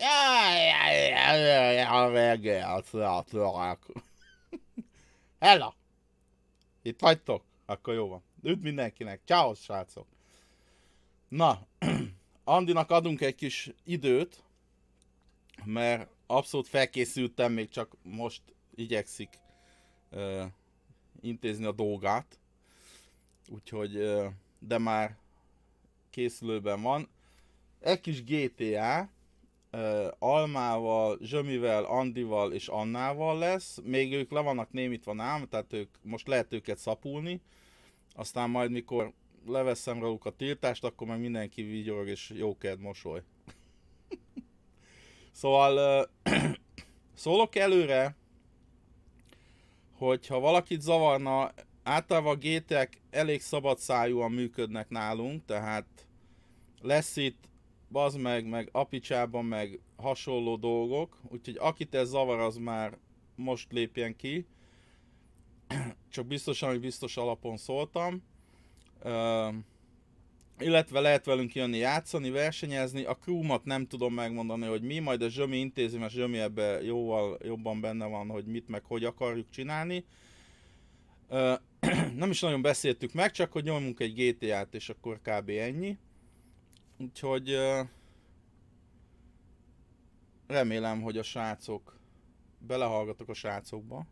Hello! Itt vagytok? Akkor jó van. Üdv mindenkinek. Ciao, srácok! Na, Andinak adunk egy kis időt, mert abszolút felkészültem, még csak most igyekszik intézni a dolgát. Úgyhogy, de már készülőben van. Egy kis GTA, Almával, Zsömivel, Andival és Annával lesz. Még ők le vannak némítva nálam, tehát most lehet őket szapulni. Aztán majd mikor leveszem róluk a tiltást, akkor meg mindenki vigyorog és jóked mosoly. Szóval szólok előre, hogyha valakit zavarna, általában a GTA-k elég szabadszájúan működnek nálunk, tehát lesz itt bazd meg apicsában, meg hasonló dolgok, úgyhogy akit ez zavar, az már most lépjen ki. Csak biztosan, hogy biztos alapon szóltam. Illetve lehet velünk jönni játszani, versenyezni. A crewmat nem tudom megmondani, hogy mi, majd a Zsömi intézi, mert Zsömi ebben jóval jobban benne van, hogy mit meg hogy akarjuk csinálni. Nem is nagyon beszéltük meg, csak hogy nyomunk egy GTA-t, és akkor kb. Ennyi. Úgyhogy remélem, hogy a srácok, belehallgatok a srácokba.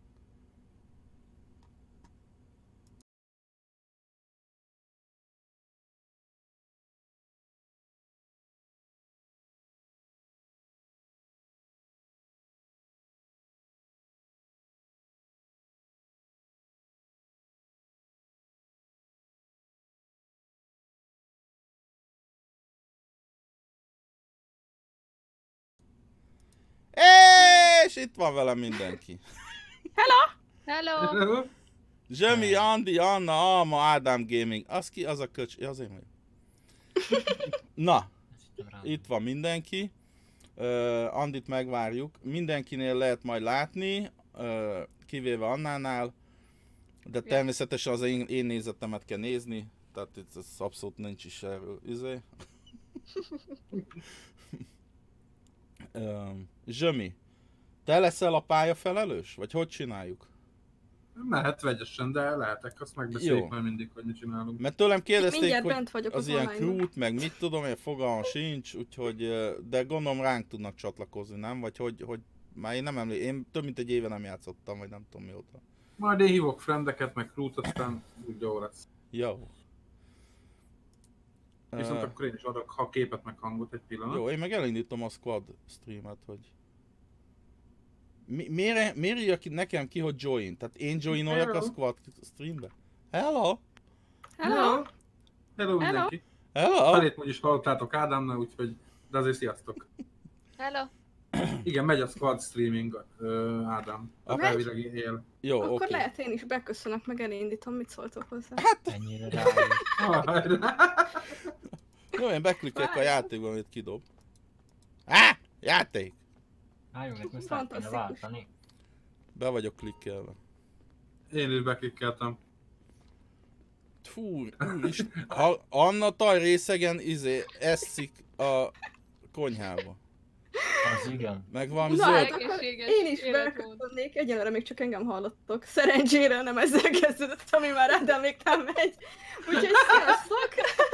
És itt van velem mindenki. Hello! Hello. Zsömi, Andi, Anna, Alma, Ádám Gaming. Az ki? Az a köcs... Ja, az én vagyok. Na, itt van mindenki. Andit megvárjuk. Mindenkinél lehet majd látni, kivéve Annánál. De természetesen az én nézetemet kell nézni. Tehát itt ez abszolút nincs is erről. Zsömi, te leszel a pályafelelős? Vagy hogy csináljuk? Mehet vegyesen, de lehetek, azt megbeszéljük majd mindig, hogy mit csinálunk. Mert tőlem kérdezték, hogy vagyok az ilyen crew-t, meg mit tudom, én fogalmam sincs, úgyhogy, de gondolom ránk tudnak csatlakozni, nem? Vagy hogy már én nem emlékszem, én több mint egy éve nem játszottam, vagy nem tudom mióta. Majd én hívok friendeket, meg crew-t, aztán úgy jó lesz. Jó. Viszont akkor én is adok, ha képet meg hangot egy pillanat. Jó, én meg elindítom a squad streamet, hogy... Miért írja nekem ki, hogy join? Tehát én joinoljak a squad streambe? Hello! Hello! Hello mindenki! Hello! Felét úgyis hallottátok Ádámnál, úgyhogy... De azért sziasztok! Hello! Igen, megy a squad streaming, Ádám. Elvileg él. Jó, akkor oké. lehet én is beköszönök, meg elindítom, mit szóltok hozzá? Hát... Ennyire rájuk. Jó, én beklikkelek a játékban, amit kidob. Játék! Álljunk, ezt meg kéne váltani. Be vagyok klikkelve. Én is beklikkeltem. Fú, Anna taj részegen eszik a konyhába. Az igen. Meg valami Na, zöld... én is beköszönnék, egyelőre még csak engem hallottok. Szerencsére nem ezzel kezdődött, ami már Ádáméknál megy. Úgyhogy sziasztok!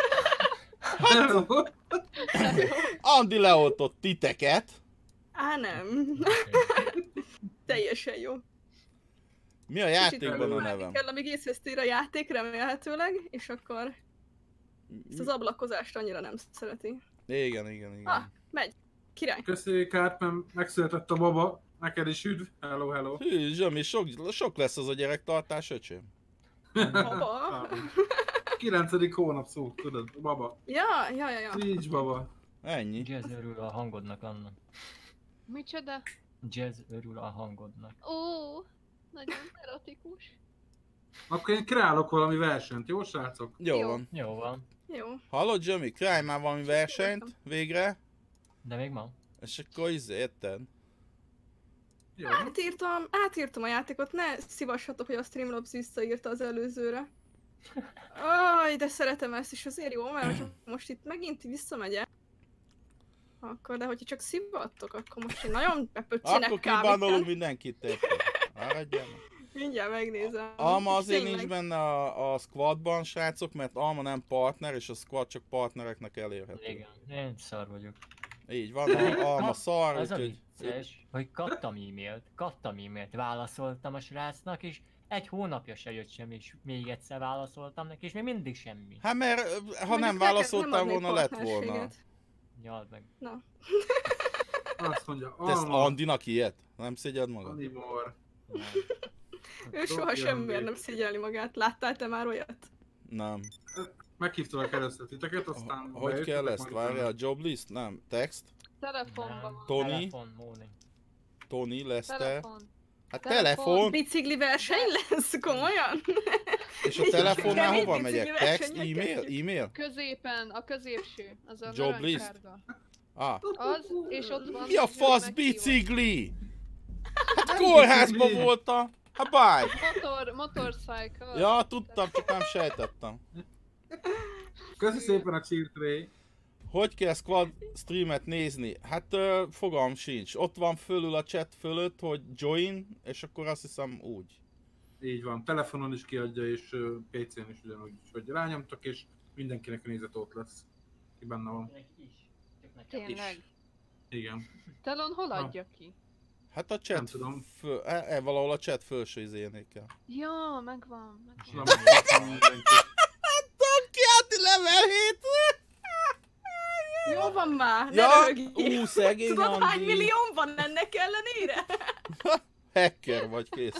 Andi leoltott titeket. Nem. Teljesen jó. Mi a játékban a nevem? Kell, amíg észvesztél a játék remélhetőleg, és akkor ezt az ablakozást annyira nem szereti. Igen. Megy. Király. Köszönjük Kárpem, megszületett a baba. Neked is üdv. Hello. Hű, Zsömi, sok lesz az a gyerektartás, öcsém. Baba. 9. hónap szó, tudod, baba. Ja. Nincs baba. Ennyi. Jazz örül a hangodnak, Anna. Micsoda? Jazz örül a hangodnak. Ó, nagyon erotikus. Akkor én kreálok valami versenyt, jó srácok? Jó Jó. van. Jó van. Jó. Hallod, Zsömi? Kreálj már valami versenyt végre. De még ma? És akkor érted? Jó. Átírtam a játékot, ne szívassatok, hogy a Streamlabs visszaírta az előzőre. Aj, de szeretem ezt is, azért jó, mert hogyha most itt megint visszamegyek, Akkor, de hogyha csak szivattok, akkor most én nagyon bepöccsének Akkor kibanolunk mindenkit, érted? Maradjál meg. Mindjárt megnézem. Alma azért Tényleg. nincs benne a squadban, srácok, mert Alma nem partner, és a squad csak partnereknek elérhető. Igen, én szar vagyok. Így van, Alma szar, Az a úgyhogy... vicces, hogy kaptam e-mailt, válaszoltam a srácnak, és egy hónapja se jött semmi, és még egyszer válaszoltam neki, és még mindig semmi. Hát mert ha Mondjuk nem neked válaszoltál adnék volna, lett volna. partnerséget. Nyald meg. Na. Azt mondja, Te ezt Alma, Andinak ilyet? Nem szégyed magad? Anymore. Nem. Ő soha Dobjon semmiért még. nem szigyelni magát. Láttál te már olyat? Nem. Meghívtalak először titeket, aztán... Hogy kell bejöttetek, ezt? majd Várjál, a job list? Nem. Text? Telefonban van. Tony? Telefon, Móni. Tony, Lester? Telefon. Hát Telefon. telefon! Bicikli verseny lesz? Komolyan? És a telefonnál Kemény hova bicikli megyek? Text, versenyeket. e-mail? E-mail? Középen, a középső. Az a Job list? narancssárga. Ah. Az, és ott van... Mi a hogy fasz meghívott. bicikli? Hát kórházban voltam! Hát bike! Motorcycle. Ja, tudtam, csak nem sejtettem. Köszi szépen a cheer tray. Hogy kell squad streamet nézni? Hát fogalm sincs. Ott van fölül a chat fölött, hogy join, és akkor azt hiszem úgy. Így van, telefonon is kiadja, és PC-n is ugyanúgy, hogy rányomtak, és mindenkinek a nézet ott lesz. Ki benne van. Tényleg. Igen. Telon hol adja ki? Hát a Nem chat tudom. valahol a chat felső izénél kell. Ja, megvan. Na, megvan mindenki. Kiállti level 7! Jó van már, ne Ja, röhögjél. szegény Tudod, hány Andi. millió van ennek ellenére? Hacker vagy, kész.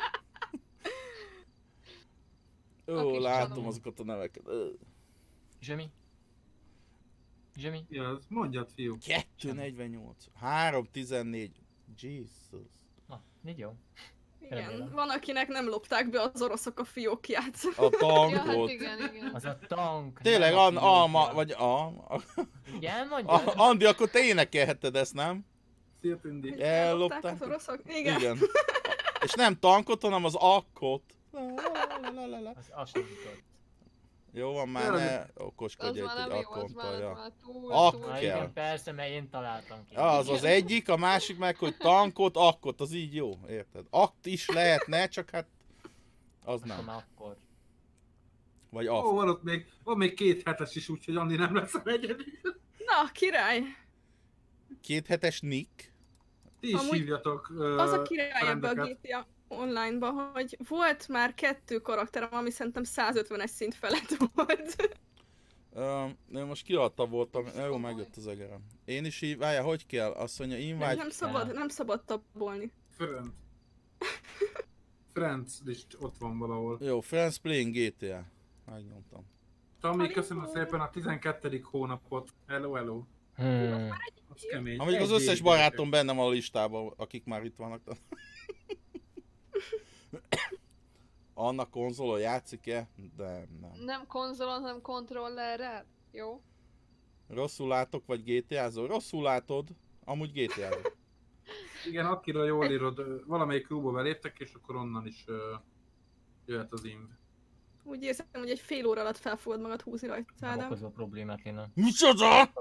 A Ó, kis látom csaló. azokat a neveket. Zsemi? Zsemi? Ja, mondjad, fiú. 248. 314. Jesus. Na, így jó. Igen, Remélem. van akinek nem lopták be az oroszok a fiókját. A Ja, hát tankot. igen. Az a tank. Tényleg, nem a Alma, fiókja. vagy Igen, mondja. Andi, akkor te énekelheted ezt, nem? Szia, Tündi. Ellopták. az oroszok? Igen. Igen. És nem tankot, hanem az akkot. Az sem jutott. Jó van, már ne okoskodj Az egy, már hogy nem jó, az akkontal, már, ja. már túl, Ak- túl. Na kell. igen, persze, mert én találtam ki. Az az egyik, a másik meg, hogy tankot, akkot, az így jó, érted? Akt is lehetne, csak hát az Akkor nem. már akkor. Vagy Ó, akt. van ott van még 2 hetes is, úgyhogy Andi nem lesz a egyedül. Na, király! 2 hetes nick. Ti is Amúgy hívjatok Az a király ebbe a frendeket. GTA Online-ba, hogy volt már 2 karakterem, ami szerintem 150-es szint felett volt. Én most kiadta voltam, jó, megjött az egerem. Én is így, várjál, hogy kell? Azt mondja, invite... Nem szabad tabolni. Friend. Friends list ott van valahol. Jó, Friends Playing GTA. Megnyomtam. Tami, köszönöm szépen a 12. hónapot. Hello, hello. Az kemény. Amíg az Egy összes év, barátom benne van a listában, akik már itt vannak. Anna konzolon játszik-e? De nem. Nem konzolon, hanem kontrollerrel. Jó? Rosszul látok, vagy GTA-zol? Rosszul látod, amúgy GTA-zol. Igen, akiről jól írod, valamelyik klubba beléptek, és akkor onnan is jöhet az inv. Úgy érzem, hogy egy fél óra alatt fel fogod magad húzni rajta, Nem Ádám. okozó problémát kéne. Micsoda?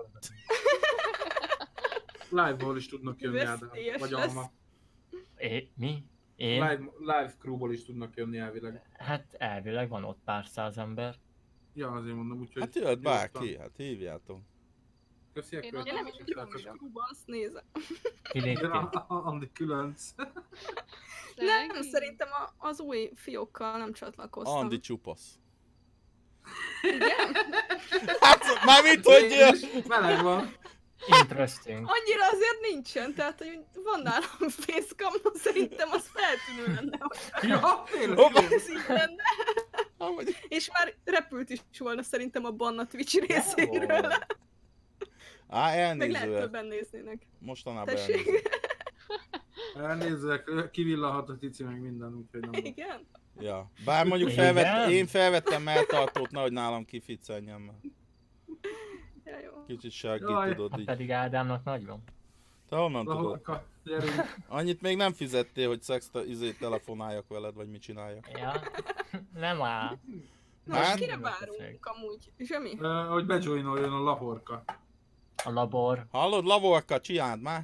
Live-ból is tudnak jönni, Ádám. Veszélyes Vagy lesz. Alma. Mi? Én? Live crewból is tudnak jönni elvileg. Hát elvileg van ott pár száz ember. Ja, azért mondom, úgyhogy... Hát jöhet bárki, hát hívjátok. Köszi a Én Én nem is következő tudom, hogy srácok. klubban azt nézem. Kiléptél. Andi különc. Nem, szerintem az új fiókkal nem csatlakoztam. Andi csupasz. Igen? Hát, már mit, hogy... Meleg van. Interesting. Annyira azért nincsen, tehát hogy van nálam facecam, szerintem az feltűnő lenne, hogy Ja, tényleg. ez így lenne. Amúgy- És már repült is volna szerintem a ban a Twitch részéről. Á, Meg lehet elnéző. többen néznének. Mostanában Tessék. elnéző. Elnézzek, kivillalhat a cici meg minden, úgyhogy nem. Igen? Ja. Bár mondjuk Igen? én felvettem melltartót, nehogy nálam kificceljen, mert Ja, jó. kicsit segít, Jaj. tudod Hát így. pedig Ádámnak nagy van. Te honnan tudod? Lahorka, gyerünk. Annyit még nem fizettél, hogy telefonáljak veled, vagy mit csináljak. Ja? Nem áll. Na, Hát- most kire várunk amúgy? Zsemi? Hogy bejoinoljon a Lahorka. A labor. Hallod, lavorka, csináld már.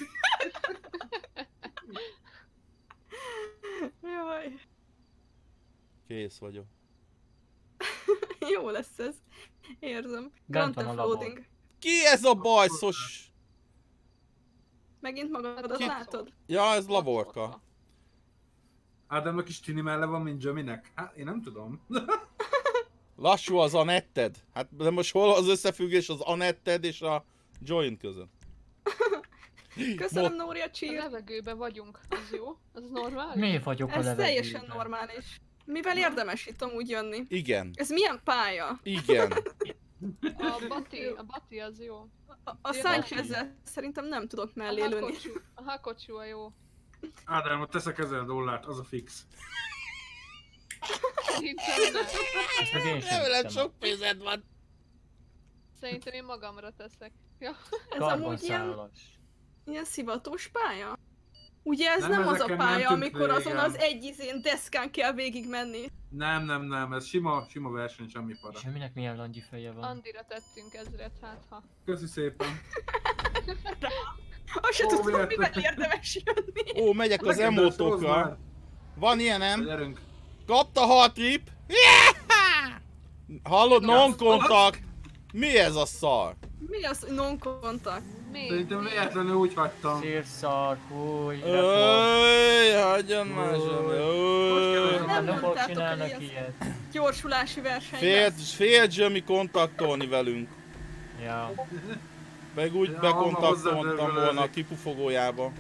Jaj. Kész vagyok. Jó lesz ez. Érzem. Bent Grand van a Theft labor. Loading. Ki ez a bajszos? Megint magadat Ki- látod? Ja, ez lavorka. Ádámnak is tini melle van, mint Jaminek? Hát én nem tudom. Lassú az Anetted. Hát de most hol az összefüggés az Anetted és a Joint között? Köszönöm, Nóri, a A cheer. levegőben vagyunk, az jó? Az normális? Mi vagyok a Ez levegőben? teljesen normális. Mivel érdemes itt amúgy jönni? Igen. Ez milyen pálya? Igen. A Bati az jó. A Sanchezzel szerintem nem tudok mellé lőni. A Hakocsú a jó. Ádámot teszek $1000, az a fix. Szerintem nem. Ezt meg én sem Velem hiszem. sok pénzed van. Szerintem én magamra teszek. Ja. Ez amúgy Karbonszálas. ilyen szivatós pálya? Ugye ez Nem, nem az a ezeken pálya, mentünk amikor azon régen. az egy izén deszkán kell végig menni. Nem, ez sima verseny, semmi para. És minek milyen langyi feje van? Andira tettünk 1000-et, hát ha. Köszi szépen. Azt se Ó, tudom, miért? mivel érdemes jönni. Ó, megyek az Legendás, hozd emótokkal. már. Van ilyenem. Gyerünk. Kapta 6 trip. Hallod, non-kontakt. Mi ez a szar? Mi az non-kontakt? Mi? Szerintem véletlenül úgy hagytam. Szírszar, húj, repor. Ööööj, hagyjon már Ó. Zsani. Nem Nem mondtátok, csinálnak hogy ez- ilyet. Gyorsulási verseny Fél, lesz. fél Jimmy kontaktolni velünk. Ja. Meg úgy Ja, bekontaktoltam hozzádörgöl volna a ezek. kipufogójába.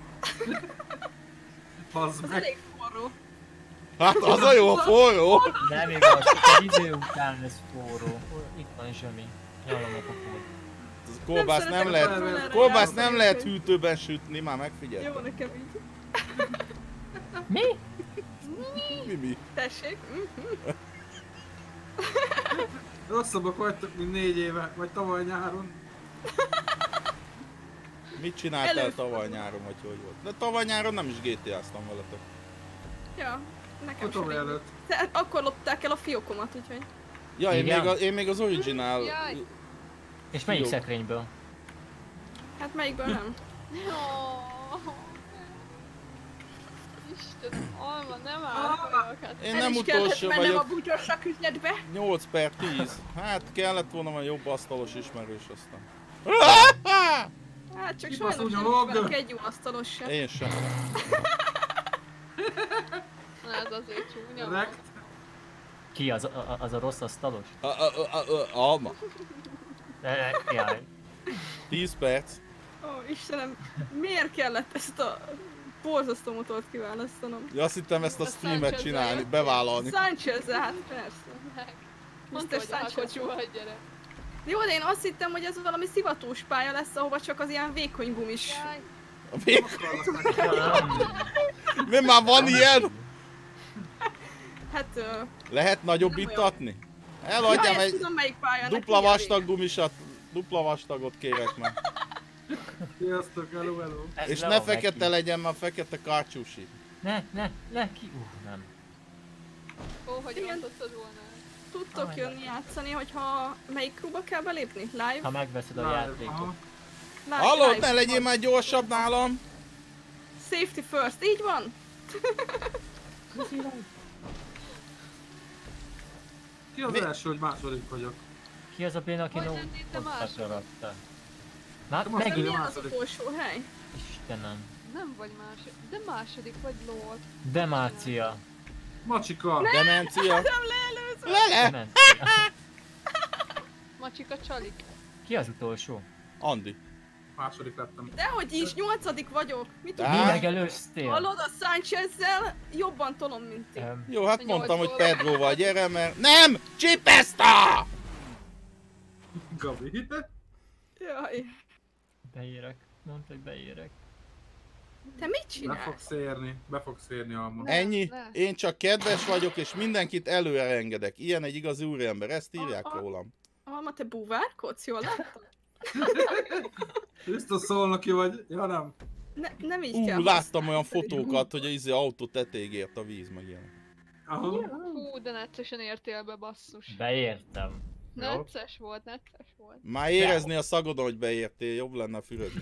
Bazd Ez meg. elég forró. Hát az a jó, a forró. Nem igaz, csak egy idő után lesz forró. Itt van Zsömi. Nyalom a pofót. Kolbász szeretek nem lehet, volna erre kolbász játszani, nem lehet úgyhogy- hűtőben sütni, már Jó, megfigyeltem. nekem így. Mi? Mi? Tessék. Rosszabbak vagytok, mint 4 éve, vagy tavaly nyáron. Mit csináltál Előfordul. tavaly nyáron, vagy hogy volt? De tavaly nyáron nem is GTA-ztam veletek. Ja, nekem sem. Tavaly így. előtt. Tehát akkor lopták el a fiókomat, úgyhogy. Ja, Igen? én még az original... Jaj. És melyik Jó. szekrényből? Hát melyikből nem? Jó. Istenem, Alma, nem állok. Hát Én El nem is kellett utolsó mennem a vagyok. búgyorsak üzletbe. 8/10. Hát kellett volna már jobb asztalos ismerős aztán. Hát csak Kibasz sajnos úgy a nem log. ismerek egy jó asztalos sem. Én sem. Na ez azért csúnya. Rekt. Ki az a rossz asztalos? Alma. Jaj. 10 perc. Ó, Istenem, miért kellett ezt a borzasztó motort kiválasztanom? Ja, azt hittem ezt a A streamet Sanchez-el csinálni, jöttél. bevállalni. Sanchez, hát persze. Mondta, Mr. hogy a Sanchez. Hakocsú a gyerek. Jó, de én azt hittem, hogy ez valami szivatós pálya lesz, ahova csak az ilyen vékony gumis. Jaj. Mi már van ilyen? Hát, Lehet nagyobb Nem olyan. ittatni? ja, Eladjam ezt egy tudom melyik pálya. neki dupla elég. vastag gumisat, dupla vastagot kérek meg. Sziasztok, hello. Ez És le ne van fekete neki. legyen, mert fekete kártyúsi. Ne, ki? Nem. Ó, hogy Igen. rontottad volna. Tudtok Ah, jönni játszani, hogyha melyik klubba kell belépni? Live? Ha megveszed a Live, játékot. aha. Live, Hallod, live. ne legyél már gyorsabb nálam! Safety first, így van? Ki az Mi? első, hogy második vagyok? Ki az a béna, aki Hogy no... nem nézte ott második? becsaratta? Már De most De megint... milyen az második. utolsó hely? Istenem. Nem vagy második, de második vagy lord. Demácia. Macsika! Demencia. Nem leelőzöm! Lele! Demencia. Macsika csalik. Ki az utolsó? Andi. Második lettem. Dehogy is, 8. vagyok. Mit De- tudod? Mi megelőztél? Hallod, a Sanchezzel jobban tolom, mint ti. Jó, hát A mondtam, hogy nyolcból. Pedroval gyere, mert... Nem! Csipeszta! Gabi. Jaj. Beérek. Mondta, hogy beérek. Te mit Be csinálsz? fogsz érni, Alma. Ennyi. Ne. Én csak kedves vagyok, és mindenkit előre engedek. Ilyen egy igazi úriember, ezt írják rólam. Alma, te búvárkodsz? Jól láttam? Biztos szólnak ki vagy. Ja nem. Nem így kell Láttam olyan fotókat, hogy az autó tetejéig ért a víz, meg ilyen. Aha. Fú, de neccesen értél be, basszus. Beértem. Necces volt, necces volt. Már érezni a szagodon, hogy beértél, jobb lenne a fürödni.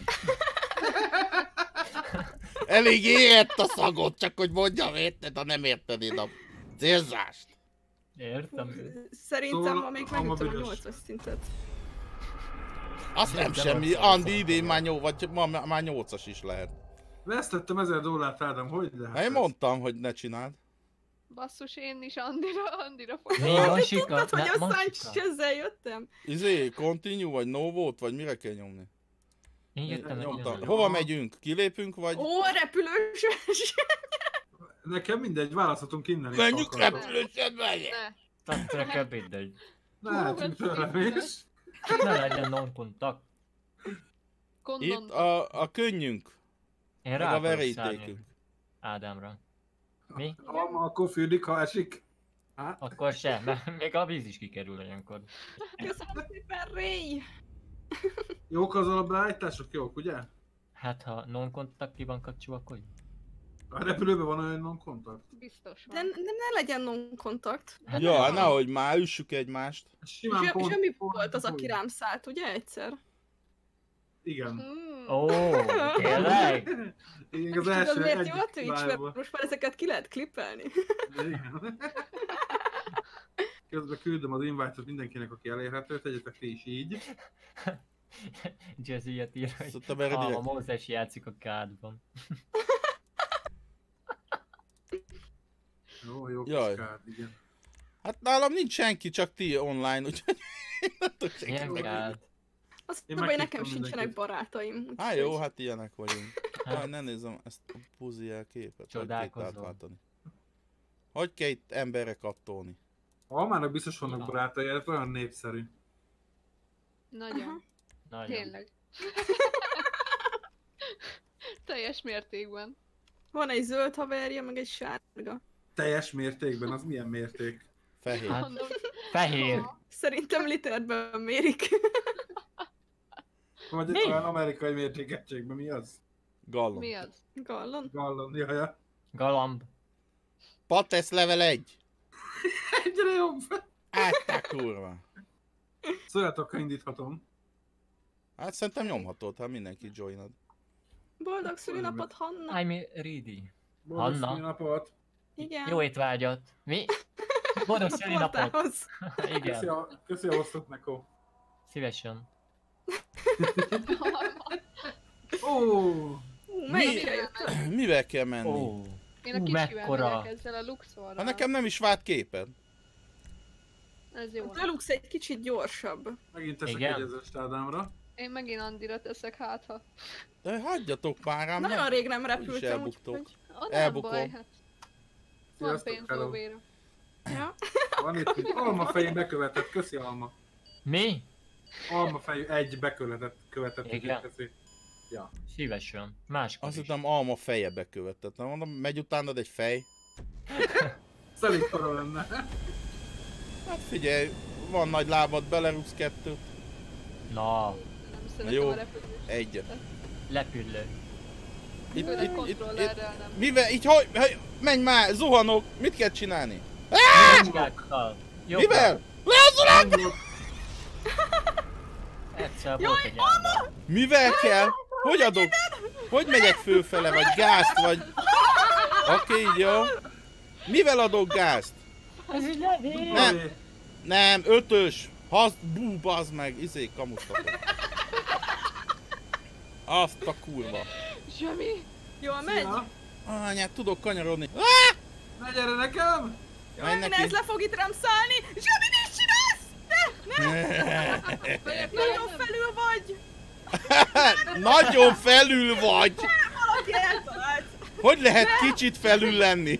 Elég érett a szagod, csak hogy mondjam, érted, ha nem értenéd a célzást. Értem. Szerintem Szóval ma még a megütöm a büdös. 8-as szintet. Azt nem De semmi, van Andi idén már 8, vagy már 8-as is lehet. Vesztettem $1000, Ádám, hogy lehet? Hát én mondtam, hogy ne csináld. Basszus, én is Andira Mi folyam. van sika? Tudod, hogy a Van Sánchez sika? ezzel jöttem? Continue, vagy no vote, vagy mire kell nyomni? Én jöttem egy Nyomtam. ilyen. Hova megyünk? Kilépünk, vagy? Ó, repülős Nekem mindegy, választhatunk innen is. Menjünk ha akartok. repülősen, menjek! Ne. Tehát nekem mindegy. Mehetünk tőlem is. Csak ne legyen non-kontakt. Itt a könnyünk, Én meg rá a akarok szállni verítékünk. Ádámra. Mi? Akkor fürdik, ha esik. Hát, Akkor se, mert még a víz is kikerül ilyenkor. Köszönöm szépen, Ray! jók az alapbeállítások, jók, ugye? Hát ha non-kontakt ki van kapcsolva, akkor jó. A repülőben van olyan non-kontakt. Biztos De van. ne legyen non-kontakt. Hát Ja, nem. nehogy már üssük egymást. Simán pont. Zsömi volt az, aki rám szállt, ugye egyszer? Igen. Ó, tényleg? Igen, az Tudod első miért egy jó a Twitch, live-ban. mert most már ezeket ki lehet klippelni. Igen. Közben küldöm az invite-ot mindenkinek, aki elérhető, tegyetek ti is így. Jazzy ilyet ír, hogy Szoktam erre a direkt. Mózes játszik a kádban. Jó Jaj. kis kád, igen. Hát nálam nincs senki, csak ti online, úgyhogy nem tudok Milyen senki. kád? Azt Én mondom, hogy meghívtam nekem sincsenek mindenkit. barátaim. úgyhogy- Hát jó, hát ilyenek vagyunk. Hát. Jaj, ne nézzem ezt a puziel képet. Hogy kell itt Csodálkozom. átváltani? Hogy kell itt emberre kattolni? Almának biztos vannak Na. barátai, ez olyan népszerű. Nagyon. Nagyon. Tényleg. Teljes mértékben. Van egy zöld haverja, meg egy sárga. Teljes mértékben, az milyen mérték? Fehér. Hát, Mondom, fehér. Szerintem literben mérik. Vagy Mi? olyan amerikai mértékegységben, mi az? Gallon. mi az? Gallon? Gallon, jaja. Galamb. Patesz level 1. Egyre jobb! Átták kurva. Szóljatok, ha indíthatom. Hát szerintem nyomhatod, ha mindenki joinod. Boldog szülinapot, Hanna! I'm ready. Boldog Hanna. szülinapot! Igen. Jó étvágyat. Mi? Boldog szülinapot. Portához. Igen, Köszi a osztot, Neko. szívesen. Ó, Mennyire jött? Mivel kell menni? Ó, Én a Ú, kicsivel mekkora. megyek ezzel a Luxorral. Ha nekem nem is vált képed. Ez jó. A Deluxe egy kicsit gyorsabb. megint teszek Igen. egy ezest Ádámra. Én megint Andira teszek, hát ha. De hagyjatok már rám. Nagyon rég nem repültem, elbuktok. úgyhogy... Nem Elbukom. baj, hát. Van Sziasztok, pénz hello. óvéra. Ja. Van itt egy almafejű bekövetett, köszi Alma. mi? Almafejű egy követett. Igen. Köszi. Ja. Szívesen. Máskor Azt is. hittem alma feje bekövetett. Nem mondom, megy utánad egy fej. Szelítkora lenne. Hát figyelj, van nagy lábad, belerúgsz 2-t. Na, Nem szeretem jó. a repülést. Egyet. lepüllő. Főleg kontrollerrel nem. Mivel? Így hogy menj már, zuhanok. Mit kell csinálni? Macskákkal. Mivel? Egyszer volt egy állam. Mivel kell? Hogy adok? Hogy megyek fölfele, vagy gázt, vagy... Oké, így jó. Mivel adok gázt? Ez is levél. Nem. Nem, 5-ös. Bú, bazd meg, kamusztatok. Azt a kurva. Semmi. Jól megy? Ja. Anyát, tudok kanyarodni. Ne gyere nekem! Menj Jaj, neki. ez le fog itt rám szállni! Zsömi, mit csinálsz? Megyek, Nagyon nem. felül vagy! Nagyon felül vagy. Valaki eltalált! Hogy lehet kicsit felül lenni?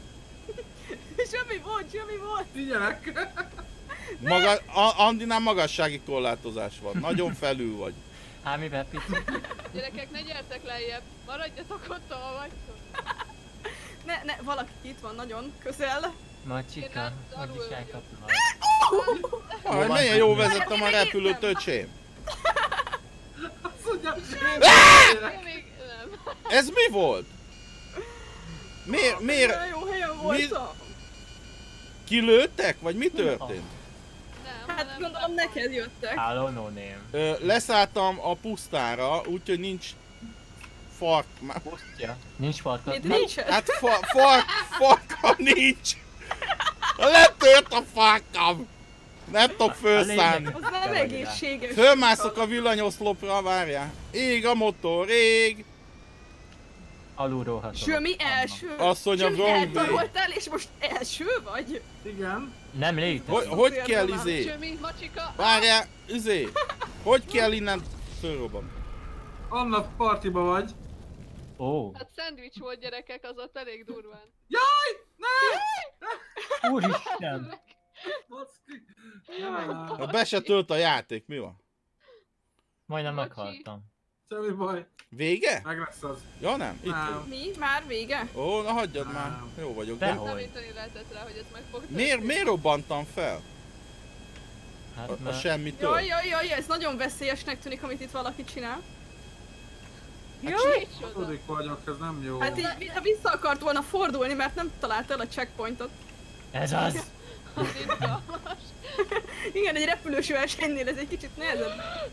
Zsömi volt! Figyelek! Andinál magassági korlátozás van. Nagyon felül vagy. Hát mivel pici? Gyerekek, ne gyertek lejjebb. Maradjatok ott, ahol vagytok. Ne, valaki itt van nagyon közel. Macsika, Én hogy is alul elkapnak. Aj, milyen jól vezettem a repülőt, öcsém. Azt mondja, Én még nem. Ez mi volt? Miért? Nagyon jó helyen voltam. Kilőttek? Vagy mi történt? Nem. Hát gondolom neked jöttek. Hello, no name. Leszálltam a pusztára, úgyhogy nincs fark... Pusztja. Nincs farkad. Nincs. Hát farkam nincs! Letört a farkam! Nem tudok felszállni. Az nem egészséges. Fölmászok a villanyoszlopra, várjál. Ég a motor, ég! Alulról hatom. Sömi első. Azt mondja, Sömi wrong way. eltanultál és most első vagy? Igen. Nem létezik. Hogy kell izé? Csömi, macsika. Várjál, izé! Hogy kell innen fölrobban? Anna partiba vagy. Ó, Hát szendvics volt gyerekek, az ott elég durván. Jaj! Ne! úristen! Baszki! Be se tölt a játék, mi van? Majdnem Bocsi. meghaltam. Semmi baj. Vége? Meg lesz az. Ja nem, itt Nem. van. Mi? Már vége? Ó, na hagyjad már. Nem. Jó vagyok. De De hogy? Számítani lehetett rá, hogy ez meg fog történni. miért robbantam fel? Hát A mert... semmitől? Jaj, ez nagyon veszélyesnek tűnik, amit itt valaki csinál. Micsoda? Tudik vagyok, ez nem jó. Hát így vissza akart volna fordulni, mert nem találta el a checkpointot. Ez az! Az izgalmas. Igen, egy repülős versenynél ez egy kicsit nehezebb.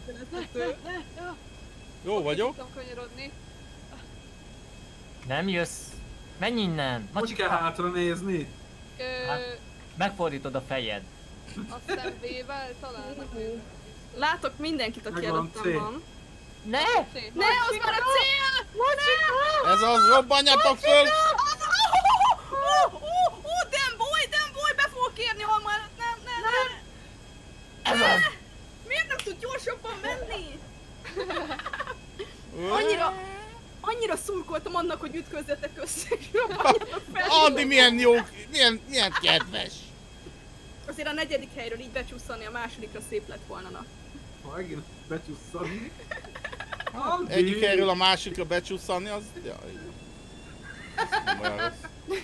Jó vagyok? Tudtam kanyarodni. Nem jössz! Menj innen! Hogy kell Macsika! hátra nézni? Hát- Megfordítod a fejed. Azt hiszem B-vel találnak. Látok mindenkit, aki Megvan, előttem C. van. Ne! Ne, az már a cél! Ez az, robbanjatok föl! Damn boy, be fogok érni hamar! Nem! Ez az! Miért nem tud gyorsabban menni? Ö, Annyira szurkoltam annak, hogy ütközzetek össze, és robbanjatok fel. Andi milyen jó, milyen kedves! Azért a 4. helyről így becsusszani a másodikra szép lett volna. Na. Megint becsusszani. Egyik helyről a másikra becsusszani, az... Ja, igen. Ez nem olyan rossz.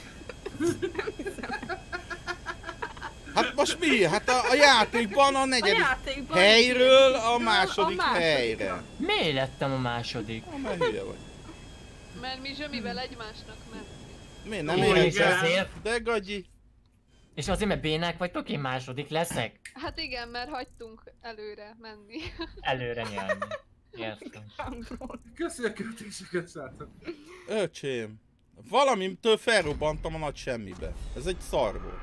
Hát most mi? Hát a játékban a A 4. játékban helyről a a második másodikra. helyre. Miért lettem a második? Mert hülye vagy. Mert mi zsömivel egymásnak ment. Miért nem Ó, éred és el? azért? De gagyi. És azért, mert bénák vagytok, én második leszek? Hát igen, mert hagytunk előre menni. Előre nyerni. Értem. Köszi a költéseket, srácok. Öcsém. Valamitől felrobbantam a nagy semmibe. Ez egy szar volt.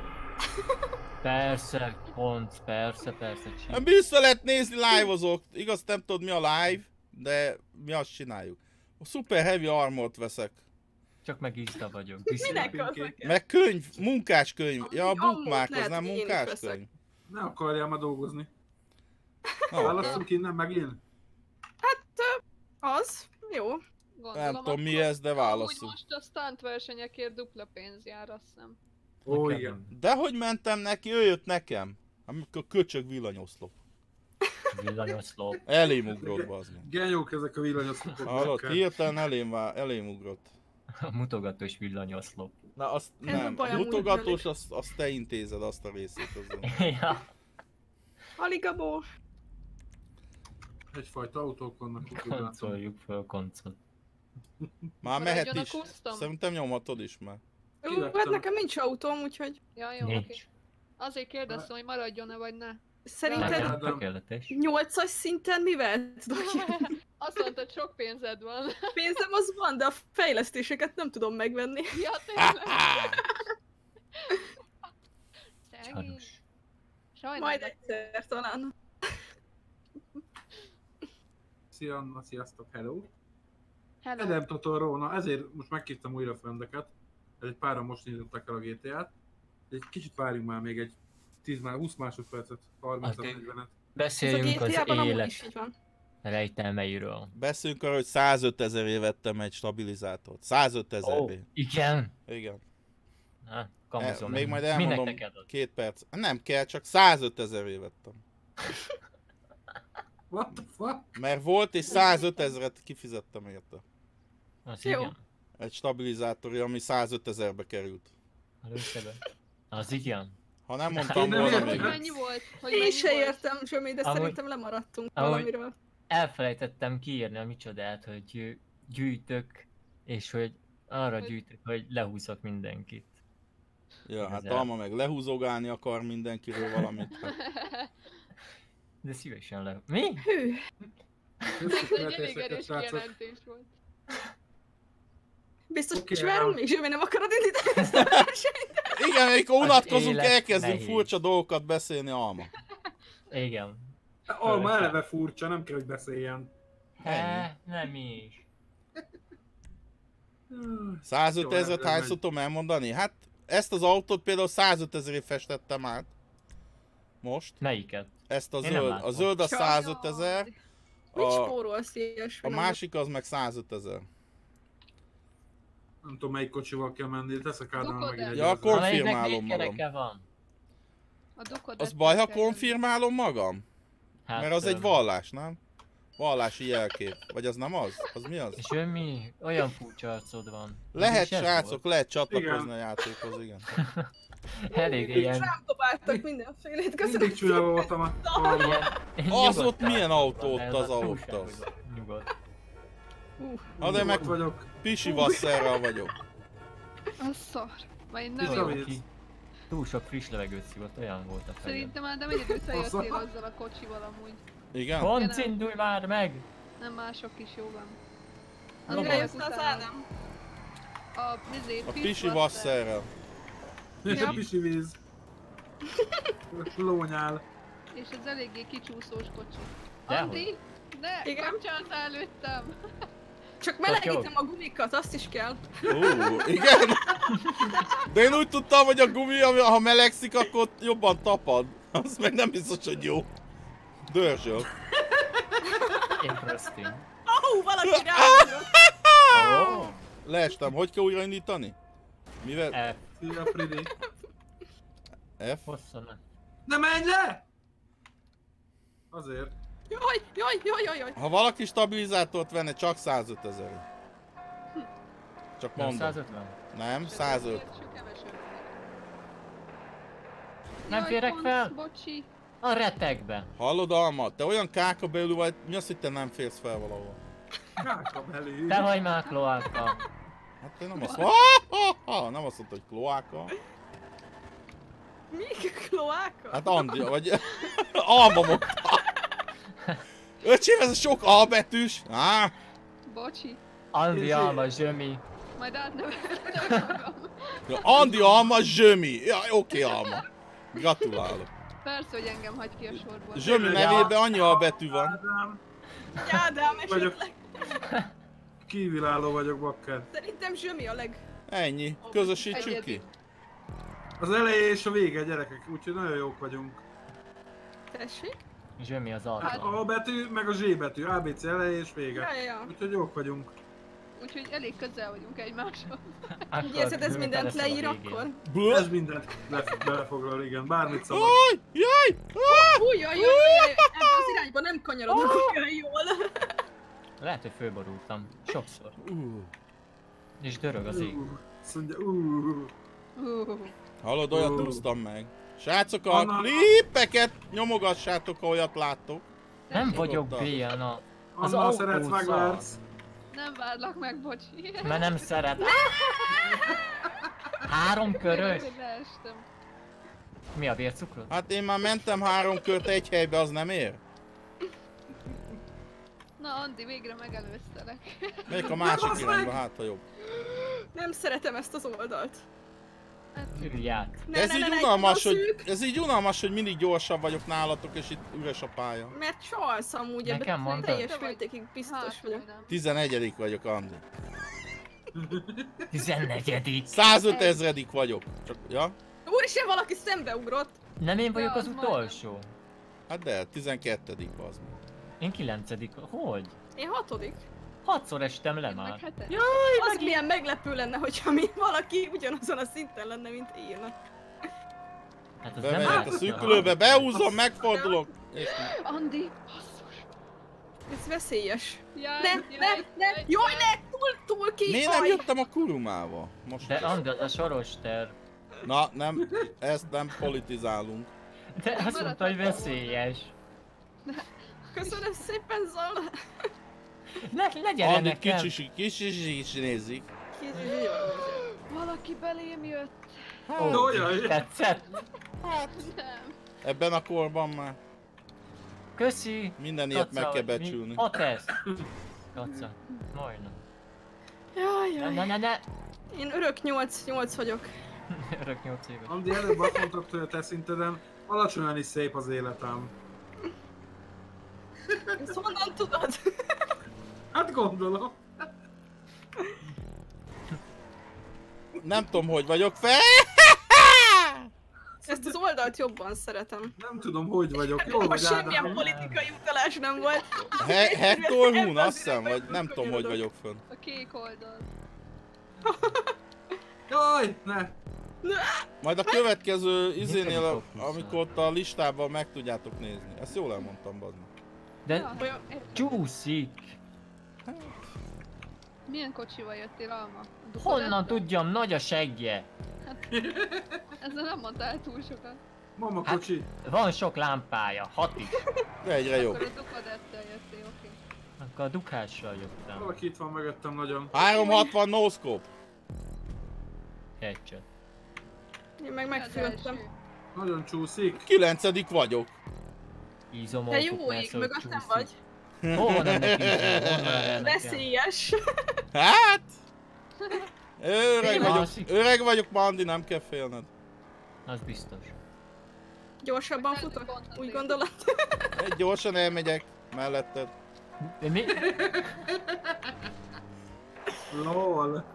Persze, pont, persze, csíp. Hát vissza lehet nézni, live-ozok. Igaz, nem tudod mi a live, de mi azt csináljuk. A Super Heavy Armort veszek. Csak meg izda vagyok. Minek az nekem? Meg könyv, munkáskönyv. Ja, a Amúgy bookmark, az lehet, nem hogy én is munkáskönyv. Ne akarjál ma dolgozni. Na, Válasszunk innen megint. Az? Jó. Gondolom, nem tudom mi akkor- ez, de Amúgy válaszol. most a stunt versenyekért dupla pénz jár, azt hiszem. Ó, igen. De hogy mentem neki, ő jött nekem. Amikor köcsög villanyoszlop. Villanyoszlop. Elém ugrott, bazd meg. Genyók ezek a villanyoszlopok. Hallott, hirtelen elém ugrott. A mutogatós villanyoszlop. Na azt Ez a nem, baj a amúgy mutogatós, azt te intézed, azt a részét. Ja. Aligabó. Egyfajta autók vannak itt. úgy látom. Koncoljuk föl, koncol. Már mehet Maradjon a is. custom. Szerintem nyomhatod is már. Hát nekem nincs autóm, úgyhogy Ja, jó, oké. Nincs. Azért kérdeztem, hogy maradjon-e vagy ne. szerinted Nekem- Nekem tökéletes. 8-as szinten mivel tudok jönni? Azt mondtad, sok pénzed van. Pénzem az van, de a fejlesztéseket nem tudom megvenni. Ja, tényleg. Szegény. Csanos. Majd Sajnálom. egyszer talán. Szia Anna, sziasztok, hello. Hello. Edem Totoro, na ezért most megkívtam újra a frendeket. Ez egy páran most indították el a GTA-t. Egy kicsit várjunk már még egy 20 másodpercet, 30-40-et. Ez a Beszéljünk az GTA-ban amúgy élet is így van. rejtelmeiről. Beszéljünk arra, hogy 105 000 vettem egy stabilizátort. 105 000 Ó, igen. Igen. Na, kamuzom. Még majd Minek elmondom neked az? 2 perc. Nem kell, csak 105 000 vettem. What the fuck? Mert volt és 105 000-et kifizettem érte. Az Jó. igen. Egy stabilizátorja, ami 105 000-be került. Az igen. Ha nem Én mondtam nem volna értem. még. Hogy mennyi volt? Hogy Én mennyi se volt? értem, Zsomi, de Amúgy- szerintem lemaradtunk amúgy- valamiről. Elfelejtettem kiírni a micsodát, hogy gyűjtök, és hogy arra Hogy- gyűjtök, hogy lehúzok mindenkit. Ja, hát Ezzel. Alma meg lehúzogálni akar mindenkiről valamit. Hát. De szívesen le... Mi? Hű, Köszönjük Ez egy a elég vetéseket, erős srácok. kijelentés volt. biztos Oké, várunk még, Zsőmi, nem akarod indítani ezt a versenyt? Igen, amikor unatkozunk, élet elkezdünk nehéz. furcsa dolgokat beszélni, Alma. Igen. Alma eleve furcsa, nem kell, hogy beszéljen. Nem is. 105 Jó, ezret ez hányszor megy. tudom elmondani? Hát ezt az autót például 105 ezerért festettem át. Most. Melyiket? Ezt a Én nem zöld. látom. A zöld a 105 ezer, Mit a, spórolsz ilyesmi? a másik az meg 105 ezer. Nem tudom, melyik kocsival kell menni, teszek Ádám Dukod meg el. egy Ja, akkor- Amelyiknek Konfirmálom 4 magam. kereke van. A dukod Az baj, ha konfirmálom magam? Hát, Mert az egy vallás, nem? Vallási jelkép. Vagy az nem az? Az mi az? És ő mi? Olyan furcsa arcod van. Lehet, És ez srácok, lehet csatlakozni Igen. a játékhoz, igen. volt. Elég ilyen... Rám dobáltak mindenfélét, köszönöm. Mindig csúnya voltam a Az ott nyugodt milyen arcod autó van, ott ez az a autó túlságos az? Nyugodt. Ha de meg Ott vagyok. Pisi vasszerrel vagyok. Az szar. Majd Jó. nem jó. Víz. Túl sok friss levegőt szívott, olyan volt a fejem. Szerintem már nem egyedül te Az jöttél a- azzal a kocsival amúgy. Igen? Konc, indulj már meg! Nem mások is jó van. Mire jössz az Ádám? A A Pisi vasszerrel. És Ja. a pisi víz. Lónyál. És ez eléggé kicsúszós kocsi. Dehogy. Andi, ne, Igen? nem csinálsz előttem. Csak melegítem a gumikat, azt is kell. Igen? De én úgy tudtam, hogy a gumi, ha melegszik, akkor jobban tapad. Az meg nem biztos, hogy jó. Dörzsöl. Interesting. Valaki ráugrott. Oh. Leestem. Hogy kell újraindítani? Mivel? F. Szia, Fridi. F? Hosszan. Ne menj le! Azért. Jaj. Ha valaki stabilizátort venne, csak 105 ezer. Csak Nem mondom. 150? Nem, 105. Csak kevesebb. Nem Jaj, férek Konc, fel? Bocsi. A retekbe. Hallod, Alma? Te olyan kákabelű vagy, mi az, hogy te nem férsz fel valahol? Káka belé. Te vagy már kloáka. Hát te nem azt nem azt mondta, hogy kloáka. Mi? Kloáka? Hát Andi, vagy Alma mondta. Öcsém, ez a sok A betűs. Á, Bocsi. Andi, Alma, Zsömi. Majd átneveltem magam. ja, Andi, Alma, Zsömi. Ja, oké, Alma. Gratulálok. Persze, hogy engem hagy ki a sorból. Zsömi nevében annyi A betű van. Ádám. Ádám Vagyok. esetleg. Kívülálló vagyok, bakker. Szerintem Zsömi a leg... Ennyi. Közösítsük ki. Az eleje és a vége, gyerekek, úgyhogy nagyon jók vagyunk. Tessék? Zsömi az Hát arcod. A betű, meg a Z betű, ABC eleje és vége. Ja. Úgyhogy jók vagyunk. Úgyhogy elég közel vagyunk egymáshoz. Akkor Ugye érzed, ez Zsömi mindent leszel a leír végén. akkor? Blö. Ez mindent belefoglal, igen, bármit szabad. Jaj! Jaj, ebben az irányba nem kanyarodok olyan jól. Lehet, hogy fölborultam. Sokszor. És dörög az ég. Azt mondja, Hallod, olyat úsztam meg. Srácok, a Anna- klipeket nyomogassátok, ha olyat láttok. Nem vagyok Nyugodtan. béna. Az Anna, autó szeretsz, szar. megvársz. Nem várlak meg, bocsi. Mert nem szeret. 3 körös? Leestem. Mi a vércukrot? Hát én már mentem 3 kört egy helybe, az nem ér? Na, Andi, végre megelőztelek. Melyik a másik basz irányba, meg! hát ha jobb. Nem szeretem ezt az oldalt. Ülj át. De ez így ne, unalmas, nagyon hogy, szűk, ez így unalmas, hogy mindig gyorsabb vagyok nálatok, és itt üres a pálya. Mert csalsz amúgy, Nekem ebben mondtad? teljes mértékig biztos Hát, vagyok. nem. 11. vagyok, Andi. 14. 105 ezredik vagyok. Csak, ja? Úristen, valaki szembeugrott! Nem én vagyok Ja, az az utolsó. Hát de, 12. az meg. Én 9. Hogy? Én 6. 6-szor estem le Én meg már. hetes. Az milyen meglepő lenne, hogyha valaki ugyanazon a szinten lenne, mint én. Hát az nem Bemegyek a lehet. szűkülőbe, beúzom, megfordulok. És Andi, basszus. Ez veszélyes. Jaj, Ne! Jaj, ne! Túl ki! miért nem Aj! jöttem a kurumával? Most De Andi, az a soros terv. Na, nem, ezt nem politizálunk. De azt mondta, hogy veszélyes. Köszönöm szépen, Zola! Legyen Andit nekem. kicsi is nézik. Valaki belém jött. Ó, Jaj. tetszett. Nem. Ebben a korban már Köszi. minden ilyet meg kell mi- becsülni. A teszt. Kaca. Majdnem. Jaj, jaj. Ne. Én örök 8 vagyok. Örök 8 éves. Andi, előbb azt mondtad, hogy a te szinteden alacsonyan is szép az életem. Ezt honnan tudod? Hát gondolom. Nem tudom, hogy vagyok fel. Ezt az oldalt jobban szeretem. Nem tudom, hogy vagyok. Jól vagy, Most semmilyen Ádám. politikai utalás nem volt. Hector Hun, azt hiszem, vagy nem tudom, hogy vagyok fönn. A kék oldal. Jaj, ne! Majd a következő izénél, amikor ott a listában meg tudjátok nézni. Ezt jól elmondtam, bazd meg. De Olyan... csúszik. Milyen kocsival jöttél, Alma? A Honnan Ducattal? tudjam, nagy a seggje. Ezzel nem mondtál túl sokat. Mama Hát- kocsi. Van sok lámpája, 6 is. De egyre jobb. Akkor a Ducattal jöttél, oké. Akkor a dukással jöttem. Valaki itt van mögöttem nagyon. 360 no scope. Headshot. Én meg Az megfülöttem. első. Nagyon csúszik. 9. vagyok. Te Ízomoltuk, jó ég, mögöttem vagy. Honnan neki nekem? Veszélyes. Hát? Öreg Mi vagyok, másik? öreg vagyok, Bandi, nem kell félned. Az biztos. Gyorsabban futok? Úgy gondolod? Gyorsan elmegyek melletted. De mi? LOL.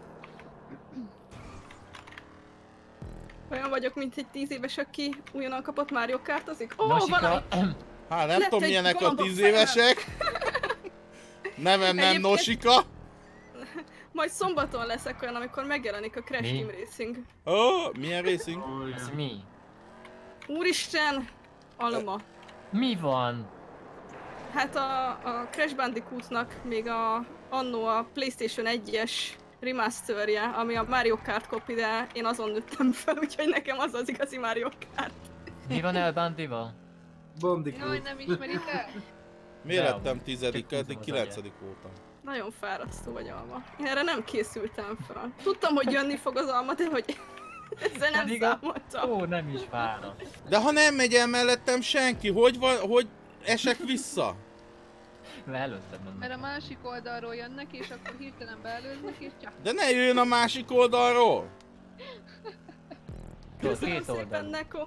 Olyan vagyok, mint egy 10 éves, aki újonnan kapott Mario Kartozik. Ó, Masika, valami... Hát nem Lett tudom, egy milyenek a gomb a 10 évesek. Nevem nem Egyébként- Nosika. Majd szombaton leszek olyan, amikor megjelenik a Crash Mi? Team Racing. Ó, milyen racing? Ó, ez igen. mi? Úristen! Alma. Mi van? Hát a Crash Bandicootnak még annó a PlayStation 1-es remasterje, ami a Mario Kart copy, de én azon nőttem fel, úgyhogy nekem az az igazi Mario Kart. Mi van El Bandival? Jaj, Bandicoot. nem ismeritek? Miért De, lettem 10? csak Eddig húzom az 9. voltam. Nagyon fárasztó vagy, Alma. Én erre nem készültem fel. Tudtam, hogy jönni fog az Alma, de hogy ezzel nem Pedig a- számoltam. Ó, nem is várom. De ha nem megy el mellettem senki, hogy esek vissza? Mert előttem nem. Mert a másik oldalról jönnek, és akkor hirtelen beelőznek, és csak. De ne jöjjön a másik oldalról! Köszönöm Két szépen, oldal. Neko.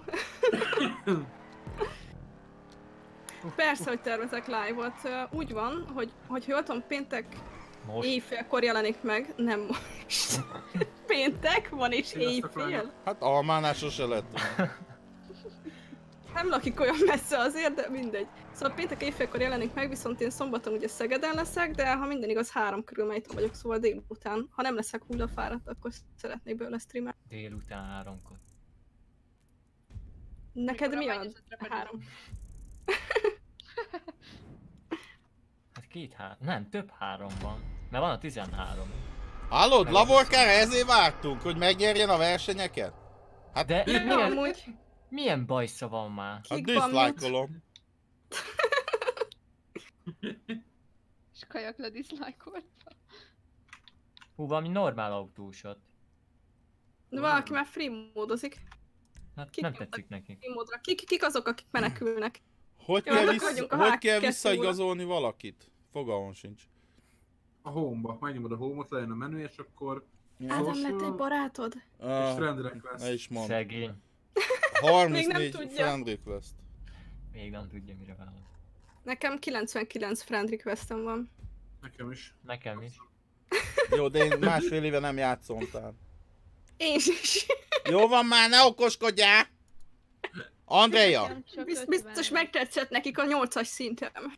Persze, hogy tervezek live-ot. Úgy van, hogy jól tudom, péntek Most. éjfélkor jelenik meg, nem most. Péntek van és Sziasztok, éjfél. lányok. Hát Almánál sose lett. Nem lakik olyan messze azért, de mindegy. Szóval péntek éjfélkor jelenik meg, viszont én szombaton ugye Szegeden leszek, de ha minden igaz 3 körül melytől vagyok, szóval délután. Ha nem leszek hullafáradt, akkor szeretnék belőle streamelni. Délután 3-kor. Neked mi a Mikor a 3? Hát nem, több 3 van. Mert van a 13. Hallod, Laborkára ezért vártunk, hogy megnyerjen a versenyeket? Hát, De Ja, milyen, amúgy milyen bajsza van már? hát kik van mit? dislike-olom. És kajak le dislike-olta. Hú, valami normál autósat. De valaki már free módozik. Hát Kik nem jöttek? tetszik nekik. Free módra. Kik azok, akik menekülnek? Hogy Jó, kell, akkor hagyjunk a hogy hack kell kettőre. visszaigazolni valakit? Fogalmam sincs. A home-ba. Megnyomod a home-ot, lejön a menü, és akkor... Ádám, lett egy barátod? És Uh, friend request. ne is mond. Szegény. Még nem 34 tudja. friend request. Még nem tudja mire válasz. Nekem 99 friend requestem van. Nekem is. Nekem is. Jó, de én másfél éve nem játszom, tehát. Én is. Jó van már, ne okoskodjál! Andrea! Nekem csak Biztos 50. megtetszett nekik a 8-as szintem.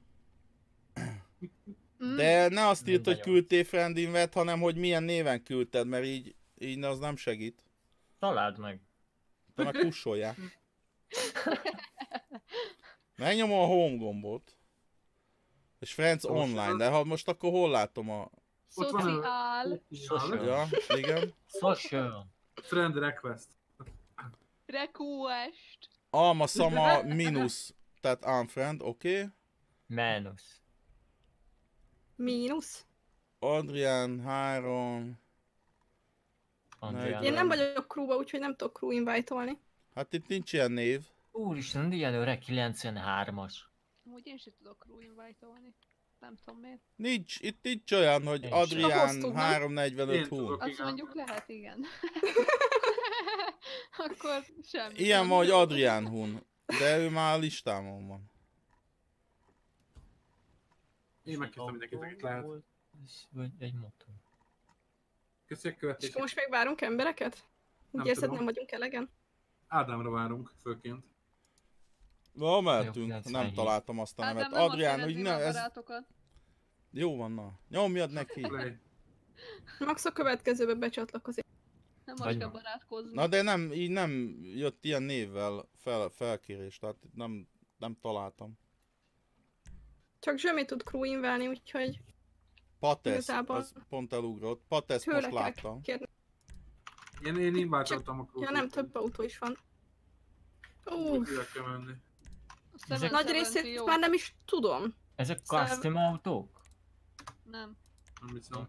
Mm. De ne azt írt, hogy Nagyon. küldtél friend invite, hanem hogy milyen néven küldted, mert így az nem segít. Találd meg. Te meg kussoljál. Megnyomom a home gombot. És Friends online, de ha most akkor hol látom a... Ott van a- Szociál. Social. Ja, igen. Social. Friend request. Request. Alma Sama minusz, tehát unfriend, oké. Menusz. Mínusz? Adrián 3, Én nem vagyok crewba, úgyhogy nem tudok crew invite-olni. Hát itt nincs ilyen név. Úristen, ilyen öreg 93-as. Úgy én sem tudok crew invite-olni. Nem tudom miért. Itt nincs olyan, hogy Én Adrián sem. 345 Én hun. tudok. Azt Igen. mondjuk lehet, igen. Akkor semmi. Ilyen van, hogy Adrián hun. De ő már a listámon van. Én megkérdeztem mindenkit, akit lehet. Vagy egy motor. Köszi a És követést. akkor most még várunk embereket? Úgy Nem érzed, tudom. nem vagyunk elegen? Ádámra várunk, főként. Na, mehetünk. 97. Nem találtam azt a nevet. Ádám nem Adrián, azt hogy szeretném ne, a ez... barátokat. Jó van, na. Nyomjad neki. Play. Max a következőbe becsatlakozik. Nem Vagy most van. barátkozni. Na de nem, így nem jött ilyen névvel felkérés, tehát nem találtam. Csak Zsömi tud crew inválni, úgyhogy Patesz, Igazából- az pont elugrott. Patesz tőle most kell láttam. kérni. Én inváltottam a Ja, nem, több autó is van. Uff, Úgyhogy kell menni. A Ezek- nagy 770 részét jó. már nem is tudom. Ezek custom autók? Nem, Nem hiszem.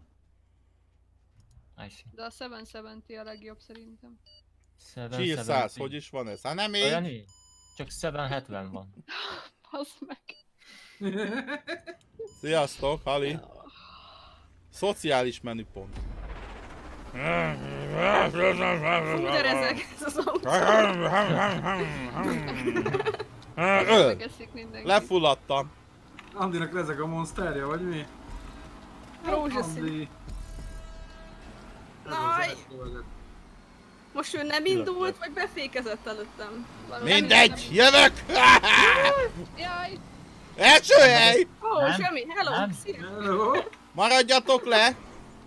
I see. de a 770 a legjobb szerintem. Cheer 100, hogy is van ez? Hát nem Olyan így? így? Csak 770 van. Az meg. Sziasztok, Hali. Szociális menüpont. Fú, de rezeg ez az autó. Megeszik mindenki. Lefulladtam. Andinak rezeg a monsterja, vagy mi? Rózsaszín. Andi. Naj! Most ő nem indult, vagy befékezett előttem? Valami Mindegy, jövök! Jaj! Első hely! Ó, Nem. Zsömi, hello! Nem. Szia! Hello! Maradjatok le!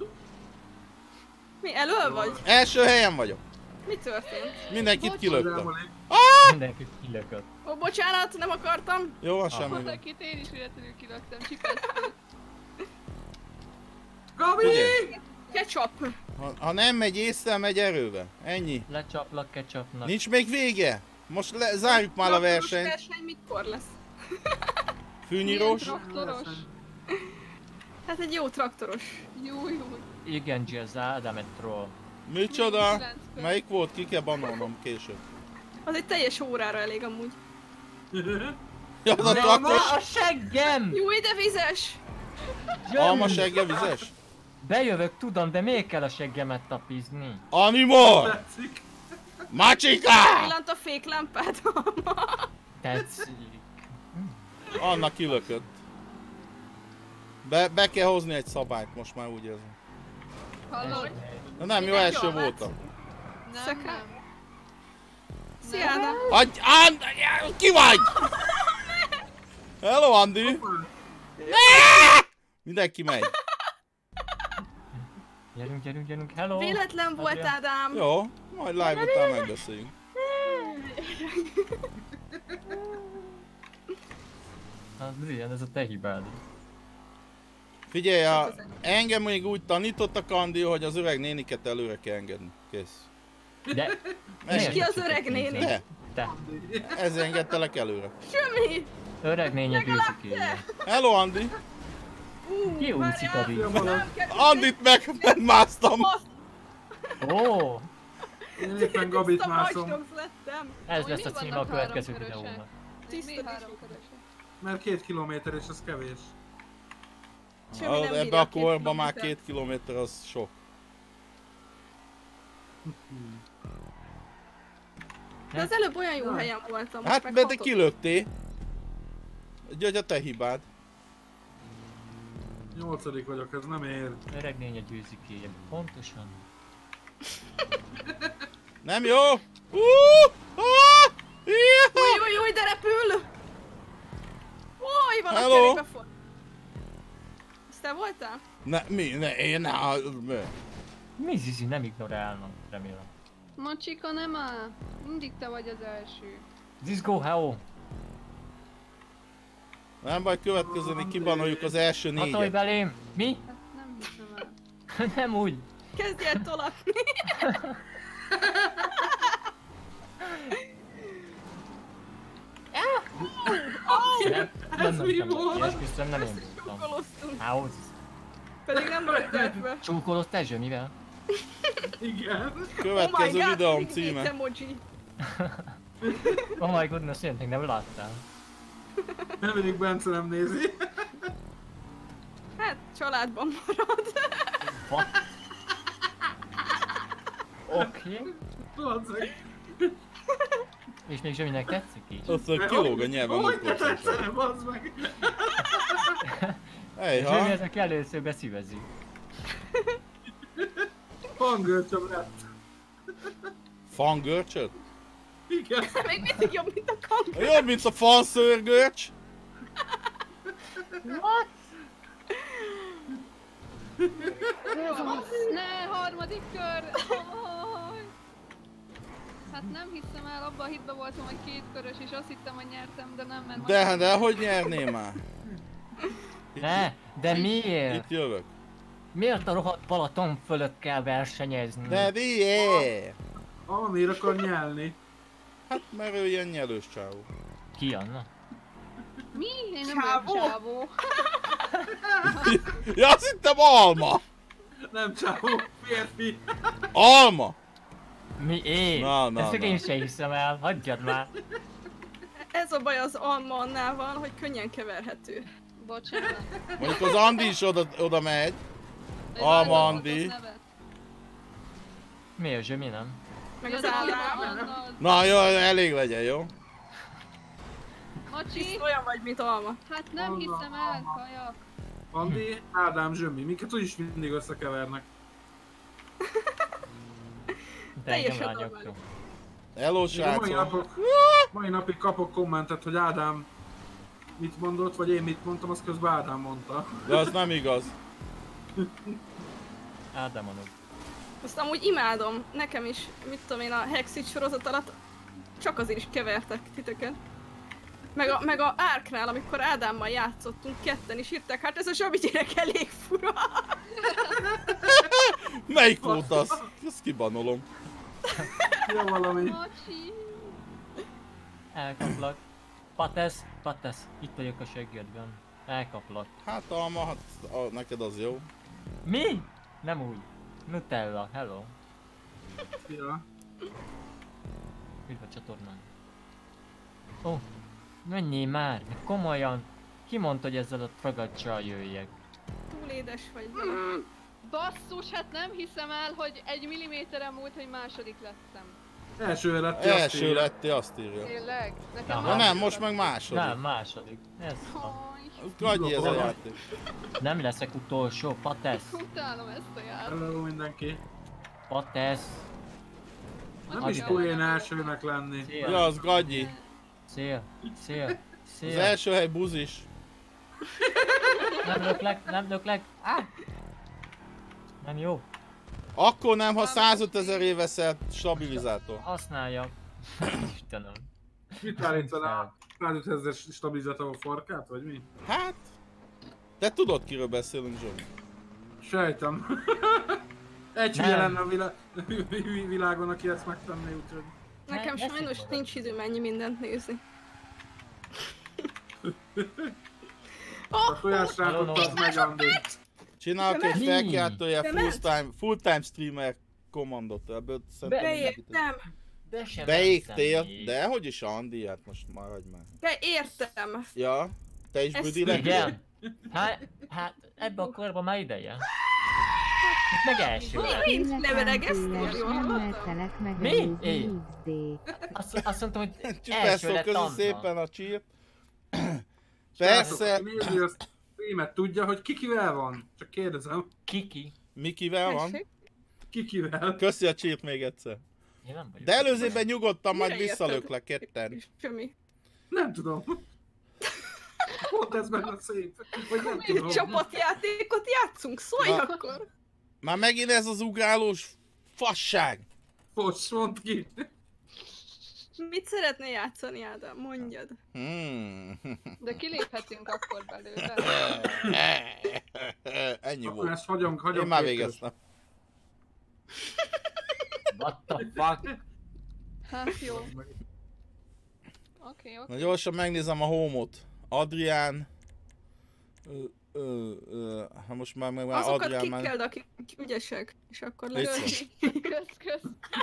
Mi, elől vagy? Első helyen vagyok. Mi történt? Mindenkit Bocs. kilöktem. Mindenki kilökött. Ó, bocsánat, nem akartam. Jó, van semmi. Valakit én is véletlenül kilöktem, csipesztőt. Gabi! Figyelj, Ketchup. ha nem megy észre, megy erővel. Ennyi. Lecsaplak ketchupnak. Nincs még vége? Most zárjuk már a Traktoros versenyt. verseny mikor lesz? Fűnyírós. Milyen traktoros? Hát egy jó traktoros. Jó, jó. Igen, Jazz, Ádám egy troll. Micsoda? 9 perc. Melyik volt? Ki kell banolnom később. Az egy teljes órára elég amúgy. Ja, az a traktos. A seggem! Jó, ide vizes! Alma segge vizes? Bejövök, tudom, de miért kell a seggemet tapizni? Animal! Tetszik. Macsika! Pillant a féklámpát. Tetszik. Anna kilökött. Be kell hozni egy szabályt, most már úgy érzem. Hallod? Na nem, jó, Ide első jól voltam. Nem, Szekre. nem. Szia, Ádám. Ki vagy? Hello, Andi! Mindenki megy. Gyerünk, gyerünk, gyerünk, hello! Véletlen volt, Adrián. Ádám. Jó, majd live után megbeszéljünk. Hát ilyen, ez a te hibád. Figyelj, engem még úgy tanítottak, Andi, hogy az öreg néniket előre kell engedni. Kész. De... És ki az öreg néni? De, Te. ez engedtelek előre. Semmi. Öreg nénye gőzikéje. Hello, Andi! Kiúszik a víz. Andit megmásztam! Ó, Én éppen Gabit mászom, lettem. ez Hogy lesz a mi címe a vannak következő háromkörösek? videónak. Mi Tiszta 3 körösek? mert 2 kilométer és az kevés. Semmi nem Ebbe bírja a 2 korban már kilométert. 2 kilométer az sok. De az előbb olyan jó helyen voltam. most Hát, meg de te hatott. kilöktél. György, a te hibád. 8. vagyok, ez nem ér. Öreg nénye gőzikéje. Pontosan. Nem jó? Új, de repül! Új, van a Hello. kerékbe fog. Ez te voltál? Én Mi Zizi, nem ignorálnak, remélem. Macsika nem áll. Mindig te vagy az első. This go how? Nem baj, következően kibanoljuk az első Hatolj négyet. belém! Mi? Hát nem hiszem el. Nem úgy. Kezdj el tolatni. Nem mi mentem volt? neki, esküszöm, nem én voltam. Csókoloztunk. Ához. Pedig nem volt terve. Csókolod te, mivel? Igen. Következő videóm címe. Emoji. Oh my goodness, én még nem láttál. Nem mindig Bence nem nézi. Hát családban marad. What? Oké. Bazzeg. És még Zsöminek tetszik így? Aztán kilóg a nyelvem, hogy amikor te tetszene, bazd meg! Hey, Zsömi ha? ezek először beszívezi. Hangölcsöm lett. Fangörcsöt? Igen. Még mindig jobb, mint a kang. Jobb, mint a fanszörgörcs. Ne, harmadik kör! Oh. Hát nem hiszem el, abban a hitben voltam, hogy 2 körös, és azt hittem, hogy nyertem, de nem, mert... De hogy nyerném már? Ne, de miért? Itt jövök. Miért a rohadt Balaton fölött kell versenyezni? De miért? Miért akar nyelni? Hát mert ő ilyen nyelős csávó. Ki Anna? Mi? Én nem vagyok csávó. Ja, azt hittem alma! Nem csávó, férfi. Alma! Mi én? Na, Ezt még na. én sem hiszem el, hagyjad már. Ez a baj az Alma Annával, hogy könnyen keverhető. Bocsánat. Mondjuk az Andi is oda megy. Egy Alma vállalkozó Andi. nevet. Miért Zsömi nem? Meg Mi az az Ádám. Anna? Na jó, elég legyen, jó? Macsi? Olyan vagy, mint Alma. Hát nem Anna, hiszem el, Anna. kajak. Andi, Ádám, Zsömi. Minket úgyis mindig összekevernek. De engem Teljesen lányokról. Hello, Még a srácok! mai napig kapok kommentet, hogy Ádám mit mondott, vagy én mit mondtam, azt közben Ádám mondta. De az nem igaz. Ádám Anuk. Azt amúgy imádom. Nekem is, mit tudom én, a Hexit sorozat alatt csak azért is kevertek titeket. Meg a Arknál, amikor Ádámmal játszottunk, ketten is írták, hát ez a Zsabi gyerek elég fura. Melyik volt az? Ezt kibanolom. Jó valami. Macsi! Elkaplak. Patesz, itt vagyok a seggedben. Elkaplak. Hát Alma, hát neked az jó. Mi? Nem úgy. Nutella, hello. Ja. Üdv a csatornán. Ó, menjél már, de komolyan. Ki mondta, hogy ezzel a tragacsal jöjjek? Túl édes vagy. Basszus, hát nem hiszem el, hogy 1 milliméterem múlt, hogy második lettem. Első lett, Első lettél, azt írja. Tényleg? Nekem Aha. Ja más- nem, most meg második. Nem, második. Ez van. Haj, Az gagyi ez a játék. Nem leszek utolsó, Patesz. utálom ezt a játékot. Hello mindenki. Patesz. Nem is poén elsőnek lenni. Szél, Ja, az gagyi. szél, Az szél. első hely buzis. Nem löklek. Ah! Nem jó. Akkor nem, ha 105 000 veszel stabilizátor. Használja. Istenem. Mit állítod a 105 000 stabilizátor farkát, vagy mi? Hát... Te tudod, kiről beszélünk, Zsomi? Sejtem. Egy Nem. hülye lenne a világon, aki ezt megtenné, úgyhogy... Nekem Ne sajnos szigorod. nincs időm ennyi mindent nézni. A tojásrákot az meg Andi. Csinálok egy Mi? felkiáltója De ment. full-time streamer kommandot, ebből szerintem mindenki tud. Beértem, De sem Beégtél, mentem még. de hogy is Andi, hát most maradj már. beértem. Ja, te is Ezt büdi lettél? Igen. Hát ebbe a korban már ideje. Itt meg első. Mint levelegeztél, jól hallottam? Mi? Én? Azt mondtam, hogy első Csipeszó, lett köszi Anna. szépen a csírt. Persze. Persze, Aki nézi a streamet, tudja, hogy kikivel van. Csak kérdezem. Kiki. Mikivel van? Tessék? Kikivel. Köszi a csírt még egyszer. Én nem vagyok. De előzőben nyugodtan, majd Mire visszalöklek ketten. Semmi. Nem tudom. Pont ez benne szép. Vagy nem tudom. Csapatjátékot játszunk, szólj Na. akkor! Már megint ez az ugrálós fasság. Bocs, mondd ki. Mit szeretnél játszani, Ádám? Mondjad. De kiléphetünk akkor belőle. Ennyi Akkor volt. ezt hagyom Én már két végeztem. What the fuck? Hát jó. Oké. Na gyorsan megnézem a homot. Adrián, Hát most már Azokat Adrián már... kikkeld, akik ügyesek, és akkor Légy lesz. Kösz.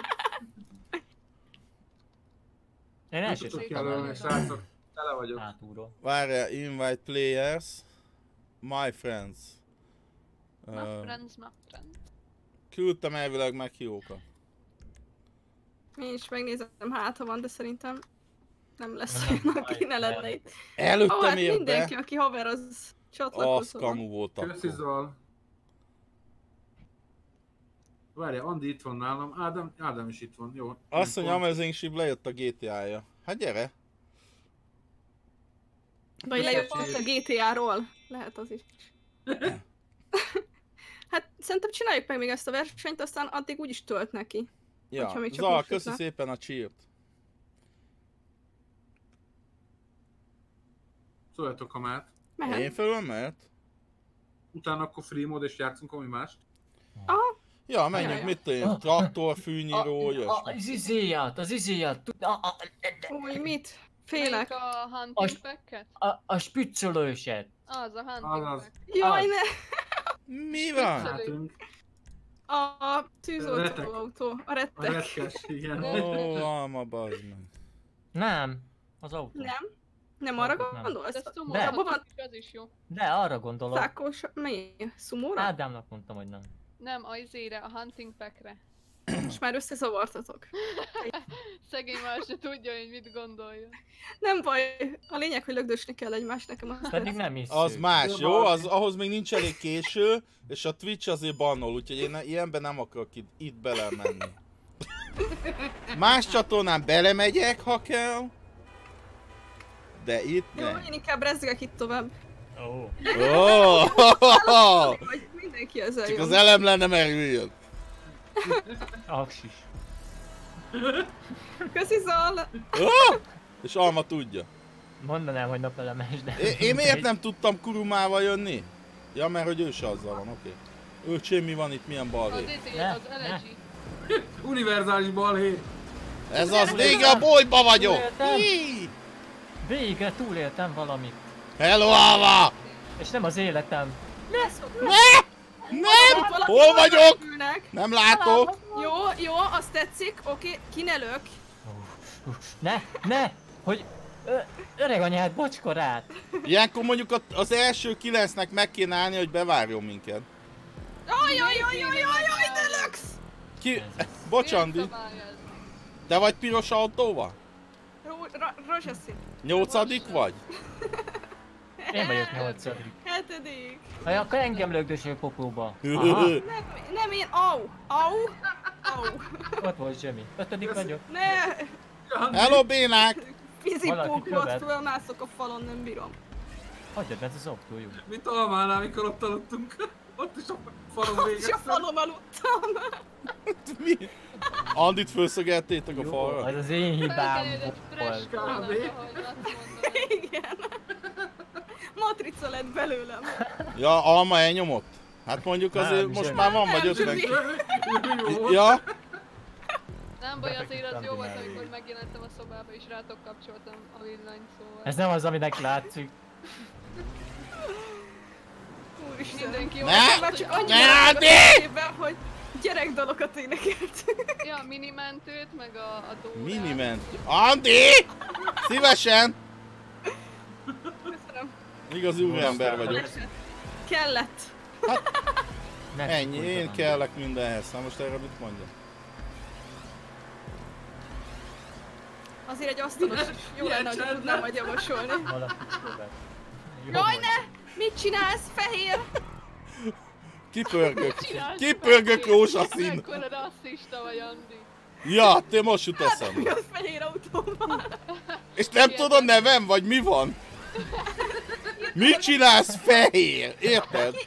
Én el sem Tudtok tudtam jelölni, srácok. Tele vagyok. hátulról. Várjál, invite players. My friends. My friends. Küldtem elvileg meghívókat. Én is megnézem, hát ha van, de szerintem nem lesz Nem, olyan, aki ne lenne itt. Előttem Hát ért mindenki, be. aki haver, az Az csatlakozó. kamu volt Köszi akkor. Zol. Várjál, Andi itt van nálam, Ádám is itt van, jó. Azt mondja, Amazing Ship lejött a GTA-ja. Hát gyere. Vagy lejött a GTA-ról. Lehet az is. Hát szerintem csináljuk meg még ezt a versenyt, aztán addig úgyis tölt neki. Ja, Hogyha még csak Zal, most köszi jutna. szépen a cheert. Szóljatok, ha már. Mehet. Én felül mehet? Utána akkor free mode és játszunk ami mást. Ja, menjünk, Jaj. mit tudom, traktor, fűnyíró, Az izéját, Új, mit? Melyik Félek. a hunting packet? a spüccölőset. Az a hunting Az. pack. Jaj, ne! Mi van? Látünk. A tűzoltóautó, a A rettek. retkes, igen. Ó, alma, bazd meg. Nem, az autó. Nem arra Nem. gondolsz? De szumó, De. Abban van az is jó. De arra gondolok. szákos, mi? Szumóra? Ádámnak mondtam, hogy nem. Nem, a izére, a hunting packre. Most már összezavartatok. Szegény más se tudja, hogy mit gondolja. Nem baj, a lényeg, hogy lögdösni kell egymást, nekem az Pedig nem hiszük. Az más, Jó, jó? valaki- Ahhoz még nincs elég késő, és a Twitch azért bannol, úgyhogy én ilyenben nem akarok itt belemenni. Más csatornán belemegyek, ha kell. De itt Jó, nem. én inkább rezzegek itt tovább. Ó. Vagy mindenki ezzel Csak jön. az elem lenne merüljön. Aksis. Köszi Zal! És Alma tudja. Mondanám, hogy napelemes, de... Én miért nem tudtam kurumával jönni? Ja, mert hogy ő se azzal van, oké. Öcsém, mi van itt, milyen Az balhé? izé, Ne, az elegy. Univerzális balhé. Ez az, vége a bolyba vagyok! Túléltem. Hí! Végre túléltem valamit. Hello, Alma! És nem az életem. Nem! Valaki Hol vagyok? ülnek. Nem látok! Jó, azt tetszik, oké, ki ne lök. Ne! Hogy... Öreg anyád, bocskorát! Ilyenkor mondjuk az első 9-nek meg kéne állni, hogy bevárjon minket. Jaj, de löksz! Ki... Bocsandi, te vagy piros autóval? Rózsaszín. 8. vagy? Én vagyok 8-adik. 7. Aj, akkor engem lögdösöl popóba. Aha, Nem én, au! ott volt Zsemi. 5. vagyok. Ne! Hello, bénák! Fizipók követ. volt, fölmászok a falon, nem bírom. Hagyjad, mert az autó jó. Mint Almánál, amikor ott aludtunk. Ott is a falon És a végeztem. falon aludtam. Mi? Andit felszögeltétek a Jó, falra? az az én hibám Felkerült egy fresh volt. vonat, Kb. ahogy azt mondod. Igen. Matrica lett belőlem. Ja, Alma elnyomott? Hát mondjuk azért Nem, most Zsemi. már van vagy Nem, 50. Zsemi. Jó volt. Ja? Nem baj, azért az Befeküdtem jó volt, Dináriába. amikor megjelentem a szobába és rátok kapcsoltam a villanyt, szóval. Ez nem az, aminek látszik. Úristen. Mindenki jó. Ne! Már csak Ne, annyira Andi! évben, hogy gyerekdalokat énekeltünk. Ja, a minimentőt, meg a dórát. Miniment. Andi! Szívesen! Köszönöm. Igazi úriember vagyok. Kellett. Ne Ennyi, csapulj én be, kellek mindenhez. Na most erre mit mondja? Azért egy asztalos is jó Ilyen lenne, hogy csendben. tudnám majd javasolni. valaki próbál. Jó Jaj, volt. ne! Mit csinálsz, fehér? Kipörgök. Csinálsz Kipörgök fehér. rózsaszín. Mekkora rasszista vagy, Andi. Ja, te most jut Mi eszembe. az fehér autóban? És nem tudod a nevem, vagy mi van? Mit csinálsz, fehér? Érted?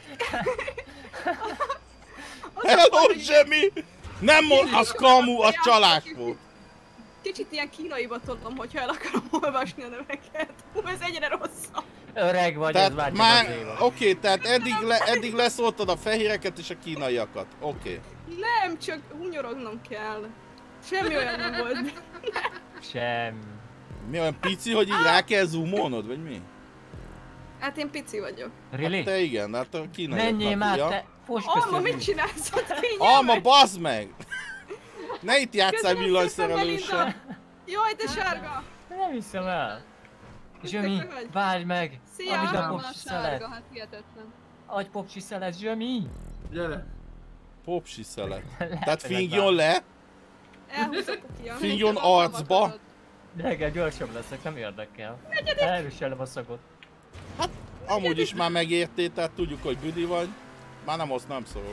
Hello, Zsemi! Nem mond, az kamu, az csalás volt. Kicsit ilyen kínaiba tolom, hogyha el akarom olvasni a neveket. Hú, ez egyre rosszabb. Öreg vagy, ez Tehát már csak az már, évad. oké, tehát eddig leszóltad a fehéreket és a kínaiakat. Oké. Nem, csak hunyorognom kell. Semmi olyan nem volt. Sem. Mi olyan pici, hogy így rá kell zoomolnod, vagy mi? Hát én pici vagyok. Really? Te igen, hát a kínaiak Menjél már, napja. te Alma, mit fosköszörű! csinálsz ott? Alma, bazd meg! Ne itt játsszál Köszönöm szépen, villanyszereléssel. Belinda. Jaj, de sárga! Nem hiszem el. Zsömi, te vagy? várj meg! Szia! Add a Van a popsi sárga, szelet! hát hihetetlen. Adj popsi szelet, Zsömi! Gyere. Popsi szelet. Lehet, Tehát hogy fingjon le, Elhúzok a kia. fingjon Nekem a arcba. szabadod. Reggel gyorsabb leszek, nem érdekel. Elviselem a szagot. Amúgy is már megértél, tehát tudjuk, hogy büdi vagy. Már nem azt nem szorol.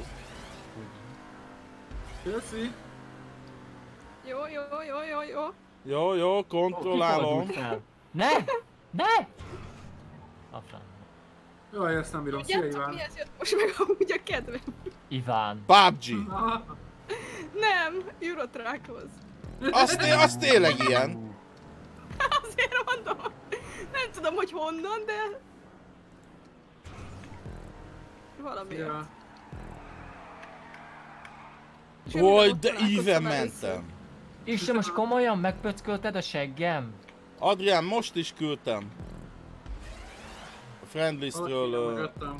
Köszi. Jó, jó, jó, jó, jó. Jó, jó, kontrollálom. Ne! Ne! A franc. Jaj, ezt nem bírom. Szia, Tudjátok, Iván. mihez jött most meg amúgy a kedvem? Iván. PUBG. Ah, Nem, Eurotrackhoz. Az tényleg ilyen. Azért mondom. Nem tudom, hogy honnan, de... Valamiért. szia. Zsömivel Hogy ott de találkoztam íven először. mentem. És most komolyan megpöckölted a seggem? Adrián, most is küldtem. A friend Valaki listről mögöttem.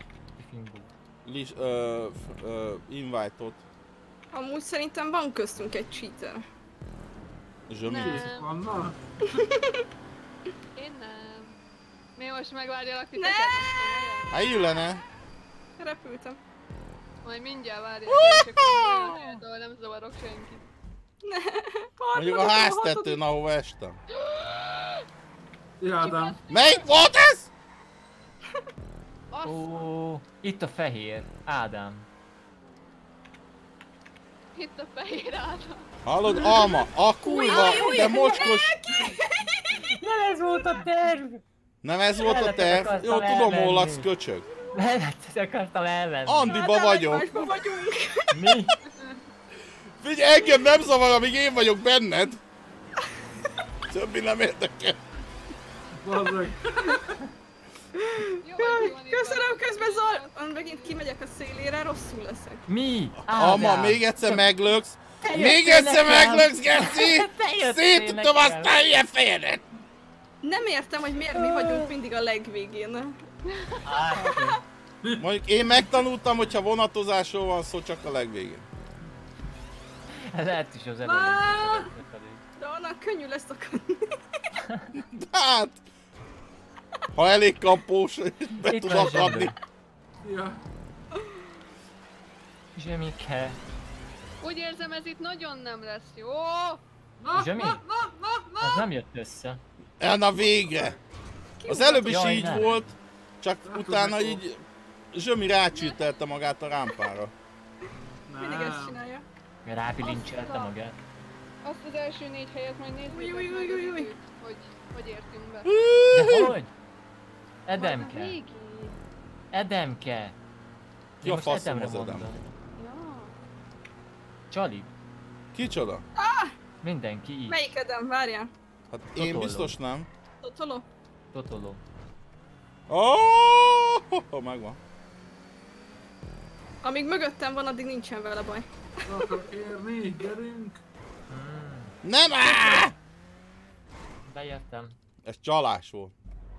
invite-ot. Amúgy szerintem van köztünk egy cheater. Zsömi. Nem. Anna? Én nem. Mi most megvárjalak Ne! titeket? Hát illene. Repültem. Majd mindjárt várják, és akkor olyan helyet, ahol nem zavarok senkit. Mondjuk a háztetőn, ahova estem. Ja, Ádám. Melyik volt ez? Azt Ó, itt a fehér. Ádám. itt a fehér Ádám. Hallod, Alma, a kurva, de mocskos. Nem ez volt a terv! Nem ez volt a Melletted terv? akartam Jó, tudom, hol elmenni. laksz, köcsög. Melletted akartam elmenni. Andiba vagyok. Egymásba vagyunk. Mi? Figyelj, engem nem zavar, amíg én vagyok benned. Többi nem érdekel. Bazzeg. Jó, hogy van Köszönöm, Iván. közben Zol... Megint kimegyek a szélére, rosszul leszek. Mi? Alma, még egyszer meglöksz. Te Még jöttél egyszer nekem. meglöksz, Geci! Te jöttél Szétütöm nekem. azt a hülye fejedet! Nem értem, hogy miért mi vagyunk mindig a legvégén. Hát, Mondjuk én megtanultam, hogyha vonatozásról van szó, csak a legvégén. lehet is az előbb. De annak könnyű lesz akadni. De hát... Ha elég kapós, be Itt tud van akadni. zsebben. Szia. Zsemike. Úgy érzem, ez itt nagyon nem lesz jó. Zsemi? Ez nem jött össze. Na végre! Az előbb is Jaj, így ne. volt, csak Hát, utána az így... Zsömi rácsítelte magát a rámpára. Mindig ezt csinálja. Rábilincselte magát. Azt az első 4 helyet majd nézzétek Új, új, meg új, az új, új. időt, hogy értünk be. De hogy? A Edemke. végig. Edemke. Ki a Én most faszom Edemre az Edem? mondom. Ja. Csali. Kicsoda? Mindenki így. Melyik Edem? Várjál. Hát én Totolo. biztos nem. Totolo? Totoló. Oh, megvan. Amíg mögöttem van, addig nincsen vele baj. Akarok érni, gyerünk. Nem áll! Bejöttem. Ez csalás volt.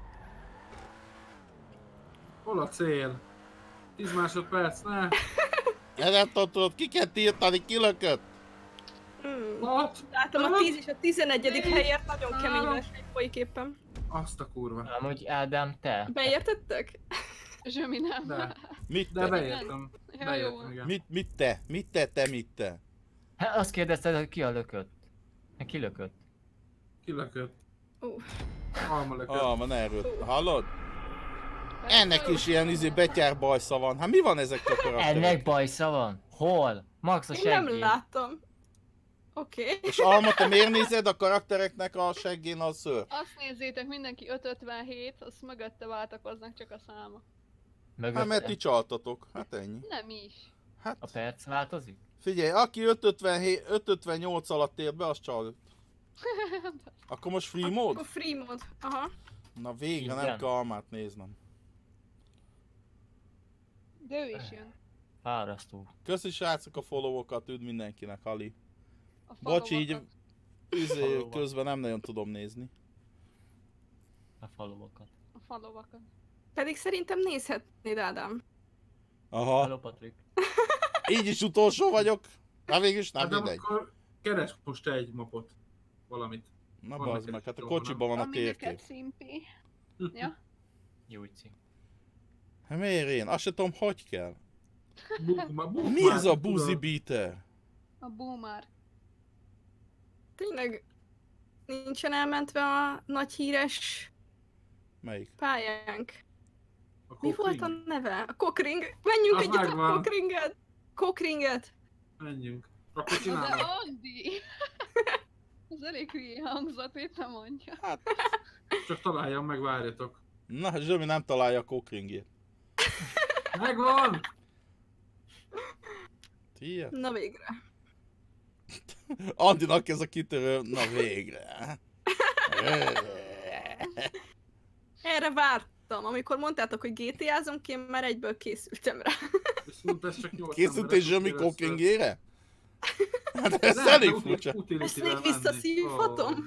Hol a cél? 10 másodperc, ne? Ezzel tudod, ki kell tiltani, kilökött. What? Látom a 10 és a 11. helyért nagyon kemény verseny folyik éppen. Azt a kurva. Amúgy Ádám, te. Beértettek? Zsömi nem. De, Mit de te? beértem. Ja, jó. Beértem, igen. Mit te? Mit te? Hát azt kérdezted, hogy ki a lökött. Hát ki lökött? Ki lökött? Ó. Alma lökött. Ah, van erről. Hallod? Ennek is ilyen betyár bajsza van. Hát mi van ezekkel a karakterek? Ennek bajsza van? Hol? Max a Én nem seggén. láttam. Oké. És Alma, te miért nézed a karaktereknek a seggén a szőr? Azt nézzétek, mindenki 557, azt mögötte váltakoznak csak a száma. Mögötte. Hát mert ti csaltatok. Hát ennyi. Nem is. Hát A perc változik? figyelj, aki 558 alatt ér be, az csalt. Akkor most free mód? Akkor free mode. Aha. Na végre nem Igen. kell Almát néznem. De ő is jön. Fárasztó. Köszi srácok a followokat, üdv mindenkinek, Ali. A Bocs, így falovakat. közben nem nagyon tudom nézni. A faluvokat. A falovakat. Pedig szerintem nézhetnéd, Ádám. Aha. Hello, Patrik. Így is utolsó vagyok. Hát végülis nem Hát de mindegy. akkor keres most egy mapot. Valamit. Na Vannak bazd meg, egy hát a jó, kocsiban van a Amiket térkép. szimpi. Ja. Jújci. Hát miért én? Azt se tudom, hogy kell. Buk Mi már, ez a tudod. buzi beater? A boomer. Tényleg nincsen elmentve a nagy híres Melyik? pályánk. A Mi volt a Cockring. neve? A Cockring. Menjünk Az együtt a megvan. Cockringet. Cockringet. Menjünk. Akkor De csinálom. Andi! Ez elég hülye hangzott, itt nem mondja. Csak találjam meg, várjatok. Na, Zsömi nem találja a cockringjét. Megvan! Tiéd? Na végre. Andinak ez a kitörő, na végre. Erre vártam. Amikor mondtátok, hogy GTA-zunk, én már egyből készültem rá. Viszont ez csak 8 Készült egy Zsömi cockringére? Hát ez Lehetne elég furcsa. Ezt még visszaszívhatom?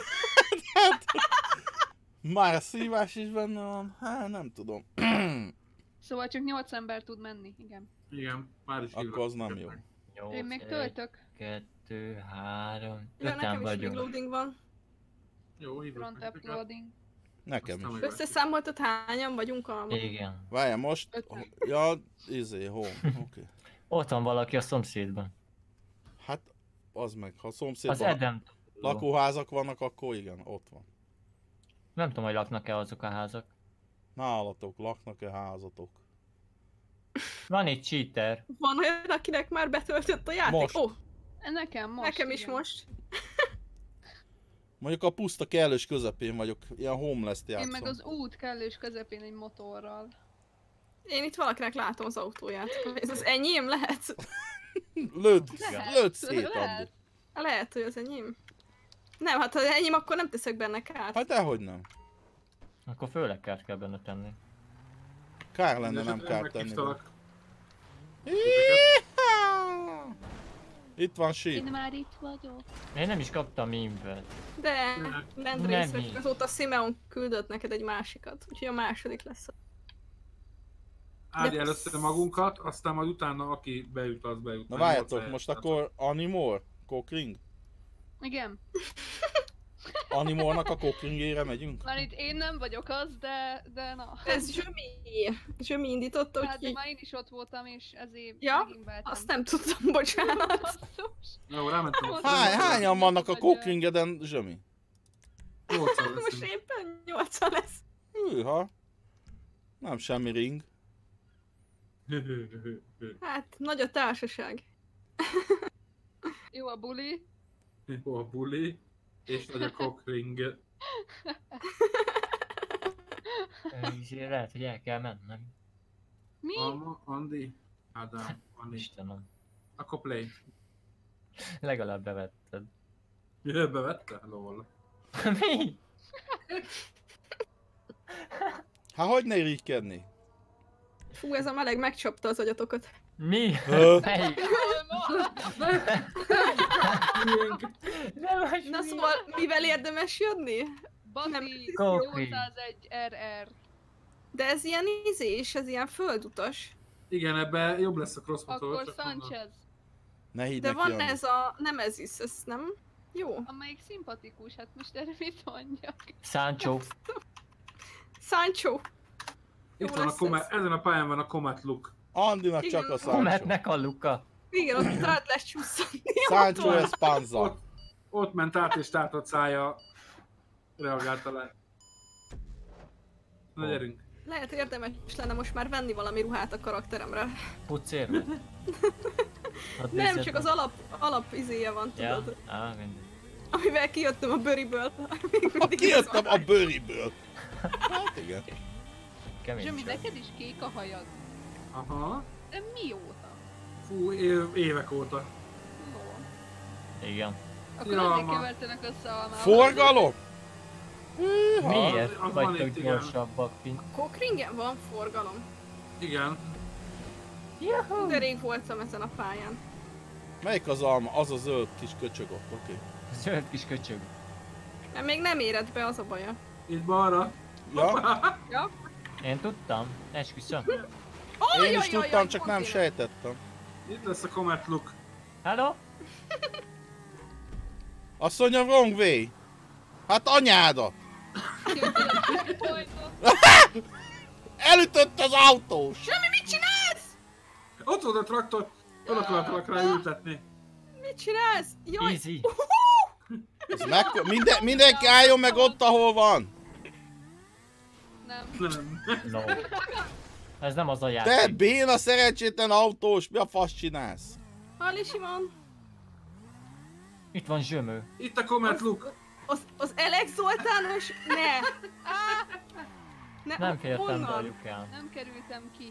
Már szívás is benne van? Hát nem tudom. Szóval csak 8 ember tud menni, igen. Igen, már is Akkor az nem jó. 8, Én még töltök. 2, 3, Ja, 5-en nekem is még vagyunk. loading van. Jó, hívok Front nektek. uploading. Nekem Aztán is. meg- Összeszámoltad, hányan vagyunk a... Igen. Várjál most. Öten. Ja, home. Oké. Ott van valaki a szomszédban. Hát, az meg, ha Az szomszédban Edem. lakóházak vannak, akkor igen, ott van. Nem tudom, hogy laknak-e azok a házak. Nálatok, laknak-e házatok? Van egy cheater. Van olyan, akinek már betöltött a játék? Most. Ó, Nekem most. nekem is igen. most. Mondjuk a puszta kellős közepén vagyok, ilyen homeless-t Én játszom. meg az út kellős közepén egy motorral. Én itt valakinek látom az autóját. Ez az enyém lehet? Lőd szét, Andi. Lehet. Lehet, hogy az enyém. Nem, hát ha az enyém, akkor nem teszek benne kárt. Hát dehogy nem. Akkor főleg kárt kell benne tenni. Kár lenne nem Mindenesetre kárt tenni. meghívtalak. Itt van Én sheep. már itt vagyok. Én nem is kaptam invert. De Landrész, Nem így. azóta Simeon küldött neked egy másikat, úgyhogy a második lesz. Áldj először magunkat, aztán majd utána aki bejut, az bejut. Na Mert várjatok, nyolc most helyet akkor Animor? Cockring? Igen. Animornak a cockringére megyünk? Már itt én nem vagyok az, de na. Ez Zsömi. Zsömi indította, Hát de úgyhogy... már én is ott voltam, és ezért Ja? meginváltam. Azt nem tudtam, bocsánat. Basszus. Jó, rámentem a Hányan vannak a cockringeden, Zsömi? 8-an Most leszünk. éppen 8 lesz. Hűha. Nem semmi ring. Hát, nagy a társaság. Jó a buli. Jó a buli, és nagy a cockring. És lehet, hogy el kell mennem. Mi? Alma, Andi, Ádám, Andi. Istenem. Akkor play. Legalább bevetted. Jöbbe vette? Lol. Mi? Hát hogy ne irigykedni? Fú, ez a meleg megcsapta az agyatokat. Mi? Ö? Melyik? Nem vagy Na mi? szóval, mivel érdemes jönni? Bandi Cockring. 801 RR. De ez ilyen ízés, ez ilyen földutas. Igen, ebbe jobb lesz a cross motor. Akkor csak mondom. Sanchez. Ne hidd De neki, van Andi. ez a Nemesis, ez nem? Jó. Amelyik szimpatikus, hát most erre mit mondjak? Sancho. Sancho. Itt Jó van a lesz Comet, ez. ezen a pályán van a Comet look. Andinak Igen. csak a Sancho. Kometnek a luka. Igen, ott át lesz csúszani. Sancho Espanza. Ott ment át és tátott szája reagálta le. Na gyerünk. Lehet érdemes lenne most már venni valami ruhát a karakteremre. Pucér vagy? Hadd Nem, nézzed csak meg. az alap izéje van, Ja? tudod. Mindegy. Amivel kijöttem a bőriből. Még mindig ez Kijöttem van. a bőriből. Hát igen. Kemény Zsömi, csaj. neked is kék a hajad. Aha. De mióta? Fú, évek óta. No. Igen. Akkor Ja, azért ma. kevertenek össze almával. Forgalom? Hűha. Miért az van vagytok itt, igen. gyorsabbak, mint... Cockringen van forgalom. Igen. De rég voltam ezen a pályán. Melyik az alma? Az a zöld kis köcsög ott, oké. Zöld kis köcsög. Mert még nem éred be, az a baja. Itt balra. Ja? Ja? Én tudtam, esküszöm. Én is tudtam, csak nem sejtettem. Itt lesz a Comet Look. Hello? Azt mondja, wrong way. Hát anyádat! Elütött az autós! Zsömi, mit csinálsz? Ott volt a traktor, oda akartak rá ültetni. Mit csinálsz? Jaj! Easy. Mindenki álljon meg ott, ahol van! Nem. Nem. No. Ez nem az a Te játék. béna szerencsétlen autós, mi a fasz csinálsz? Halli Simon. Itt van zsömő. Itt a Comet Look. Az Alex Zoltános? Ne! Nem féltem honnan? belőlük el. Nem kerültem ki.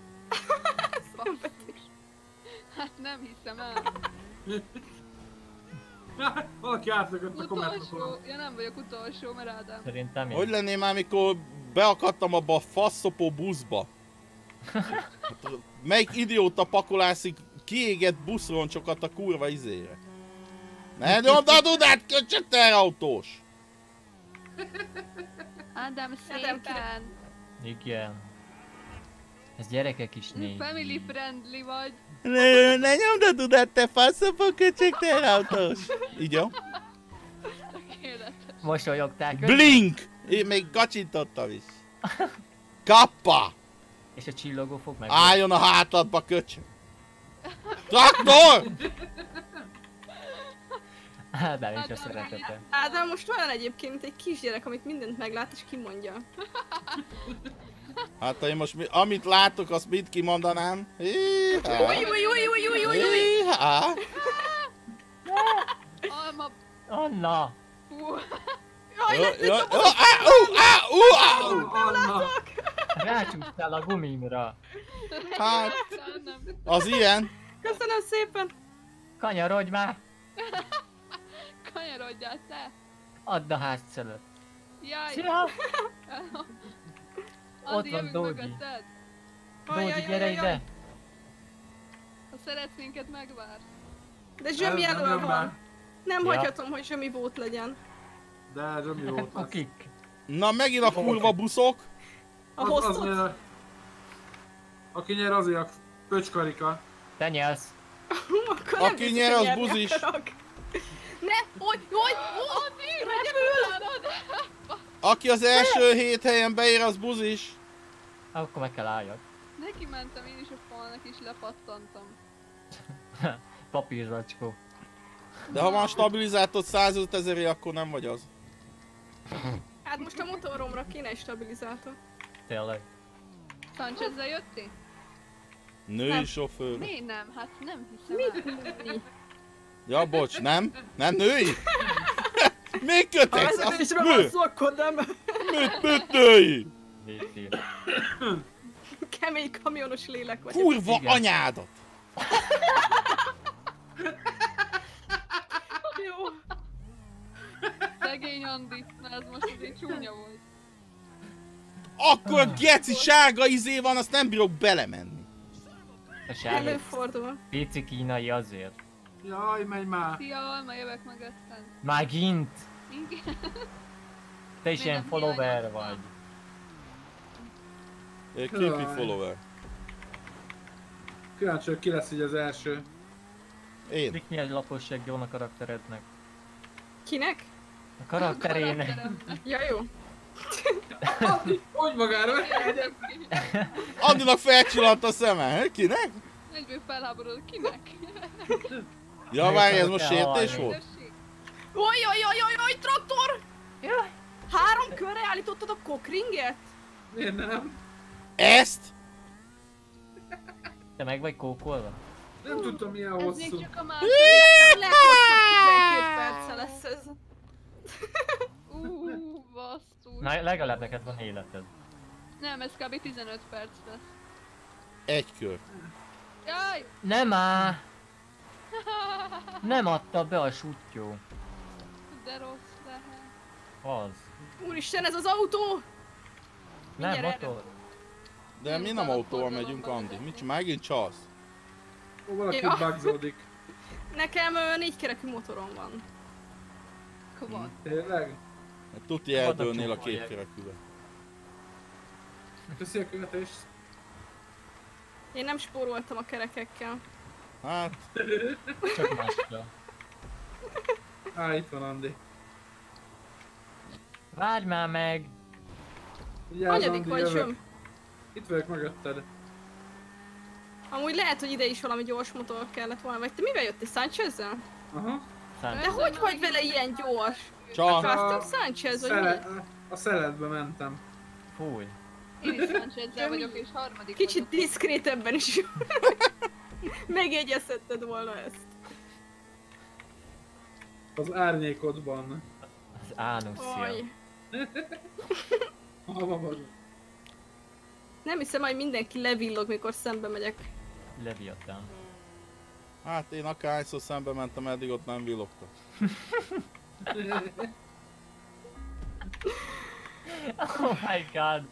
Hát nem hiszem el. Valaki átlökött a Comet Utolsó. Lookon. Ja nem vagyok utolsó, mert Ádám. Szerintem én. Hogy lennél már, mikor beakadtam abba a faszopó buszba? Hát, melyik idióta pakolászik kiégett buszroncsokat a kurva izére? Ne nyomd a dudát, köcsög teherautós! Ádám Ádám, szépen. Igen. Ez gyerekek is nézik. Family friendly vagy. Ne nyomd a dudát, te faszopó köcsög teherautós! Így jó? Tökéletes. Mosolyogták. Blink! Én még kacsintottam is. Kappa! És a csillogó fog meg. Álljon a hátadba, köcsög! Traktor! Ádám is a Ádám, szeretete. Ádám most olyan egyébként, mint egy kisgyerek, amit mindent meglát és kimondja. Hát én most amit látok, azt mind kimondanám. Hí-há. Új, új, új, új, új, új, új. Hí-há. Alma... Anna! Fú. Jaj, lett egy Jaj, doboz! Anna. Rácsúsztál a gumimra. Hát, Nem. az ilyen. Köszönöm szépen! Kanyarodj már! Kanyarodjál te. Add a házszelőt. Jaj. Szia! Andi, van jövünk Dógyi. mögötted. Dógyi, gyere ide! Ha szeretsz minket, megvársz. De Zsömi Nem, elől nem, van. nem. Nem Ja. hagyhatom, hogy Zsömi volt legyen. De Zsomi volt. az. Kukik! Na megint a kurva buszok. A Az hosszot. nyer. Aki nyer, azért a pöcskarika. Te nyelsz! Akkor nem Aki biztos, nyer, hogy az nyerni buzis. akarok. Ne! Hogy! Repül! Aki az első 7 helyen beér, az buzis. Akkor meg kell álljak. Neki mentem én is a falnak és lepattantam. Papírzacskó. De ha van stabilizátor 105 000, akkor nem vagy az. Hát most a motoromra kéne egy stabilizátor. Tényleg. Sanchezzel jöttél? Női Nem. sofőr. Miért nem? Hát nem hiszem el. Ja, bocs, nem? Nem női? Még kötesz? Az Az is van nő? szó, akkor nem. Mit női? Védtél. Kemény kamionos lélek vagy. Kurva Igen. anyádat! Jó. Szegény Andi. Na ez most azért csúnya volt. Akkor geci sárga izé van, azt nem bírok belemenni. A sárga. Előfordul. Pici kínai azért. Jaj, menj már. Szia, Alma, jövök mögötted. Megint! Igen. Te is Még ilyen nem follower hiányoztam. vagy. Creepy follower. Kíváncsi, hogy ki lesz így az első. Én. Mik milyen laposság jól a karakterednek? Kinek? A karakterének. Karakterem. Ja, jó. Hogy magára? Nézzük ki. Andinak felcsillant a szeme, kinek? Egyből felháborodok. Kinek? Ja, várj, ez most sértés volt? Tessék. Oj, traktor! Jaj. 3 körre állítottad a cockringet? Miért nem? Ezt? Te meg vagy kókolva? Nem tudtam milyen Ez hosszú. még csak a másik. Leghosszabb 12 perce lesz ez. Basszus. Na, legalább neked van életed. Nem, ez kb. 15 perc lesz. Egy kör. Jaj! Nem á! Nem adta be a sutyó. De rossz lehet. Az. Úristen, ez az autó! Nem, Mindjárt motor. De mi nem autóval megyünk, Andi? Mit csinál? Megint csalsz? Ó, valaki Ja. bugzódik. Nekem 4 kerekű motorom van. Akkor van. Tényleg? Tuti eldőlnél a képkerekűbe. Köszi a követést. Én nem spóroltam a kerekekkel. Hát, Csak másra. Itt van Andi. Várj már meg! Vigyázz, Hanyadik Andi, vagy, jövök. Zsöm? Itt vagyok mögötted. Amúgy lehet, hogy ide is valami gyors motor kellett volna. Vagy te mivel jöttél? Sanchezzel? Aha. De hogy vagy vele ilyen gyors? csak. Custom Sanchez, vagy mi? A szeletbe mentem. Fúj. Én is Sanchezzel vagyok, és harmadik Kicsit vagyok. diszkrétebben is. Megjegyezhetted volna ezt. Az árnyékodban. Az ánuszja. Aj. Hova vagy? Nem hiszem, hogy mindenki levillog, mikor szembe megyek. Leviatán. Hát én akárhányszor szembe mentem, eddig ott nem villogtak. Oh my god.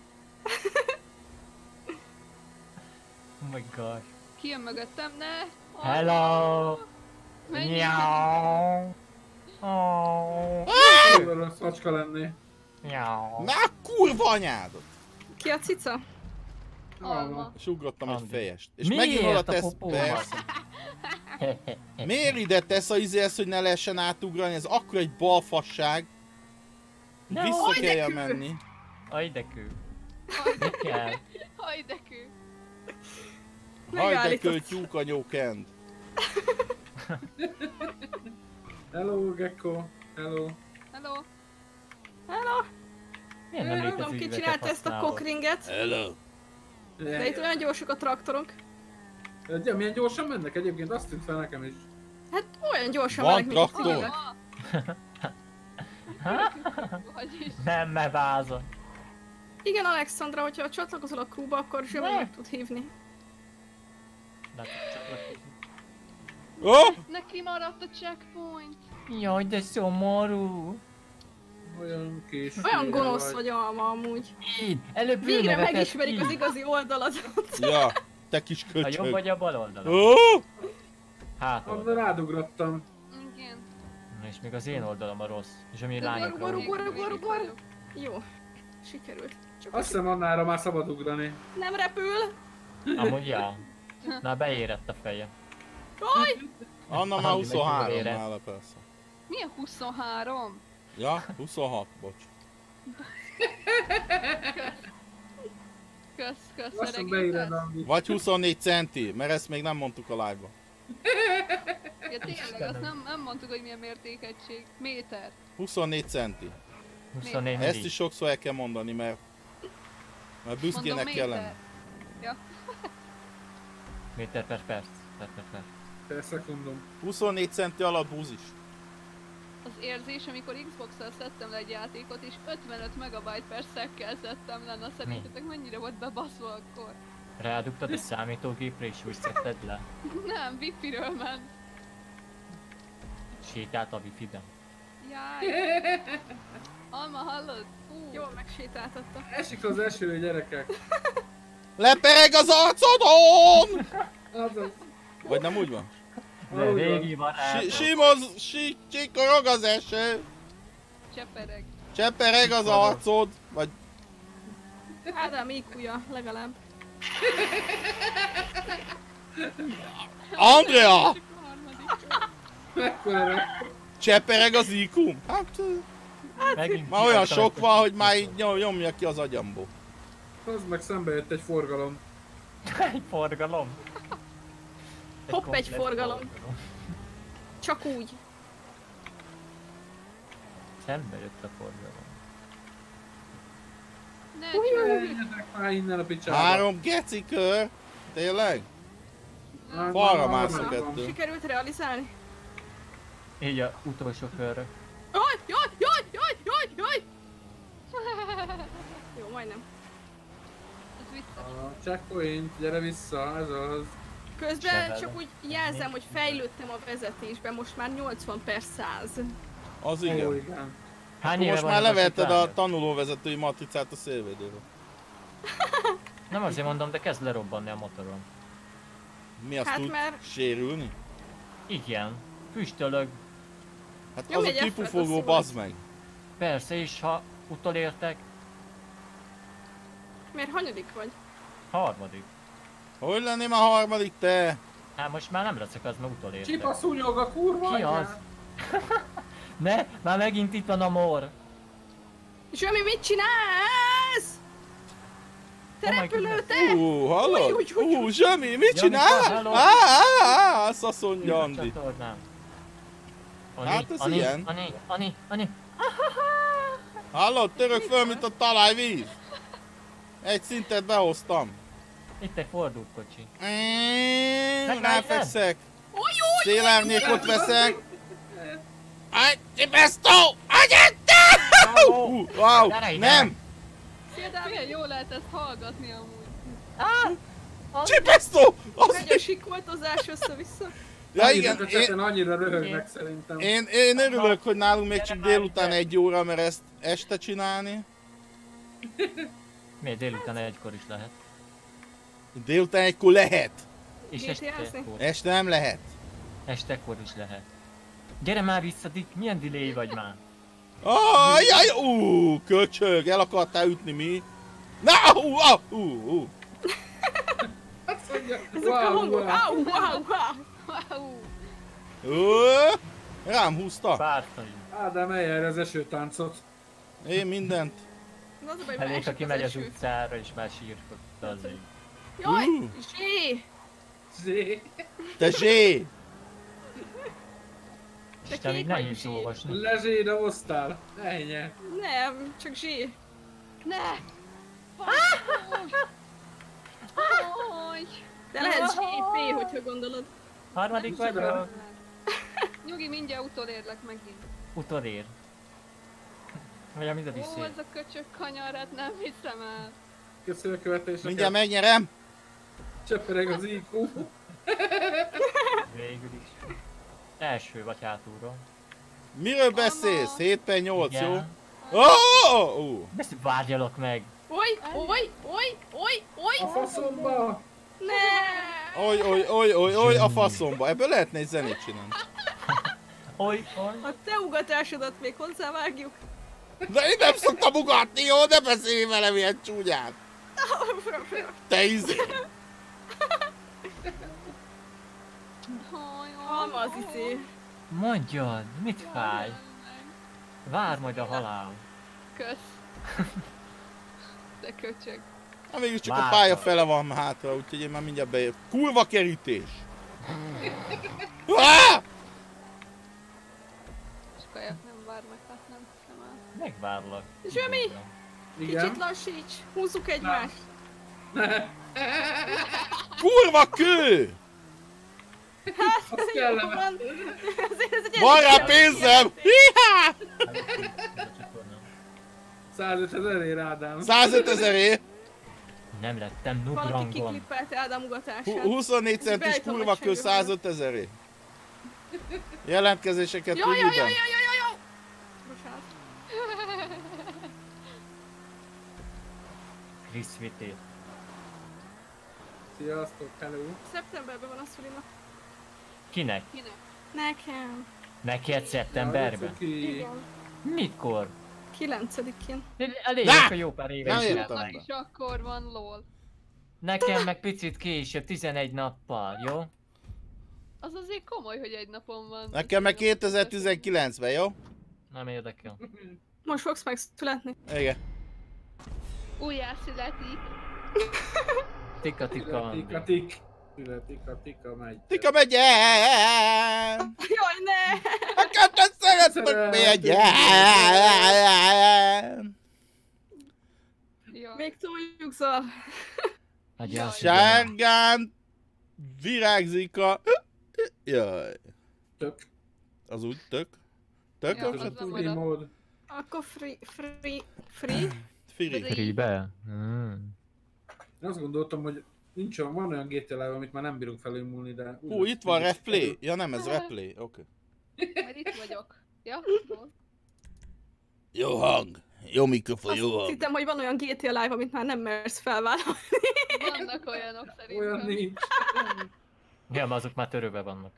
Oh my god. Ki jön mögöttem, ne? Hello! Menj! Miau! Oh. Kurva rossz macska lenni. Miau. Na kurva anyádat! Ki a cica? Alma. És ugrottam egy Andi. fejest. És Miért megint oda a tesz, popómat? persze. Miért ide tesz a izéhez, hogy ne lehessen átugrani? Ez akkor egy balfasság. Ne, Vissza hagyd kelljen nekünk! menni. Ajdekő. Mi kell? Hajdekő. Hajde Megállított. költ tyúkanyókend. Hello, Gecko. Hello. Hello. Hello! Miért nem létező Tudom, ki üvegeket csinálta ezt a használod? cockringet. Hello. De itt olyan gyorsak a traktorok. Ja, milyen gyorsan mennek egyébként? Azt tűnt fel nekem is. Hát olyan gyorsan Van mennek, mint a traktor? tényleg. Vagyis. Nem, mert vázol. Igen, Alexandra, hogyha csatlakozol a crewba, akkor Zsömen meg tud hívni. Nem, csak Oh! Neki maradt a checkpoint. jaj, de szomorú. Olyan kis. Olyan gonosz vagy, Alma, amúgy. Így, előbb Végre ülnevetett megismerik így. az igazi oldaladat. Ja, te kis A jobb köcsög. vagy a bal oldalon? Oh! Hát Abba oldalon. rádugrottam. Igen. Na és még az én oldalom a rossz. És ami De lányokra rugor, úgy. rugor, rugor. Jó, sikerült. Csak Azt hiszem annára már szabad ugrani. nem repül. Amúgy ja. Na beérett a feje. Aj! Anna már Andi meg 23 jól érett. nála persze. Milyen 23? Ja, 26, bocs. Kösz, Lassan beíred, öregítesz? Andi. Vagy 24 centi, mert ezt még nem mondtuk a live-ba. Ja tényleg, azt nem mondtuk, hogy milyen mértékegység. Méter. 24 centi. 24 Ezt is sokszor el kell mondani, mert büszkének Mondom, kell méter. lenni. Ja. méter per perc. Per. Per szekundum. 24 centi alatt búzis. Az érzés, amikor Xbox-al szedtem le egy játékot, és 55 megabyte per szekkel szedtem le, na szerintetek mennyire volt bebaszva akkor? Rádugtad a számítógépre és úgy szedted le. Nem, wifi-ről ment. Sétált a wifi-ben. Jaj. Alma, hallod? Jól megsétáltatta. Esik az eső, gyerekek. Lepereg az arcodon! Azaz. Vagy nem úgy van? De Ahogy régi barátom. Simoz, csikorog az eső, Csepereg. csepereg az arcod, vagy Ádám IQ-ja, legalább. Andrea! Csak a harmadik. Mekkora. Csepereg az IQ? Hát, Megint már olyan kiadtam sok ezt a- van, hogy már így nyomja ki az agyamból. Az meg szembe jött egy forgalom. Egy forgalom. Hopp, egy komplett forgalom. Csak úgy. Szembe jött a forgalom. Ne Menjetek már innen a picsába. 3 geci kör? Tényleg? Már- Falra már- mászok már- ettől. Sikerült realizálni? Így a utolsó körre. Jaj, jaj, jaj, jaj, jaj, jaj! Jó, majdnem. Ez vicces. A checkpoint, gyere vissza, ez az. Közben Sevel. csak úgy jelzem, hogy fejlődtem a vezetésben, most már 80 per 100. Az Ó, igen. igen. Hány Akkor éve most van már ez a levetted a Citroen? tanulóvezetői matricát a szélvédőről. Nem azért mondom, de kezd lerobbanni a motoron. Mi azt Hát tud mert- sérülni? Igen. Füstölög. Hát Nyomj az a egy F-et, kipufogó, azt jó. bazd meg. Bazd meg. Persze, és ha utolértek, akkor meg a Citroen. Hát az a kipufogó, bazd meg. Persze, és ha utolértek, Miért hanyadik vagy? Harmadik. Hogy lenném a harmadik, te? Hát most már nem leszek, az meg utolértek. Csipa szúnyog a kurva Ki az? anyját. Ne, már megint itt van a mor. Zsömi, mit csinálsz? Te Oh my repülő, te! Hallod? Úgy. Zsemi, mit Jani, csinál? hello. Szaszondja Andi. Hát ez ilyen. Ani. Hallod, török föl, mint a talajvíz. Egy szintet behoztam. Itt egy fordult kocsi. Ráfekszek. Szélárnyékot veszek. Csipesztó! Agyette! Wow, Gyere ide. nem! Szia, Dávid! Milyen jól lehet ezt hallgatni amúgy. Csipesztó! Egy sikoltozás össze-vissza. Ja Igen, igen, a cseten annyira röhögnek szerintem. én örülök, hogy nálunk még csak délután 1 óra, mert ezt este csinálni. Miért délután 1-kor is lehet? Délután 1-kor lehet. És GTA-zni? estekor. Este nem lehet. Estekor is lehet. Gyere már vissza, Dick, milyen delay vagy már? Jaj, köcsög, el akartál ütni mi? Na, Azt mondja, Ezek a hangok, wow. Wow. Rám húzta. Pártai. Ádám eljár az esőtáncot. Én mindent. Na, az a baj, Elég, esik ha kimegy az eső. utcára és már sírkott az ég. Jaj, zsé! Zé. Te zsé! Isten, így kék vagy nehéz zsé. olvasni. Lezséde hoztál. Ennyi. Nem, csak zsé. Ne! Basszus! Aj! De lehet zsé, hogyha gondolod. Harmadik Nem vagyok. tudom. Nyugi, mindjárt utolérlek megint. Utolér. Vagy a Ó, mindad is ez szép. a köcsög kanyarát nem hiszem el. Köszönöm a követéseket. Mindjárt megnyerem. Csöpereg az IQ. Végül is. Első vagy hátulról. Miről beszélsz? 7/8, jó? Igen. Ezt várjalak meg. Oly! A faszomba. Ne! Oly, a faszomba. Ebből lehetne egy zenét csinálni. Oly. A te ugatásodat még hozzávágjuk. De én nem szoktam ugatni, jó? Ne beszélj velem ilyen csúnyát. Te izé. Almaz izé. Mondjad, mit fáj? Vár majd a halál. Kösz. De köcsög. Hát mégis csak a Vártam. pálya fele van hátra, úgyhogy én már mindjárt beér. Kurva kerítés! Ah! És kajak nem vár meg, hát nem hiszem el. Megvárlak. Zsömi! Igen. Kicsit lassíts, húzzuk egymást. Kurva kő! Az kellemes. Van. Azért ez egy Van rá elég pénzem! játék. Hihá! 105 000 Ádám. 105 000 Nem lettem Valaki nubrangon. kiklippelte Ádám ugatását. 24 centis Beállítom kurva a kő, csengőbe. 105 000 Jelentkezéseket Jaj, jaj, küldj jaj, ide. jaj, jaj, jaj! Bocsánat. Chris Whitty. Sziasztok, hello. Szeptemberben van a szulina. Kinek? Kinek? Nekem. Neked szeptemberben? Cuki. Igen. Mitkor? 9-én. Elég, Lá! akkor jó pár éve Nem is értem. lehet. Annak is akkor van, lol. Nekem meg picit később, 11 nappal, jó? Az azért komoly, hogy egy napon van. Nekem meg 2019-ben, jó? Nem érdekel. Most fogsz megszületni. Igen. Újjászületik. Tika-tika. Tika-tik. Tika-tika megy. Tika megyen! Jaj, ne! A kettőt szeretnek megyen! Jaj. Még toljuk, Zal. Agyás. Sárgán virágzik a... Jaj. Tök. Az úgy tök. Tök? Ja. És a Az nem tugi oda. mód. Akkor free? Firi. Fribe? Én azt gondoltam, hogy nincs olyan, van olyan GTA Live, amit már nem bírunk felülmúlni, de... Hú, itt van replay. Ja nem, ez replay. Oké. Majd itt vagyok. Ja? Lol. Jó hang. Jó mikrofon, jó Azt hang. hittem, hogy van olyan GTA Live, amit már nem mersz felvállalni. Vannak olyanok szerintem. Olyan nincs. Ja, azok már törőbe vannak.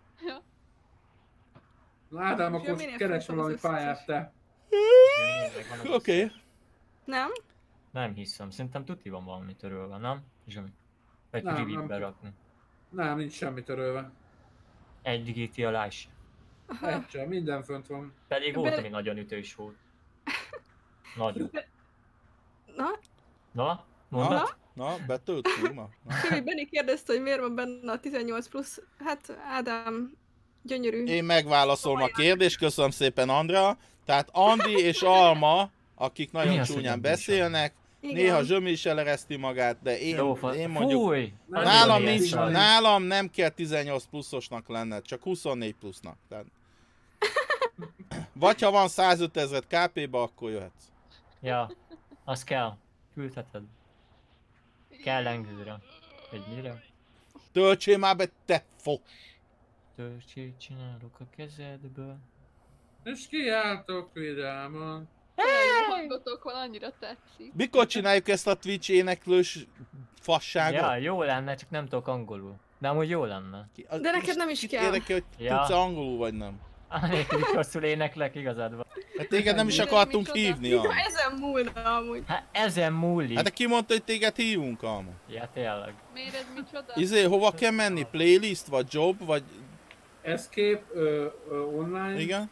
Na Ádám, Ja, akkor minél keres fontosabb valami az összes. pályát te. Oké. Nem? Nem hiszem, szerintem tuti van valami törölve, nem? Zsami? Vagy Nem, privitbe nem. rakni. Nem, nincs semmi törölve. Egy GT alá is. Egy sem, minden fönt van. Pedig volt, ami nagyon ütős volt. Nagyon. Na, Na, mondod? Na, betöltünk ma. Na. Benni kérdezte, hogy miért van benne a 18 plusz. Hát Ádám, gyönyörű. Én megválaszolom a kérdést, köszönöm szépen Andrea. Tehát Andi és Alma, akik Mi nagyon az, hogy csúnyán nem beszélnek, Igen. néha Zsömi is elereszti magát, de Jó, én mondjuk... Fúj! Nálam, Nagyon ilyen. nálam nem kell 18 pluszosnak lenned, csak 24 plusznak. Tehát... Vagy ha van 105 000 KP-ba, akkor jöhetsz. Ja, az kell. Küldheted. Kell engedre. Egy mire? Töltsél már be, te fos! Töltsét csinálok a kezedből. És kiálltok vidáman. Olyan hangotok van, annyira tetszik. Mikor csináljuk ezt a Twitch éneklős fasságot? Ja, jó lenne, csak nem tudok angolul. De amúgy jó lenne. De neked nem is Kit kell. érdekel, hogy Ja. tudsz angolul vagy nem? Anélkül is rosszul éneklek, igazad van. Hát téged nem is Tudod, akartunk micsoda? hívni, Ja, Alma. ezen múlna amúgy. Hát ezen múlik. Hát de ki mondta, hogy téged hívunk, Alma? Ja, tényleg. Miért ez micsoda? Hova kell menni? Playlist, vagy job, vagy... Escape, online, Igen?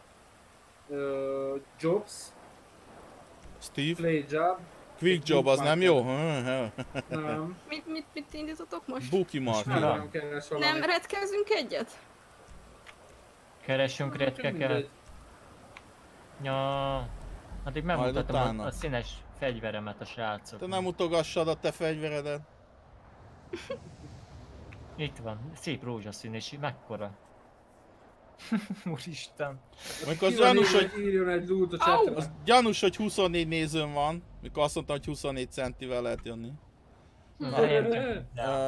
jobs, Steve? play job. Quick job, az nem jó? Nem. Mit indítotok most? Buki Mark. Nem. Nem keres valami. Nem retkezünk egyet? Keressünk retkeket. Ja. Addig megmutatom utána. a színes fegyveremet a srácok. Te nem utogassad a te fegyveredet. Itt van, szép rózsaszín és mekkora. Úristen. Amikor az Ki van gyanús, írva, hogy, írjon egy loot a chatre. az gyanús, hogy 24 nézőm van, mikor azt mondtam, hogy 24 centivel lehet jönni. Na, értem.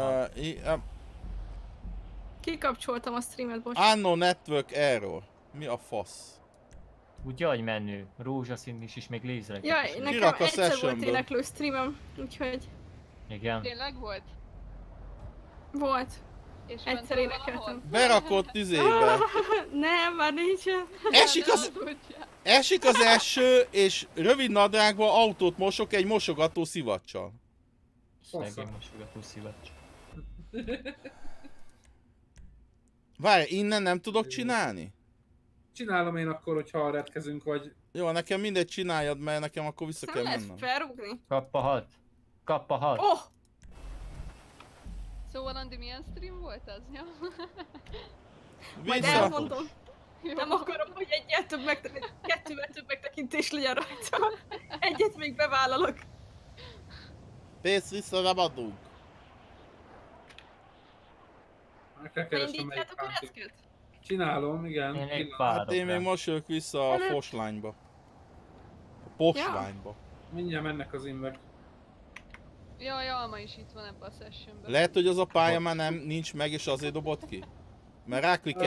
Kikapcsoltam a streamet, bocs. Unknown Network Error. Mi a fasz? Ugye, hogy menő. Rózsaszín is, és még lézerek. Jaj, is. nekem Kirak a egyszer volt sessionből. éneklő streamem, úgyhogy Igen. Tényleg volt? volt. És Egyszer ment énekeltem. valahol? Berakott izébe. Nem, már nincsen. Esik az eső, és rövid nadrágban autót mosok egy mosogató szivacsal. Szegény mosogató szivacs. Várj, innen nem tudok csinálni? Csinálom én akkor, hogyha retkezünk, vagy... Jó, nekem mindegy csináljad, mert nekem akkor vissza Nem kell lehet mennem. felrúgni? Kappa 6. Kappa 6. Oh! Szóval Andi, milyen stream volt az? Ja. Majd Vissza! elmondom. Jó. Nem akarom, hogy kettővel több megtekintés legyen rajta. Egyet még bevállalok. Pész vissza, nem adunk. Meg kell keresnem egy Indítjátok a pántit. recket? Csinálom, igen. Én egy Pillanat. pár. Hát én még most jövök vissza a foslányba. A poslányba. Mindjárt mennek az invek. Jaj, Alma is itt van ebben a sessionben. Lehet, hogy az a pálya már nincs meg, és azért dobott ki? Mert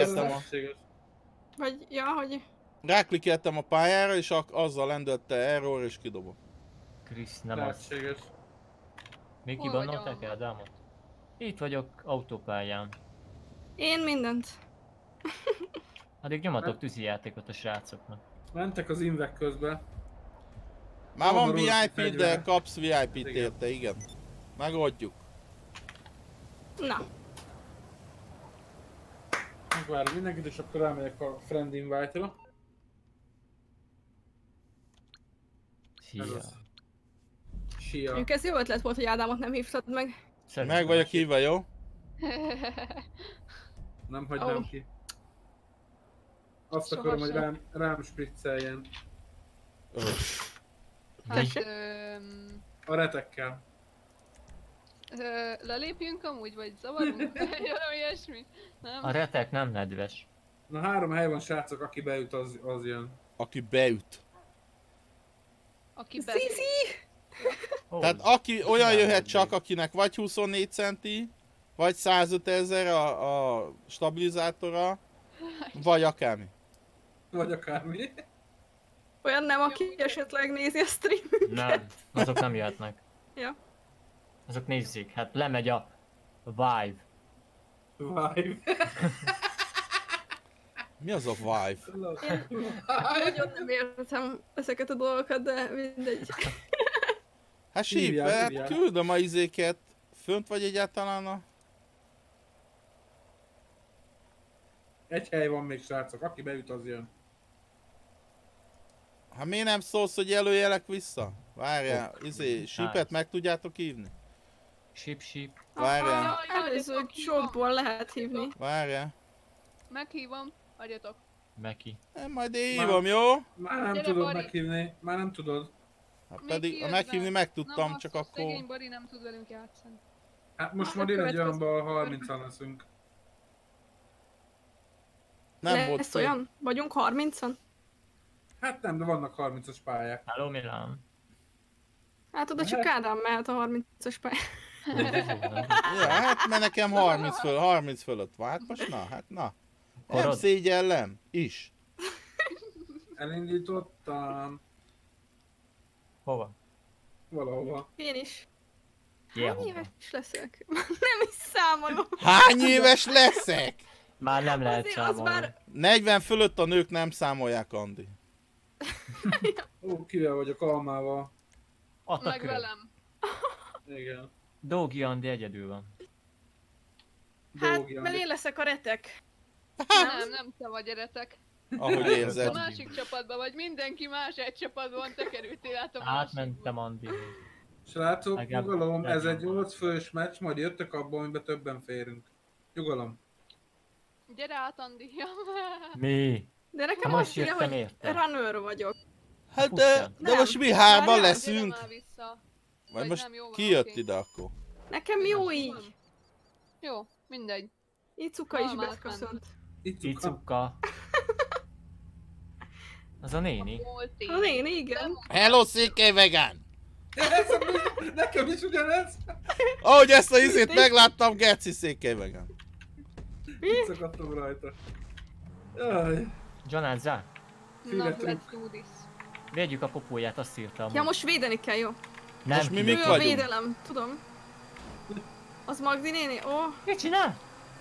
Vagy, ja, hogy... ráklikkeltem a pályára, és azzal lendülte error, és kidobott. Krisz, nem az. Lehetséges. Még Hol kibannolták vagy, Ádámot? Itt vagyok autópályán. Én mindent. Addig nyomatok tűzijátékot a srácoknak. Mentek az invek közben. Már van Rózsi VIP, de fegyver. kapsz VIP-t Igen. érte, igen. Megoldjuk. Na, Megvárom mindenkit, és akkor elmegyek a friend invite-ra. Szia. Ez az. Sia. mondjuk ez jó ötlet volt, hogy Ádámot nem hívtad meg. Szerintem Meg vagyok is. hívva, jó? Nem hagynám Ó. ki. Azt Soha akarom, hogy sem. rám spricceljen. Hát, A retekkel. lelépjünk amúgy, vagy zavarunk? Valami ilyesmi? Nem? A retek nem nedves. Na 3 hely van, srácok, aki beüt, az jön. Aki beüt. Aki Zizi! Ó, Tehát aki olyan nem jöhet nedves. csak, akinek vagy 24 centi, vagy 105 000 a stabilizátora, vagy akármi. Vagy akármi. Olyan nem, aki esetleg nézi a streamünket. Nem, azok nem jöhetnek. Ja. Azok nézzék, hát lemegy a Vive. Vibe. Mi az a Vive? Nagyon nem értem ezeket a dolgokat, de mindegy. Hát síp, küldöm a izéket. Fönt vagy egyáltalán a... Egy hely van még, srácok, aki beüt, az jön. Hát miért nem szólsz, hogy jelöljelek vissza? Várjál, sípet meg tudjátok hívni? Síp. Várjál. Előző sorból lehet hívni. Várjál. Meghívom, adjatok. Meki. Én majd hívom, jó? Már nem Gyere, tudod Bari. meghívni, már nem tudod. Hát Még pedig kijött meghívni be. megtudtam, Na, csak basszus, akkor... Szegény Bari nem tud velünk játszani. Hát most Hát majd én egy következő- olyanban 30-an leszünk. Nem volt Lesz föl. olyan? Vagyunk 30-an? Hát nem, de vannak 30-as pályák. Hello Milán. Hát oda csak Ádám mehet a 30-as pályán. Ja, hát mert nekem 30 fölött van. Hát most na, hát na. Nem Korod. szégyellem. Is. Elindítottam Hova? valahova. Én is. Ilyen Hány hova? éves leszek? Nem is számolom. Hány éves leszek? Már nem lehet Azért az számolni. már... 40 fölött a nők nem számolják, Andi. Ó, kivel vagyok, Almával. Ott a Meg kör. velem. Igen. Dógi Andi egyedül van. Hát, Dolgi, mert én leszek a retek. Nem te vagy eretek. Ahogy A érzed. másik csapatban vagy, mindenki más egy csapatban, te kerültél át a másikba. Átmentem Andi. Srácok, Legalább- nyugalom, ez egy legalább. 8 fős meccs, majd jöttök abban, amiben többen férünk. Nyugalom. Gyere át, Andi. Mi? De nekem Ha most azt írja, jöttem, hogy értem. runner vagyok. Hát Pusztán. de Nem. most mi hárman Várjál, leszünk? Gyere már vissza. Vagy most nem, jó van, ki jött oké. ide akkor? Nekem jó így. Jó, mindegy. Icuka is Almát beköszönt. Itt Icuka. Az a néni. Volti. A néni, igen. Hello, Székely Vegán! Nekem is ugyanez! Ahogy ezt a izét megláttam, Geci Székely Vegán. Itt szakadtam rajta. Jaj. Jonázza, Na, Fületünk. let's do this. védjük a popóját, azt írtam. Ja, most védeni kell, jó? Nem most mi tudom. mik Ő a vagyunk? védelem, tudom. Az Magdi néni? Ó, Mit csinál?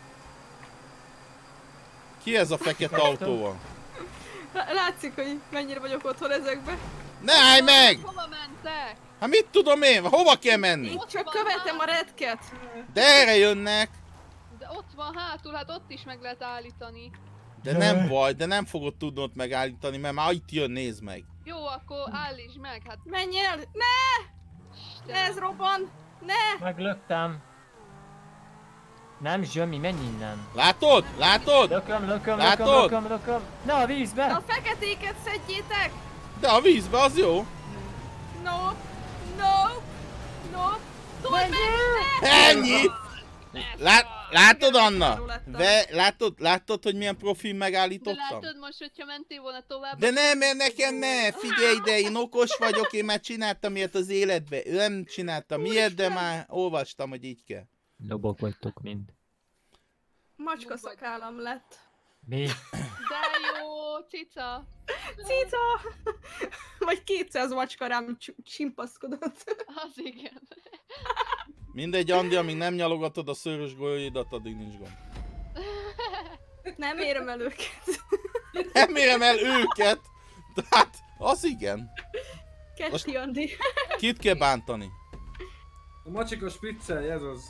Ki ez a fekete autóval? látszik, hogy mennyire vagyok otthon ezekbe. Ne állj meg! Hova mentek? Hát mit tudom én? Hova kell menni? Így csak követem a redket. De erre jönnek! De ott van hátul, hát ott is meg lehet állítani. De nem baj, de nem fogod tudni ott megállítani, mert már itt jön, nézd meg. Jó, akkor állítsd meg, hát Menj el! Ne! Istenem. Ez robban! Ne! Meglöktem. Nem, Zsömi, menj innen. Látod? Látod? Lököm. Ne a vízbe! A feketéket szedjétek! De a vízbe az jó. No! No! No! Tudj meg! Ne! Ennyi! Látod, Anna? Arról lettem. Látod, hogy milyen profil De megállítottam? látod most, hogyha mentél volna tovább... De nem, mert nekem ne! Figyelj ide, én okos vagyok, én már csináltam ilyet az életbe. Ő nem csináltam ilyet, de már olvastam, hogy így kell. Lobok vagytok mind. Macska szakállam lett. Mi? De jó, cica. Cica! Vagy 200 macska rám csimpaszkodott. Az igen. Mindegy, Andi, amíg nem nyalogatod a szőrös golyóidat, addig nincs gond. Nem érem el őket. Nem érem el őket! De hát, az igen. Ketti Andi. Kit kell bántani? A macsika spriccelj, ez az.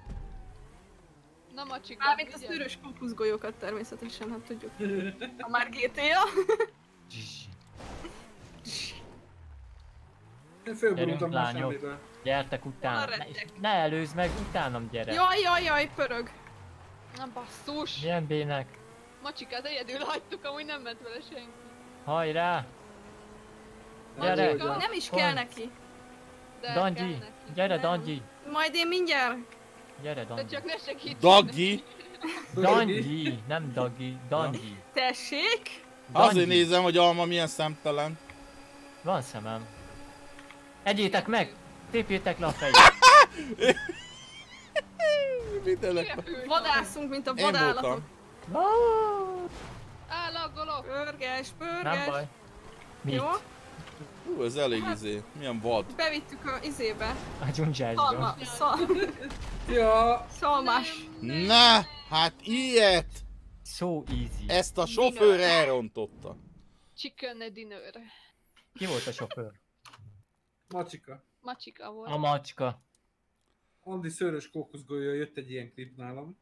Na macsika, Mármint a vigyázz. szűrös kokuszgolyókat természetesen, hát tudjuk. A már GTA. Én fölborultam Gyerünk, már lányok. semmibe. Gyertek utána. Hol a Ne, rettek? ne előzd meg, utánam gyere. Jaj, pörög. Na basszus. Milyen bének. Macsikát egyedül hagytuk, amúgy nem ment vele senki. Hajrá! Nem Gyere. tudja. Nem is Hol? kell neki. De kell Dangyi! neki. Gyere, Nem. Dangyi! Majd én mindjárt. Gyere, De Dangyi! csak ne segíts. Daggi? Dangyi! Nem Daggi, Dangyi. Tessék. Azért Dangyi. nézem, hogy Alma milyen szemtelen. Van szemem. Egyétek meg! Tépjétek le a fejét! Mindenek. Repülj. Vadászunk, mint a Én vadállatok. voltam. Állaggolok. Pörges, Nem pörges. baj. Mit? Jó? Hú, ez elég izé. Milyen vad. Bevittük a izébe. A dzsundzsásba. Ja, Szalmás. Na, hát ilyet! So easy. Ezt a sofőr elrontotta. Chicken dinner. Ki volt a sofőr? macsika. Macsika volt. A macska. Andi szőrös kókuszgolyó, jött egy ilyen klip nálam.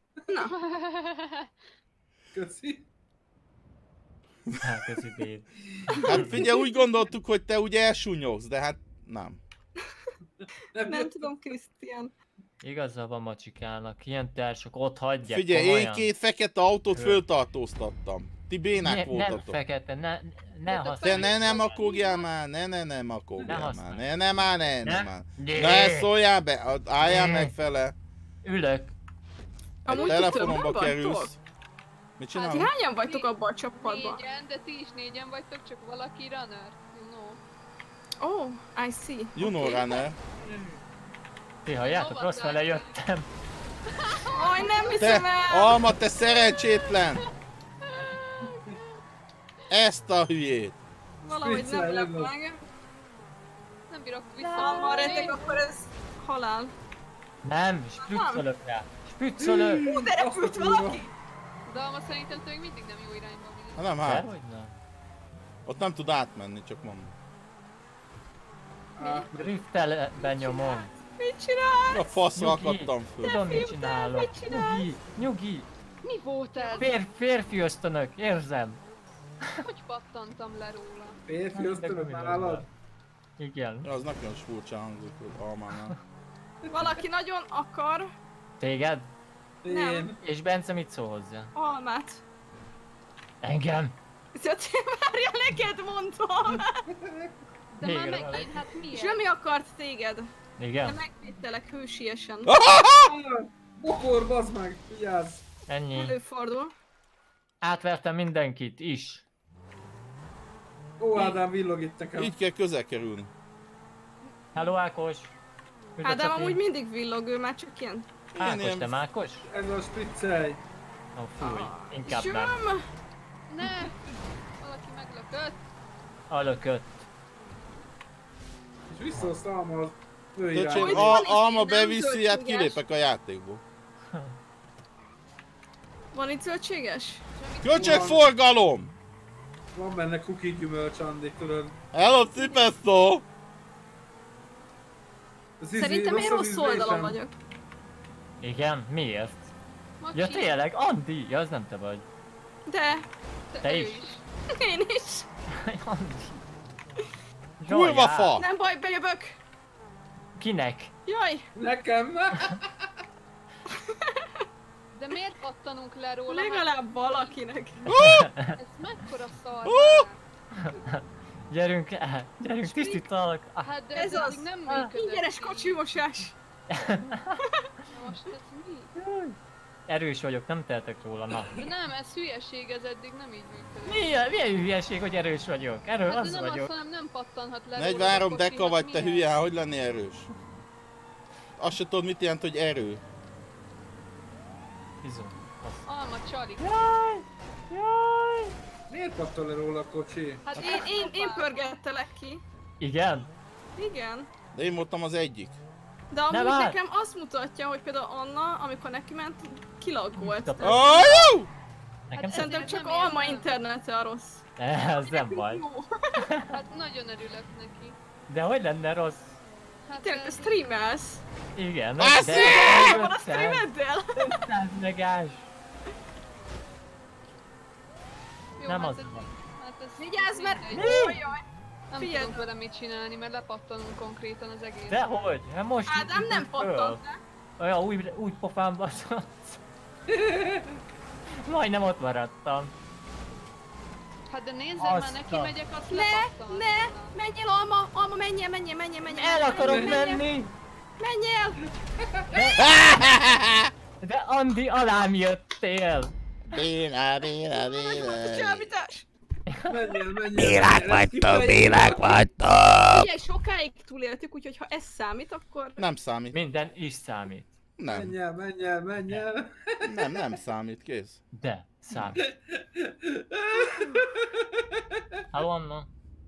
Köszi. Hát, köszi Dave. Hát figyelj, úgy gondoltuk, hogy te ugye elsúnyogsz, de hát nem. Nem tudom, Krisztián. Igaza van Macsikának, ilyen társok ott hagyják. Figyelj, komolyan. én 2 fekete autót föltartóztattam. Ti bénák Nem voltatok. fekete, ne Te használj. ne makogjál már, ne makogjál már, használj. ne már. Ne. Ne szóljál be, álljál Ne. meg fele. Ülök. Egy Amúgy ti telefonomba többen kerülsz. vagytok? Mit Ti csinálunk? hányan vagytok abban a csapatban? Négyen, de ti is négyen vagytok, csak valaki runner. You know. Oh, I see. You know, runner. Ti halljátok, rossz fele jöttem. Aj, nem Te, hiszem el! Alma, te szerencsétlen! Ezt a hülyét! Valahogy nem Spriccelj, lep nem meg. Nem bírok Ha vissza. retek, akkor ez halál. Nem, sprüccölök rá. Sprüccölök. De repült valaki! Dalma szerintem te még mindig nem jó irányba vagy. Hát nem, hát. Dehogy nem. Ott nem tud átmenni, csak mondom. Driftelben nyomom. Mit csinál? A faszra Nyugi. akadtam föl. Tudom, mit csinálok. mit csinálsz? Nyugi. Mi volt ez? Férfi ösztönök, érzem. Hogy pattantam le róla? Férfi ösztönök nálad? Igen. Az nekem is furcsa hangzik, hogy Almánál. Valaki nagyon akar Téged? Én. És Bence mit szól hozzá? almát. Engem. Szóval várjál, neked mondtam! De Még már van. megint, hát És miért? nem mi akart téged. De Igen? megvédtelek hősiesen. Bokor, bazd meg! Vigyázz! Ennyi. Előfordul. Átvertem mindenkit is. Ó, Ádám, villog itt nekem. Így kell közel kerülni. Hello Ákos. Hát de amúgy mindig villog, ő már csak ilyen. Ákos, ilyen- te Mákos? Ez a spriccelj! Ó, fúj, inkább nem. Süm! Ne! Valaki meglökött. Alökött. És visszahozta Alma az ő Öcsém, irányba. Hogy van itt Alma nem beviszi, hát zöldséges? kilépek a játékból. Van itt zöldséges? Köcsög forgalom! Van benne cookie gyümölcs, Andi, tudod. Hello, Cipesto! Az Szerintem én rossz oldalon vagyok. Igen? Miért? Macsi, Ja tényleg, Andi! Ja, az nem te vagy. De, te ő is. én is. Andi. Kurva Zsajjá. fa! Nem baj, bejövök. Kinek? Jaj, Nekem! De miért pattanunk le róla? legalább valakinek. Hát ez mekkora szar? Gyerünk el, gyerünk, tisztítalak. Hát de Ez ez az. az. Nem működött. Ingyenes így. kocsimosás. Na most ez mi? Erős vagyok, nem tehetek róla, na. De nem, ez hülyeség, ez eddig nem így működött. Milyen hülyeség, hogy erős vagyok? Erről Hát de az nem azt, vagyok. hanem nem pattanhat le 43 róla a kocsi, deka hát vagy, te miért? hülye, hogy lennél erős? Azt se tudod, mit jelent, hogy erő. Bizony. Az- Alma csalik. Jaj! Jaj! Miért pattal le róla a kocsi? Hát Én pörgettelek ki. Igen? Igen. De én voltam az egyik. De amúgy Ne várj! nekem azt mutatja, hogy például Anna, amikor neki ment, kilaggolt. Mit Tehát Ah, jó! Nekem Szerintem ezért csak nem Alma érzem. internete a rossz. ez nem baj. Jó. Hát nagyon örülök neki. De hogy lenne rossz? Hát Tényleg, te ez- streamelsz. Igen. Bassz! de Van a 500 streameddel? 500 megás. Jó, Nem hát az ez- van. Hát ez Vigyázz, mert... mindegy. Ojjaj. Nem Figyelj. tudunk vele mit csinálni, mert lepattanunk konkrétan az egész. Dehogy? Hát most Ádám nem jutunk föl. pattant le. Olyan új pofám baszott. Majdnem ott maradtam. Hát de nézzem már, Azt neki a- megyek, azt Ne, lepattan. ne, menjél Alma, Alma menjél. El akarok menjél, menni! Menjél! De Andi, alám jöttél! Béna. Csábítás! Menjél! Bélák vagytok, bélák vagytok! Figyelj, sokáig túléltük, úgyhogy ha ez számít, akkor... Nem számít. Minden is számít. Nem. Menjél! Nem számít, kész. De, számít. Halló, Anna?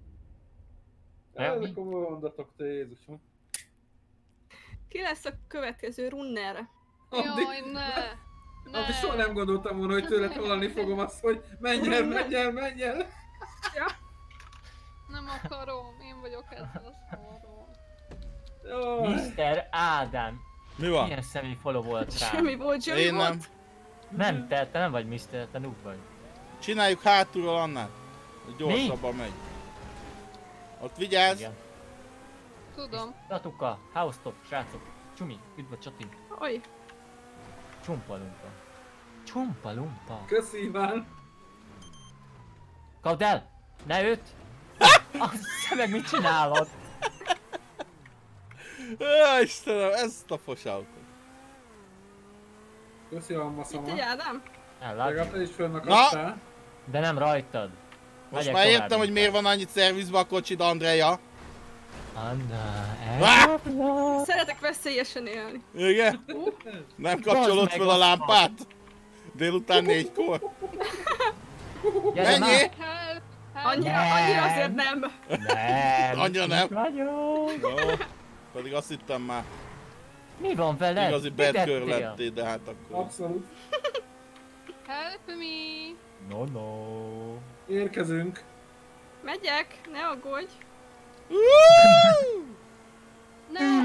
Ezek komoly mondatok, te Jézusom. Ki lesz a következő runner? Addig, Jaj, ne! addig soha nem gondoltam volna, hogy tőled hallani fogom azt, hogy menjél! Nem akarom, én vagyok ezzel a szarról. Mr. Ádám. Mi van? Milyen személy follow volt rá? Semmi volt, Jimmy Én nem. volt. Nem, te nem vagy Mr. Te noob vagy. Csináljuk hátulról annál. Gyorsabban megy. Ott vigyázz! Igen. Tudom. Tatuka, house top, srácok. Csumi, üdv a Csati. Oj, Csumpalumpa. Csumpalumpa. Köszi Iván. Kapd el! Ne őt! Azt meg mit csinálod? Istenem, ezt a fosautot. Köszi a itt maszama. egy Ádám. Legalább Ellát. te is fönnakadtál. De nem rajtad. Most Megyek már tovább értem, hogy inkább. miért van annyit szervizbe a kocsid, Andrea. Anna, Vá! elkapja. Szeretek veszélyesen élni. Igen? Nem kapcsolod meg fel a azt lámpát? Délután 4-kor? Gyere már. Mennyi? Help! Help! Annyira azért nem. Nem. Annyira nem. Itt vagyok. Jó. Pedig azt hittem már Mi van veled? igazi Mit bad tettél? girl lettél, de hát akkor... Abszolút. Help me! No, no. Érkezünk. Megyek, ne aggódj. Ne!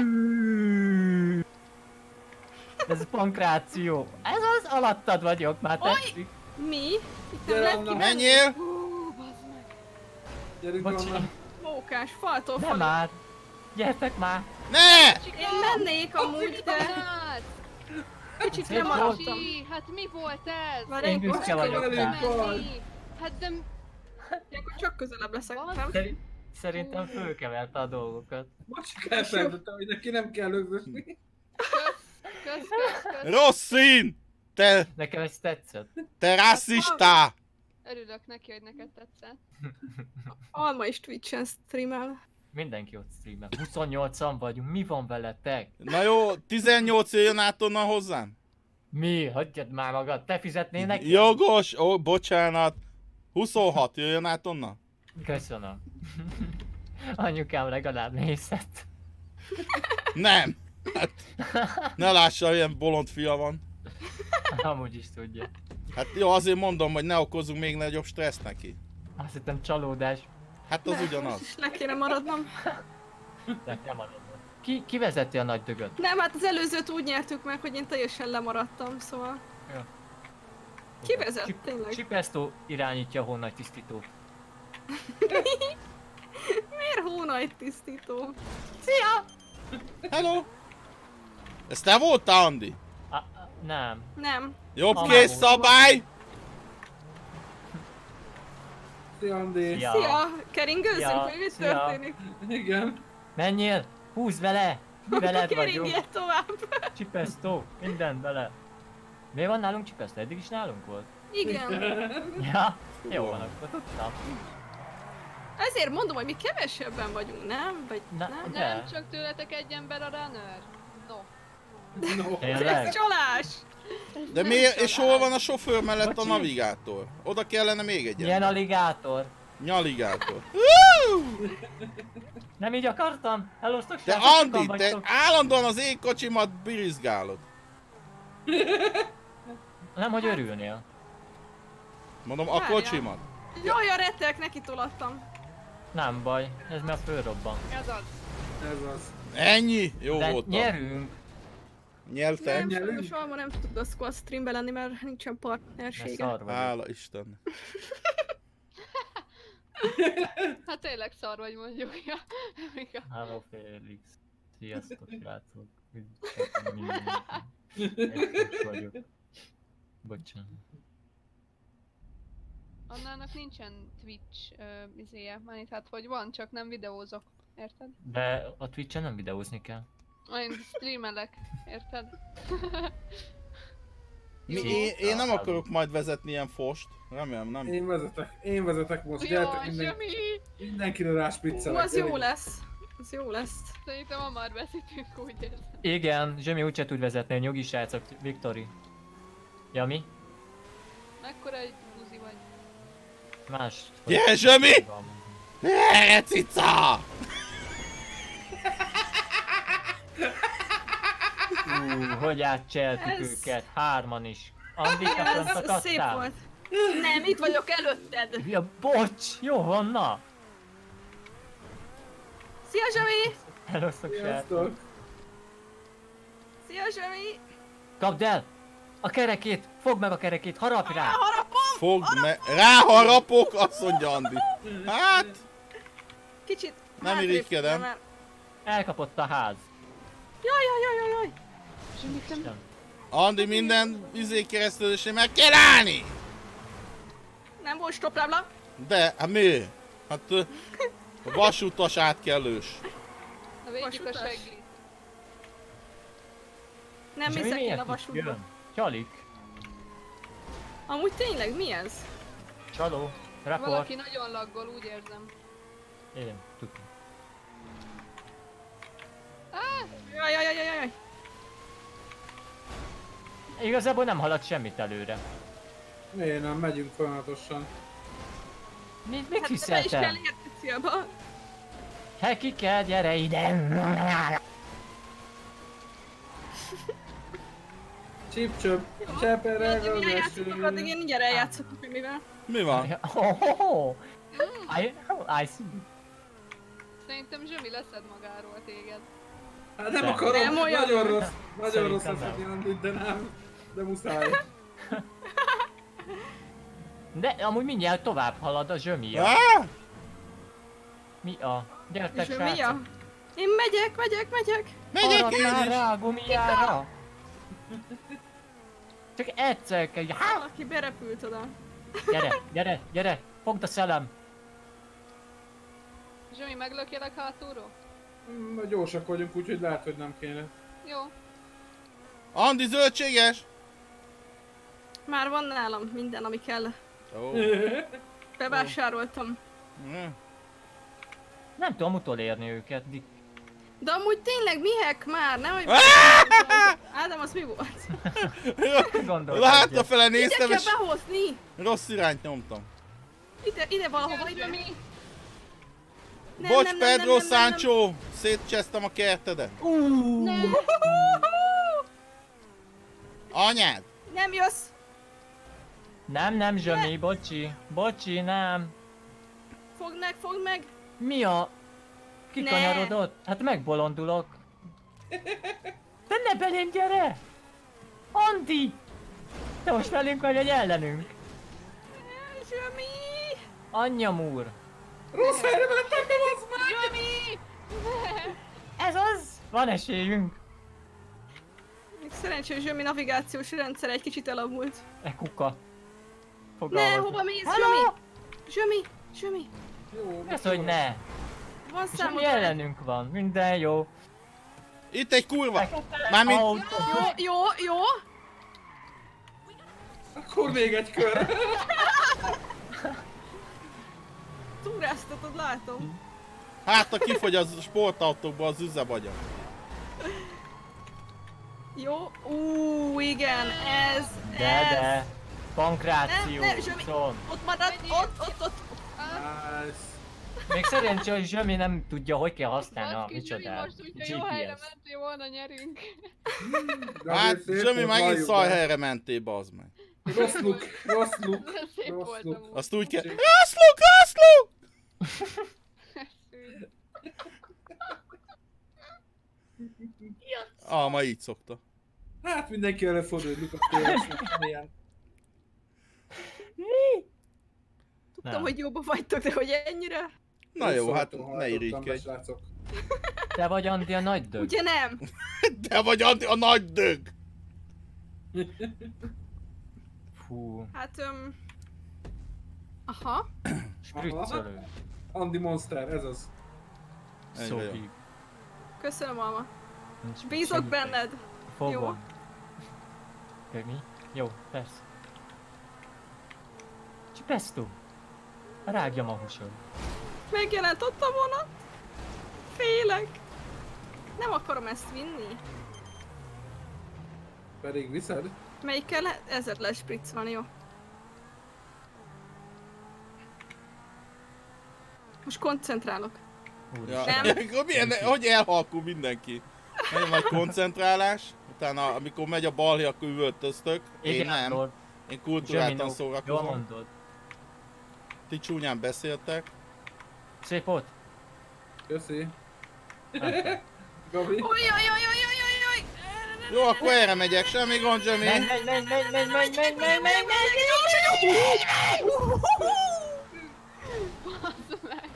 Ez pankráció. Ez az alattad vagyok, már tetszik. Mi? Itt nem Gyere, lehet Anna. ki. Menjél! Hú, bazd meg! Gyerünk Bocsi. onnan. Mókás, faltól Nem falra. már. Gyertek már. Ne! Én mennék amúgy, de Hát! kicsit Szép lemaradtam. Bocsi, hát mi volt ez? Várj, Én egy büszke bocs, vagyok rá. Menni! Hát de... akkor csak közelebb leszek, Van? nem? Szerintem fölkeverte a dolgokat. Bocsik, elfelejtettem, hogy neki nem kell lögdösni. Kösz. Rossz szín! Nekem ez tetszett. Te rasszista! Örülök neki, hogy neked tetszett. Alma is Twitch-en streamel. Mindenki ott streamel. 28-an vagyunk, mi van veletek? Na jó, 18 jöjjön át onnan hozzám? Mi? Hagyjad már magad, te fizetnél neki? Jogos, ó, bocsánat. 26 jöjjön át onnan? Köszönöm. Anyukám legalább nézett. Nem! Hát, ne lássa, ilyen bolond fia van. Amúgy is tudja. Hát jó, azért mondom, hogy ne okozzunk még nagyobb stressz neki. Azt hittem csalódás, Hát az ugyanaz. És le kéne maradnom. de nem adom. Ki vezeti a nagy dögöt? Nem, hát az előzőt úgy nyertük meg, hogy én teljesen lemaradtam, szóval... Ja. Ki vezet, tényleg? Csipesztó irányítja a honnagy tisztítót. Miért hónaj tisztító? Hello! Ez te voltál, Andi? Nem. Nem. Jobb Amár kész volt. szabály! Szia, Andi. Ja. Szia! Keringőzzünk, Ja, hogy mi szia. történik? Igen. Menjél! Húzd vele! Veled vagyok. Keringél tovább! Csipesztó, minden vele. Miért van nálunk csipesztó? Eddig is nálunk volt. Igen. Ja, jó van akkor, tudtam. Ezért mondom, hogy mi kevesebben vagyunk, nem? Vagy Na, nem? de- Nem csak tőletek egy ember a runner? No. No. Tényleg? Ez csalás! De miért, és hol van a sofőr mellett a navigátor? Oda kellene még egy Milyen aligátor? nyaligátor. Nem így akartam? Elosztok Te srácok, sokan Andi, te vagytok. állandóan az én kocsimat birizgálod. Nem, hogy örülnél. Mondom, a Várjál. kocsimat. Jaj, a rettek, neki tolattam. Nem baj, ez már fölrobban. Ez az. Ez az. Ennyi? Jó De voltam. nyerünk. Nyertem? Nem, nyerünk? sajnos Alma nem tud a squad streambe lenni, mert nincsen Mert partnersége. szar vagyok. Hála Isten. Hát tényleg szar vagy mondjuk. Ja. Mika. Hello Félix. Sziasztok srácok. Üdvözlök mindenkit. Egy vagyok. Bocsánat. Annának nincsen Twitch izéje, már hát hogy van, csak nem videózok. Érted? De a Twitch-en nem videózni kell. Én streamelek, érted? Én nem akarok majd vezetni ilyen fost. Remélem nem. Én vezetek most. Gyertek, Jaj, semmi! mindenkire ráspiccelek. Ú, az jó lesz. Az jó lesz. Szerintem hamar veszítünk, úgy érzem. Igen, Zsemi úgyse tud vezetni, nyugi srácok, Viktori. Ja mi? Mekkora egy buzi vagy. Más. Gyere, Zsemi! Gyere, cica! Hogy átcseltük Ez- őket, hárman is. Andika, Igen, fönt ez szép akadtál? volt. Nem, itt vagyok előtted. Ja, bocs, jó van, na. Szia, Zsami! Elosztok srácok. Sziasztok! Szia, Zsemi! Kapd el! A kerekét! Fogd meg a kerekét! Harapj rá! Fogd meg. Ráharapok, azt mondja Andi. Hát, Kicsit Nem hátrébb irigykedem. fogom el. Elkapott a ház. Jaj. Zsemi, te Isten. Andi minden keresztülésén meg kell állni! Nem volt stop lábla. De, hát mi? Hát a vasutas átkelős. a védjük a Vasutas. seglit. Nem Zsemi, hiszek én miért a itt vasútba. jön? Csalik. Amúgy tényleg, mi ez? Csaló. Report. Valaki nagyon laggol, úgy érzem. Én tudom. Jaj. Igazából nem halad semmit előre. Miért nem? Megyünk folyamatosan. Mit Hát te be is kell hiszeltem? érni célba. Heki kell, gyere ide! Csip-csöp, csepereg a Mi játszottok addig, veső. én mindjárt eljátszok, hogy mivel. Mi van? Oh, I see. Szerintem Zsemi leszed magáról téged. Hát nem Nem. akarom, Nem olyan. nagyon rossz Szerintem az nem. Andit, de nem. De muszáj. De amúgy mindjárt tovább halad a zsömia. Á! Mi a? Gyertek És mi a? srácok! Én megyek. Megyek Harapj én már is! rá a gumijára! Csak egyszer kell. Há! Valaki berepült oda. Gyere! Fogd a szelem! Zsemi, meglökjelek hátulról? Gyorsak vagyunk, úgyhogy lehet, hogy nem kéne. Jó. Andi zöldséges! Már van nálam minden, ami kell. Ó. Bevásároltam. Nem tudom utolérni őket, Dick. De amúgy tényleg mihek már, nem? Hogy Ádám, az mi volt? Gondolkodj. Látta fele Ide néztem kell és behozni! rossz irányt nyomtam. Ide valahova, ide. Zsemi, Bocs Pedro Sancho! Szétcsesztem a kertedet. nem. Anyád! Nem jössz! Nem, Zsömi, bocsi, nem. Fogd meg! Mi a... Kikanyarodott? Hát megbolondulok. Te ne belém gyere! Andi! Te most velünk vagy, vagy ellenünk? Zsemi! Anyjam úr! Rossz helyre mentem, nem az már! Zsemi! Ez az! Van esélyünk! Még szerencsé, hogy Zsemi navigációs rendszer egy kicsit elavult. Kuka. Ne, Fogalmazok. hova mész, Hello! Zsemi! Jó, Ez, hogy ne! Van Zsemi számod ellenünk van, minden jó. Itt egy kurva! Mármint... Autó. Jó! Akkor még egy kör. Túráztatod, látom. Hát ha kifogy az sportautókba az üzemagya. Jó, igen, ez. De. Pankráció. Nem, Zsemi. Szól. Ott marad, ott. Nice. Még szerencsé, hogy Zsömi nem tudja, hogy kell használni a Baszki, Zsemi, micsodát. most úgy, jó helyre GPS. mentél volna, nyerünk. De Hát azért szép Zsömi volt, megint valljuk szar be. helyre mentél, bazd meg. Rossz look. Szép Rossz volt look. amúgy. Azt úgy kell... Rászló! Ma így szokta. Hát mindenki erre fordul, hogy Lukas tényleg ilyen. Tudtam, hogy jóba vagytok, de hogy ennyire? Na jó, hát Rosszul ne hallottam be, irigykedj. srácok. Te vagy Andi a nagy dög. Ugye nem? Te vagy Andi a nagy dög! Fú, Hát, Aha. sprüccölő. Andy Monster, ez az. Ennyi Szóval. vagyok. Köszönöm, Alma. Nincs Bízok semmi baj. benned. Fogom. Mi? Jó, persze. Csipesztó. Rágjam a húsod. Megjelent ott a vonat. Félek. Nem akarom ezt vinni. Pedig viszed? Melyikkel ezért lespriccolni, jó? Most koncentrálok. Ja. Nem. Akkor milyen, hogy elhalkul mindenki? Nagyon nagy koncentrálás, utána amikor megy a balhé, akkor üvöltöztök. Én nem. Lord. Én kulturáltan Jól szórakozom. mondod. Ti csúnyán beszéltek. Szép volt. Köszi. Gabi. Ojjajjajjajjajjaj! Jó, akkor erre megyek, semmi gond, Zsemi. Menj! Basz meg.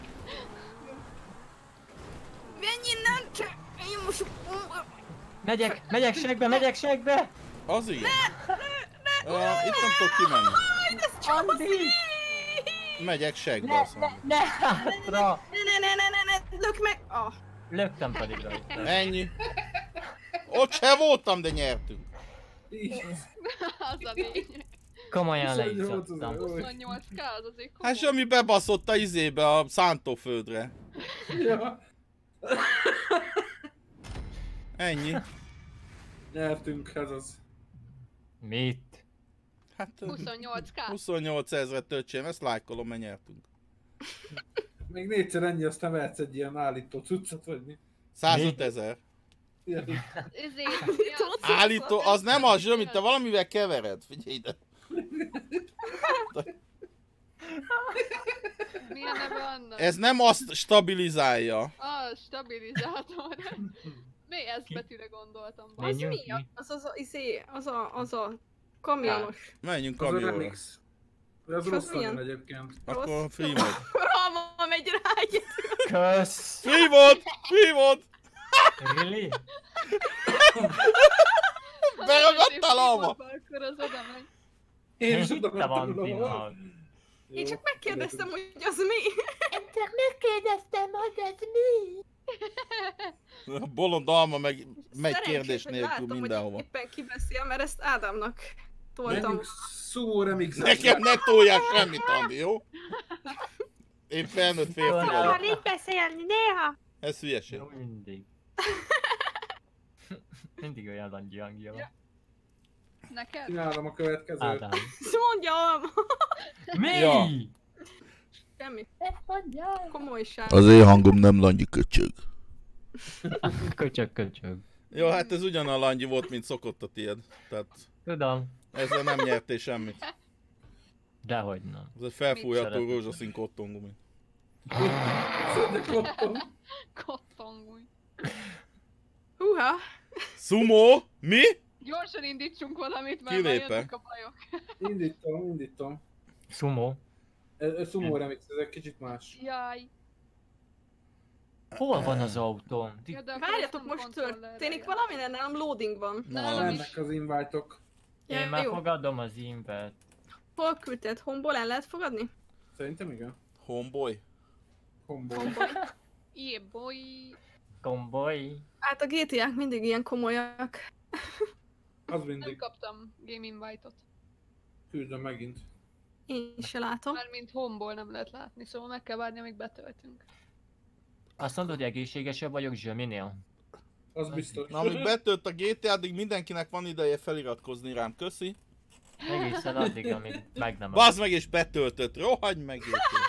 Menj innen! Én most... Megyek segbe! Az igen. Itt nem tudok kimenni. Andi! Megyek segbe, azt mondom. Ne hátra! Ne, lök meg! Ah. Löktem pedig rajta. Ennyi. Ott se voltam, de nyertünk. Az a lényeg. Komolyan 28 leizzadtam. 28k az azért komoly. Hát Zsemi bebaszott a izébe, a szántóföldre. Ja. Ennyi. Nyertünk, ez az. Mit? Hát 28k. 28 000 öcsém, ezt lájkolom, mert nyertünk. Még 4-szer ennyi, aztán vehetsz egy ilyen állító cuccot, vagy mi? 105 000. Ilyen. Ezért, Állító, az nem az, Zsemi, te valamivel kevered. Figyelj ide. milyen neve annak? Ez nem azt stabilizálja. A stabilizátor. Mi S betűre gondoltam. Az Menjünk mi? ki. Az a kamionos. Menjünk Az a kamionra. remix. Ez És rossz az milyen? nagyon egyébként. Akkor free mode. Rama megy rá egyet. Kösz! Free mode! Free mode! Really? Beragadtál alma! Akkor az oda megy. Én is Hitte oda van mentem volna. Tina. Én csak megkérdeztem, hogy az mi. A bolond alma meg megy Szerencsés, kérdés hogy nélkül láttam, mindenhova. hogy éppen kibeszél, mert ezt Ádámnak toltam. Menjünk Sumo remix. Nekem ne tolják semmit, Andi, jó? Én felnőtt férfi vagyok. így beszélni néha. Ez hülyeség. Jó, mindig. Mindig olyan langyi hangja van. Neked? Csinálom a következőt. Ádám. Mondja, Alma. Mi? Ja. Semmi. Komolyság. Az én hangom nem langyi köcsög. Köcsög. Jó, hát ez ugyan a langyi volt, mint szokott a tiéd. Tehát Tudom. ezzel nem nyertél semmit. Dehogy nem. Ez egy felfújható Mit rózsaszín kottongumi. Kottongúj. Húha. Sumo? Mi? Gyorsan indítsunk valamit, mert Kilépek. már jönnek a bajok. Indítom. Sumo. Ez Sumo remix, ez egy kicsit más. Jaj. Hol van az autóm? Ja, de akkor Várjatok, ezt nem most kontrollerrel történik jár. valami, de nálam loading van. Nálam is. Mennek az invite-ok. Én már jó. fogadom az invet. Hol küldted? Homból el lehet fogadni? Szerintem igen. Homeboy? Homeboy. Yeah, boy. Komboly. Hát a GTA-k mindig ilyen komolyak. Az Nem mindig. kaptam game invite-ot. Küldöm megint. Én se látom. Mármint homeból nem lehet látni, szóval meg kell várni, amíg betöltünk. Azt mondod, hogy egészségesebb vagyok Zsöminél? Az biztos. Na, amíg betölt a GTA, addig mindenkinek van ideje feliratkozni rám, köszi. Egészen addig, amíg meg nem Bazd meg és betöltött, rohagy meg GTA.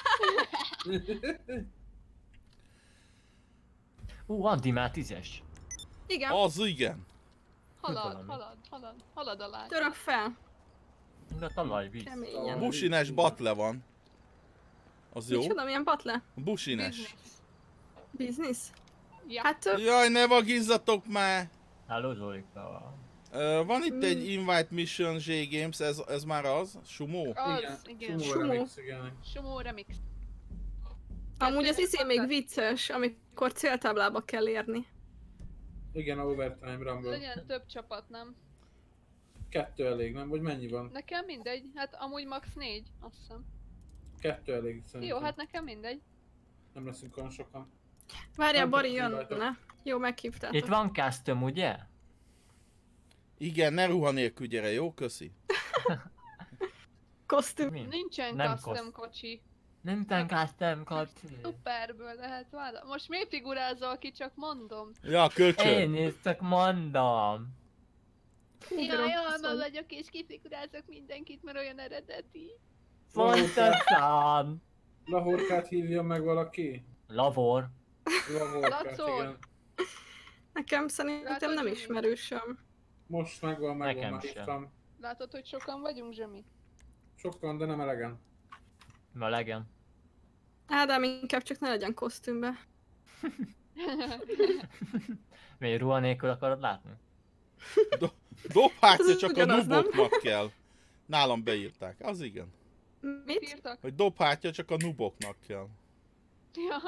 Andi már 10-es. Igen, Az igen. Halad, valami. halad a lány. török fel. De talajvíz. Keményen. Busines batle van. Az jó? Micsoda, milyen batle? Busines. Business. Business? Ja. Hát Jaj, ne vagizzatok már! Hello Zolika. Van itt egy Invite Mission J-Games, ez már az? Sumo? Az, igen. Sumo Sumo. remix, igen. Sumo remix. amúgy az izé még vicces, amikor céltáblába kell érni. Igen, a Overtime Rumble. Legyen több csapat, nem? 2 elég, nem? Vagy mennyi van? Nekem mindegy, hát amúgy max 4, azt hiszem. 2 elég szerintem. Jó, hát nekem mindegy. Nem leszünk olyan sokan. Várjál, Nem Bari tudok jönne. Jó, meghívtátok. Itt van custom, ugye? Igen, ne ruha nélkül gyere, jó? Köszi. Kosztüm. Mi? Nincsen Nem custom kocsi. Nem ten custom kocsi. Superből lehet választani. Most miért figurázol ki, csak mondom. Ja, köcsög. Én is csak mondom. Jaj, Alma vagyok és kifigurázok mindenkit, mert olyan eredeti. Pontosan. Lahorkát hívja meg valaki? Lavor. Lahorkát, Lacor. igen. Nekem szerintem Látod, nem mi? ismerősöm. Most megvan, Nekem már sem. hívtam. Látod, hogy sokan vagyunk, Zsemi? Sokan, de nem elegen. Melegen. Ádám inkább csak ne legyen kosztümbe. Miért ruha nélkül akarod látni? Dobhártya Ez csak a ugyanaz, nem? nuboknak kell. Nálam beírták, az igen. Mit? Írtak? Hogy dobhártya csak a nuboknak kell. Ja.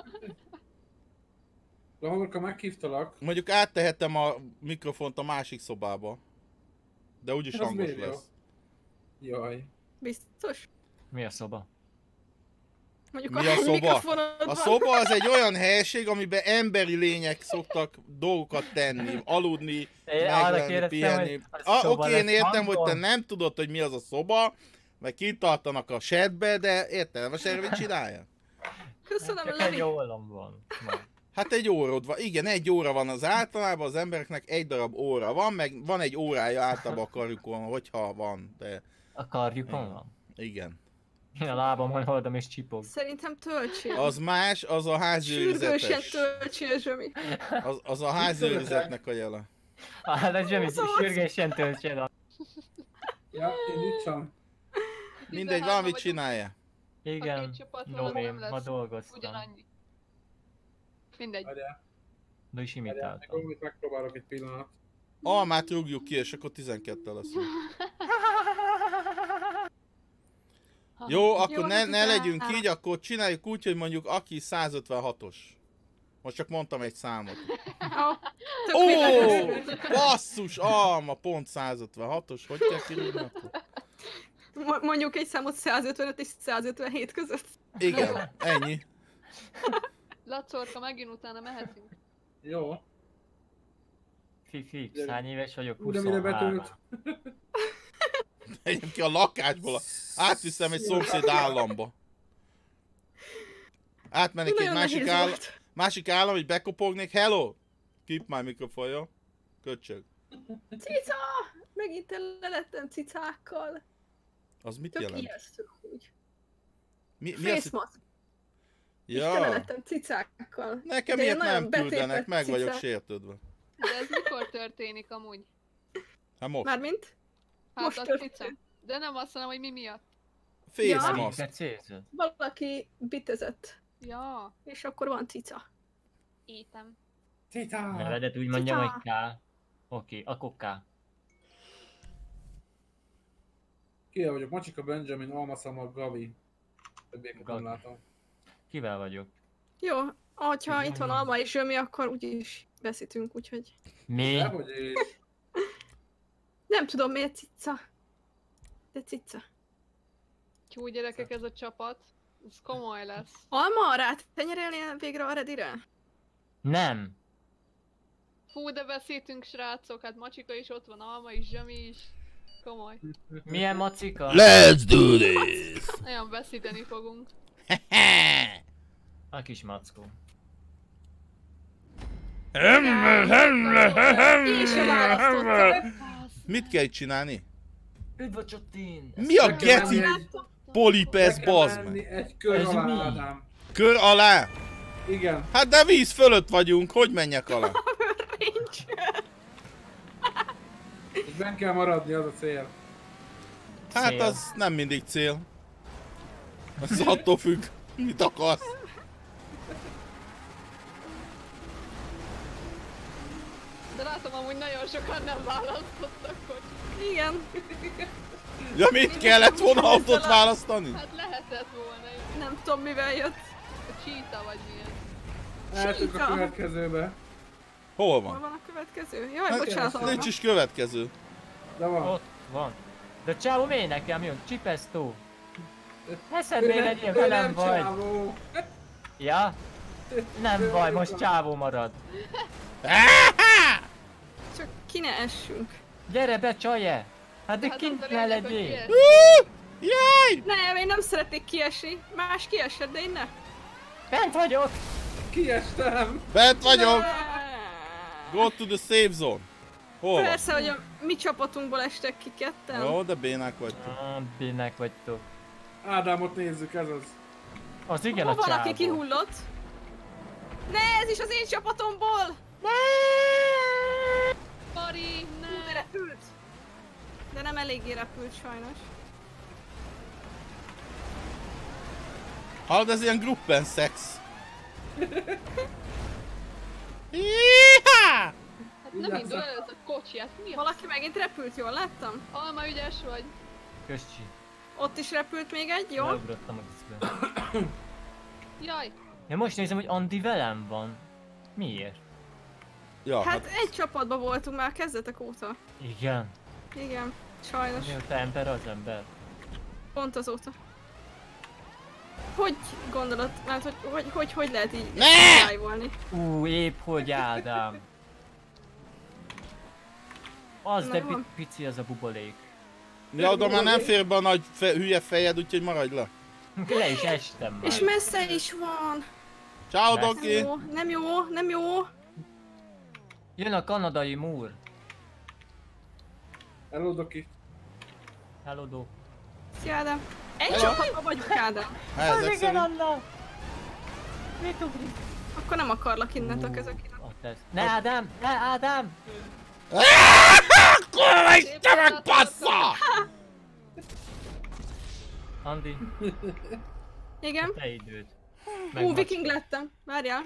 Laurka, meghívtalak. Mondjuk áttehetem a mikrofont a másik szobába. De úgyis Az hangos miért jó? lesz. Jaj. Biztos? Mi a szoba? Mondjuk Mi a szoba? mikrofonod A van. szoba az egy olyan helység, amiben emberi lények szoktak dolgokat tenni, aludni, Én arra meglenni, kérdeztem, pihenni. hogy a szoba Oké, én lesz értem, hogy te hangon? nem tudod, hogy mi az a szoba, meg kitartanak a chatbe, de értelmesen mit csinálja? Köszönöm, Csak Levi. egy óllam van. Na. Hát egy órod van. Igen, egy óra van az általában, az embereknek egy darab óra van, meg van egy órája általában a karjukon, hogyha van, de A karjukon van. igen. Én a lábamon hordom és csipog. Szerintem töltsél. Az más, az a házi Sürgősen őrizetes. töltsél, Zsömi. Az a házi őrizetnek a jele. Hát a zsemi sürgésen töltsél a... Ja, én itt sem. Mindegy, 13 valamit vagyunk. csinálja. A Igen, két csapatról no az nem name, ma lesz dolgoztam. ugyanannyi. Mindegy. Várjál, De is várjál, meg imitáltam. valamit megpróbálok egy pillanat. Almát rúgjuk ki, és akkor 12 lesz. Jó, akkor ne hát legyünk így, akkor csináljuk úgy, hogy mondjuk aki 156-os. Most csak mondtam egy számot. Tök Ó, világos. basszus, alma, pont 156-os, hogy kell kirúgni akkor? Mondjuk egy számot 155 és 157 között. Igen, ennyi. Lacorka, megint utána mehetünk. Jó. Fix, hány éves vagyok? Ú, de mire 23. betűnt? Menjem ki a lakásból, átviszem egy szomszéd államba. Átmennék egy Nagyon másik, nehéz volt. másik állam, hogy bekopognék. Hello! Keep my microphone, jó? Köcsög. Cica! Megint lelettem cicákkal. Az mit Tök jelent? ijesztő úgy. Mi az, Face hogy... mask. Ja, Lelettem cicákkal. nekem De ilyet nagyon nem küldenek, betépett meg vagyok cica. sértődve. De ez mikor történik amúgy? Hát most. Mármint? Hát Most a történt. cica. De nem azt mondom, hogy mi miatt. Face Ja. mask. Te célzod? Valaki bitezett. Ja, És akkor van cica. étem. Tita! Nevedet úgy mondjam, Cica. hogy K. Oké, akkor K. Kivel vagyok? Macsika, Benjamin, Almaszama, Gavi. Többieket nem Gavi. látom. Kivel vagyok? Jó, hogyha itt van Alma és Zsömi, akkor úgyis veszítünk, úgyhogy... Mi? Dehogy is. Nem tudom miért cica. De cica. Tyú, gyerekek, ez a csapat. Ez komoly lesz. Alma, tenyerelnél végre a Redire? Nem. Fú, de veszítünk, srácok. Hát Macsika is ott van, Alma is, Zsemi is. Komoly. Milyen macika? Let's do this! Nagyon veszíteni fogunk. A kis mackó. Én sem választottam. Mit kell itt csinálni? Üdv a Csotin! Mi a Meg kell geci menni egy- polipesz, meg kell bazd menni meg? egy kör Ez alá, mi? Ádám. Kör alá? Igen. Hát de víz fölött vagyunk, hogy menjek alá? És benn kell maradni, az a cél. Hát Cél. az nem mindig cél. Az attól függ, mit akarsz. De látom, amúgy nagyon sokan nem választottak, hogy... Igen. Ja, mit kellett volna autót választani? Hát lehetett volna, jó. Nem tudom mivel jött. A cheetah vagy milyen. Eltünk a Csíka. következőbe. Hol Hol van? van a következő? Jaj, Hát, bocsánat, Alma. nincs is következő. De van. Ott van. De csávó miért nekem jön? Csipesztó. Eszed Ő még nem- legyél, ő velem nem vagy. csávó. Ja? Nem baj, most csávó marad. Csak ki ne essünk. Gyere be, csaje! Hát de Hát kint az a ne lényeg, hogy legyél! kiesik. Jaj! Nem, én nem szeretnék kiesni. Más kiesett, de én ne. Bent vagyok! Kiestem. Bent vagyok! Ne. Go to the safe zone. Hol van? Persze, hogy a mi csapatunkból estek ki ketten. Jó, de bénák vagytok. Bének vagytok. Ádámot nézzük, ez az. Az igen Hol a van, csávó. aki kihullott? Ne, ez is az én csapatomból! Mari, ne! Repült. De nem eléggé repült sajnos. Hallod, ez ilyen gruppenszex. Híhá! Hát nem indul el ez a kocsi, hát mi az? Valaki megint repült, jól láttam? Alma, ügyes vagy. Köszi. Ott is repült még egy, jó? Leugrottam a diszkbe. Jaj, Ja, most nézem, hogy Andi velem van. Miért? Ja, Hát egy csapatban voltunk már kezdetek óta. Igen. Igen, sajnos. Mióta ember az ember. Pont azóta. Hogy gondolod, mert hogy lehet így Ne! live-olni? Épp hogy Ádám. Az, Na, de jó. pici az a buborék. ja, oda már nem fér be a nagy hülye fejed, úgyhogy maradj le. Le is estem már. És messze is van. Ciao, Lesz. Doki! Nem jó, nem jó, nem jó. Jön a kanadai múr. Hello, Doki. Hello, Dó. Szia, Ádám. Egy Hello. csapatban vagyunk, Ádám. Hát, ezek szerint... Anna! Mit ugrik? Akkor nem akarlak innentől kezdve Ne Ádám! Ne Ádám! Kurva Istenek, bassza! Andi, Igen. te időd. Viking lettem. Várjál.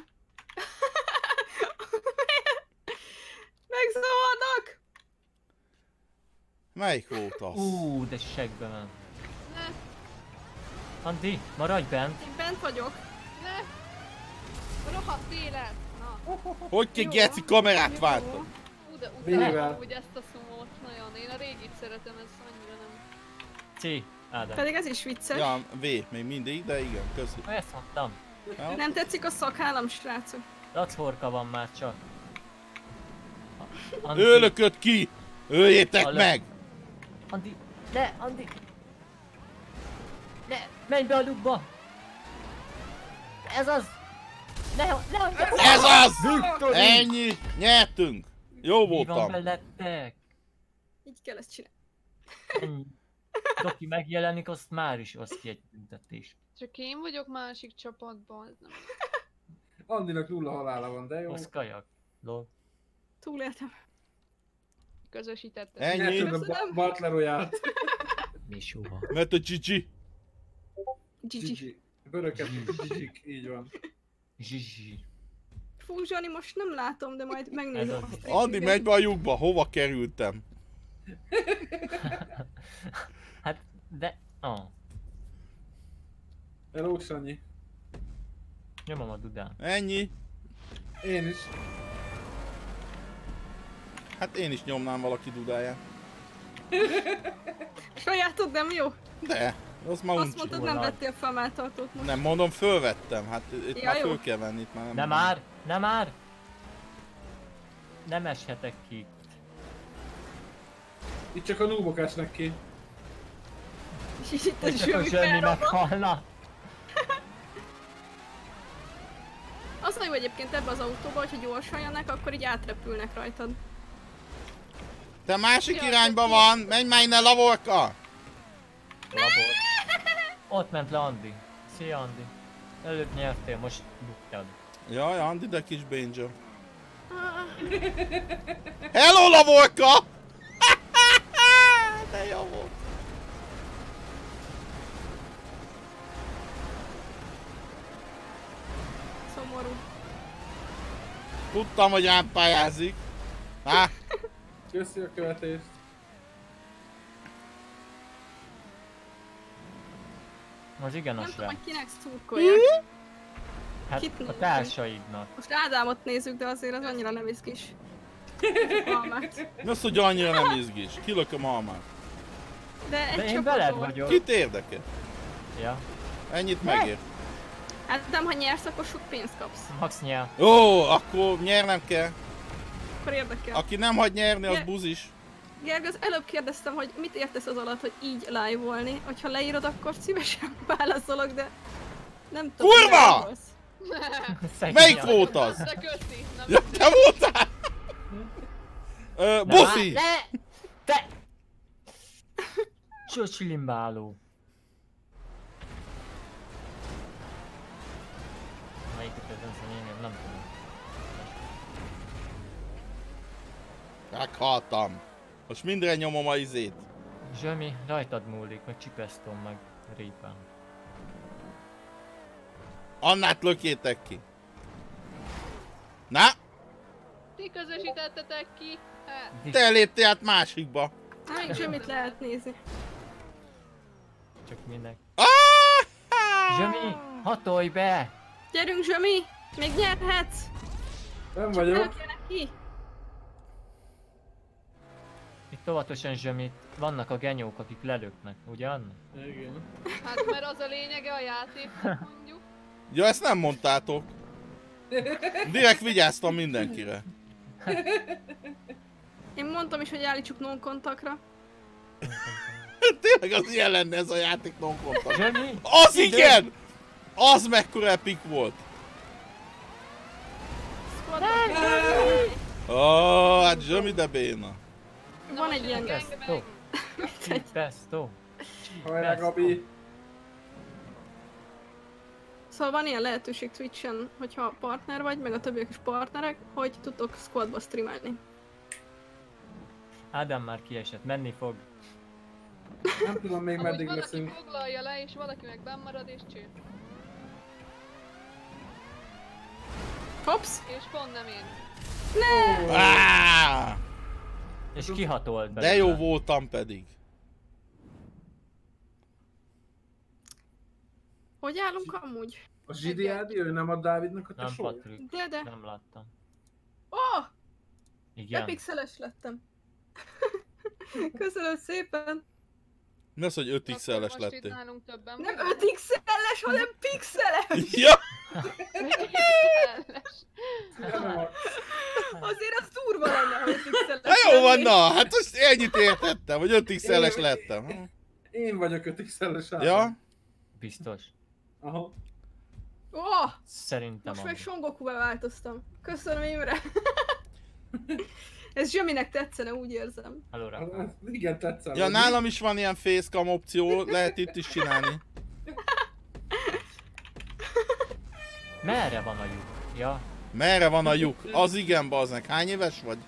Megzavarnak! Melyik volt az? De segbe ment. ne, Andi, maradj bent. Én bent vagyok. ne. Rohadt élet. Na, Hogy kell Jó. geci kamerát Jó. váltani? de Vével. utálom úgy ezt a szumót. Nagyon, én a régit szeretem, ez annyira nem. C. Ádám. Pedig ez is vicces. Ja, V, még mindig, de igen, köszi. Ezt mondtam. Ja. Nem tetszik a szakállam, srácok. Lacorka van már csak. Andi, Őlököt ki! Öljétek Hallod? meg! Andi, ne, Andi! Ne, menj be a lukba! Ez az! Ne, Ez az! Ennyi! Nyertünk! Jó Mi van voltam. veletek? Így kell ezt csinálni. Ennyi. Doki megjelenik, azt már is osztja egy büntetést. Csak én vagyok másik csapatban, ez nem. Andinak 0 halála van, de jó. Az kajak. Lol. Túléltem. Közösítettem. Ennyi. Nyertünk a Battle Royale-t. Mi soha. Mert a Gigi. Gigi. Gigi. Böröket, Gigi, így van. Zsizsi. Fú, Zsani, most nem látom, de majd Ez megnézem. az. azt. Andi, megy be a lyukba, hova kerültem? Hát, de... Hello, Sanyi. Nyomom a dudán. Ennyi. Én is. Hát én is nyomnám valaki dudáját. Sajátod nem jó? De, az már Azt uncsi. mondtad, nem vettél fel melltartót most. Nem mondom, fölvettem. Hát itt Ja, már jó. föl kell venni, itt már nem. Nem már! Nem már! Nem eshetek ki. Itt csak a noobok esnek ki. És itt a Hogy csak a zsömi zsömi felrobban. meghalna. Az a jó egyébként ebbe az autóba, hogyha gyorsan jönnek, akkor így átrepülnek rajtad. Te másik Ja, irányba tök van, menj már innen, lavorka! Labor. Ott ment le Andi. Szia Andi. Előbb nyertél, most buktad. Jaj, Andi, de kis Benja. Hello, lavorka! De jó volt. Szomorú. Tudtam, hogy rám pályázik. Há? Köszi a követést. Az igen a Nem tudom, srác. hogy kinek szurkoljak. Hát kit a nézni? társaidnak. Most Ádámot nézzük, de azért az annyira nem izgis. Almát. Mi az, hogy annyira nem izgis? Kilököm a almát. De egy De én csapatban veled volt. vagyok. Kit érdekel? Ja, Ennyit megér. Ádám, ha nyersz, akkor sok pénzt kapsz. Max nyer. Ó, akkor nyernem kell. Akkor érdekel. Aki nem hagy nyerni, az Ge- buzis. Gergő, az előbb kérdeztem, hogy mit értesz az alatt, hogy így live-olni. Hogyha leírod, akkor szívesen válaszolok, de nem tudom. Kurva! mire gondolsz. Szegény Melyik a- volt az? De köszi. Na, Ja, te voltál? Buszi! Ne! Te! Csöcslimbáló. Melyiket ezen én nem tudom. Meghaltam. Most mindre nyomom a izét. Zsömi, rajtad múlik, meg csipesztom, meg répán. Annát lökjétek ki. Na? Ti közösítettetek ki? Hát, Te léptél át másikba. Még Zsömit lehet nézni. Csak minek. Ah! Zsömi, hatolj be! Gyerünk Zsömi! Még nyerhetsz! Nem Csak vagyok. elkérek ki! Itt óvatosan Zsömit, vannak a genyók, akik lelöknek, ugye Anna? Igen. hát mert az a lényege a játéknak mondjuk. Ja, ezt nem mondtátok. Direkt vigyáztam mindenkire. Én mondtam is, hogy állítsuk non-kontaktra. Tényleg az ilyen lenne ez a játék non-contact. Zsömi! Az igen! Az mekkora epic volt. Hát Zsömi de béna. Van egy ilyen... Pesto! Pesto! Hajrá Gabi! Szóval van ilyen lehetőség Twitch-en, hogyha partner vagy, meg a többiek is partnerek, hogy tudtok squadba streamelni. Ádám már kiesett, menni fog. Nem tudom még Ahogy meddig valaki leszünk. foglalja le, és valaki meg benn marad, és cső. Hops! És pont nem én. Áááá! És kihatolt De belőle. jó voltam pedig. Hogy állunk amúgy? A Zsidiádi, ő nem a Dávidnak a Nem, tesója? Patrik. De. Nem láttam. Oh! Igen. Epixeles lettem. Köszönöm szépen. Mi az, hogy 5x-es Akkor most itt lettél? nálunk többen Nem vagyunk. 5x-es, hanem pixeles! Ja! Azért az durva lenne, ha 5x-es. Na jó van, na, hát most ennyit értettem, hogy 5x-es lettem. Én vagyok 5x-es állam. Ja? Biztos. Aha. Oh! Szerintem Most meg amúgy. Son Goku-vá változtam. Köszönöm Imre. Ez Zsöminek tetszene, úgy érzem. Hello, Rafa. Hát, igen, tetszett. Ja, nálam is van ilyen facecam opció, lehet itt is csinálni. Merre van a lyuk? Ja. Merre van a lyuk? Az igen, bazdmeg. Hány éves vagy?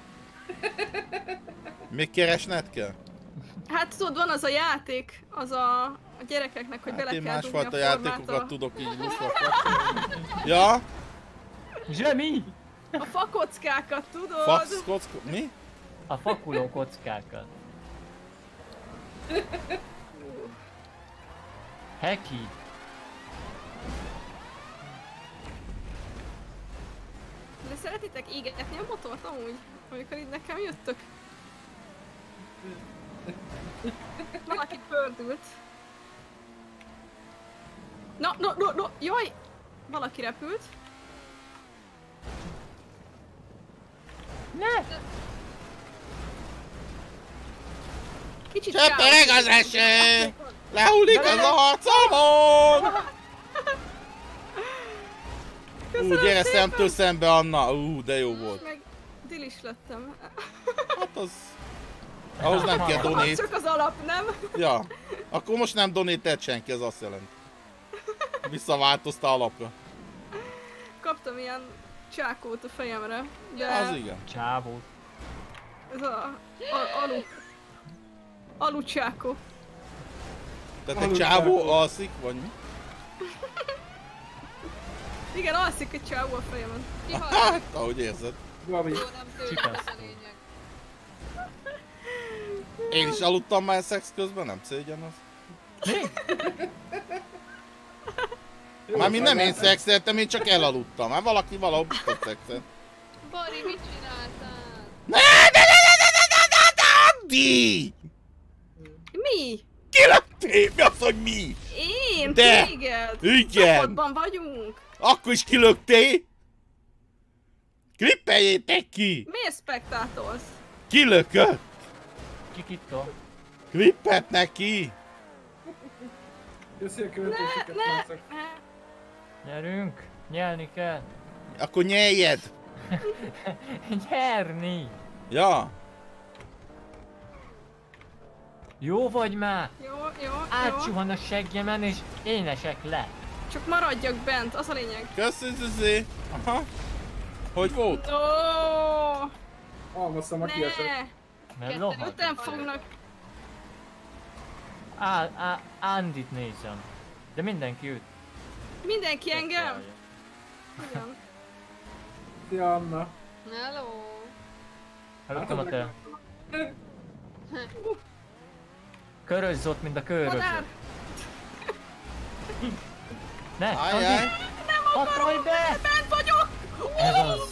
Még keresned kell? Hát tudod, van az a játék, az a gyerekeknek, hogy Hát bele én kell dugni a másfajta formát játékokat tudok így lusva kapcsolni. Ja? Zsömi! a fakockákat, tudod? Fax kocka... Mi? A fakuló kockákat. Heki! De szeretitek égetni a motort amúgy? Amikor itt nekem jöttök? Valaki pördült. No, jaj! Valaki repült. Ne! Kicsit Csöppereg az eső! Lehullik az arcomon! Köszönöm gyere szépen! szemtől szembe, Anna! De jó volt. Meg dilis lettem. Hát az... Ahhoz nem kell Az donate. csak az alap, nem? Ja. Akkor most nem donate senki, ez azt jelenti. Visszaváltozta alapra. Kaptam ilyen csákót a fejemre, de Az igen. Csávó. ez alu csákó. Tehát egy csávó alszik, vagy mi? Igen, alszik egy csávó a fejemen. Kihalt. Hát, ahogy érzed. Gabi. Jó, nem tőle, ez a lényeg. Én is aludtam már szex közben, nem szégyen az. Mármint nem én szexeltem, én csak elaludtam. Hát valaki valahol biztos szexelt. Bari, mit csináltál? Andi! Mi? Ki lettél? Mi az, hogy mi? Én? De! Téged? Igen! Csapatban vagyunk. Akkor is kilöktél? Klippeljétek ki! Miért spektátorsz? Kilökött! Kikitto. Klippet neki! Köszi a követéseket, srácok. Gyerünk! Nyelni kell! Akkor nyeljed! Nyerni! Ja! Jó vagy már! Jó. Átsuhan a seggemen és én esek le! Csak maradjak bent, az a lényeg. Köszi, Züzi! Aha! Hogy volt? Ó, Almaszom a kiesett. ne! Mert lohad. Öten fognak. Andit nézem. De mindenki őt. Mindenki engem? Igen. Szia Anna. Hello! Előttem a te. Körös ott, mint a körös. Madár! Ne, Ajjaj! Andi! Pakolj be! Bent vagyok! Ez az.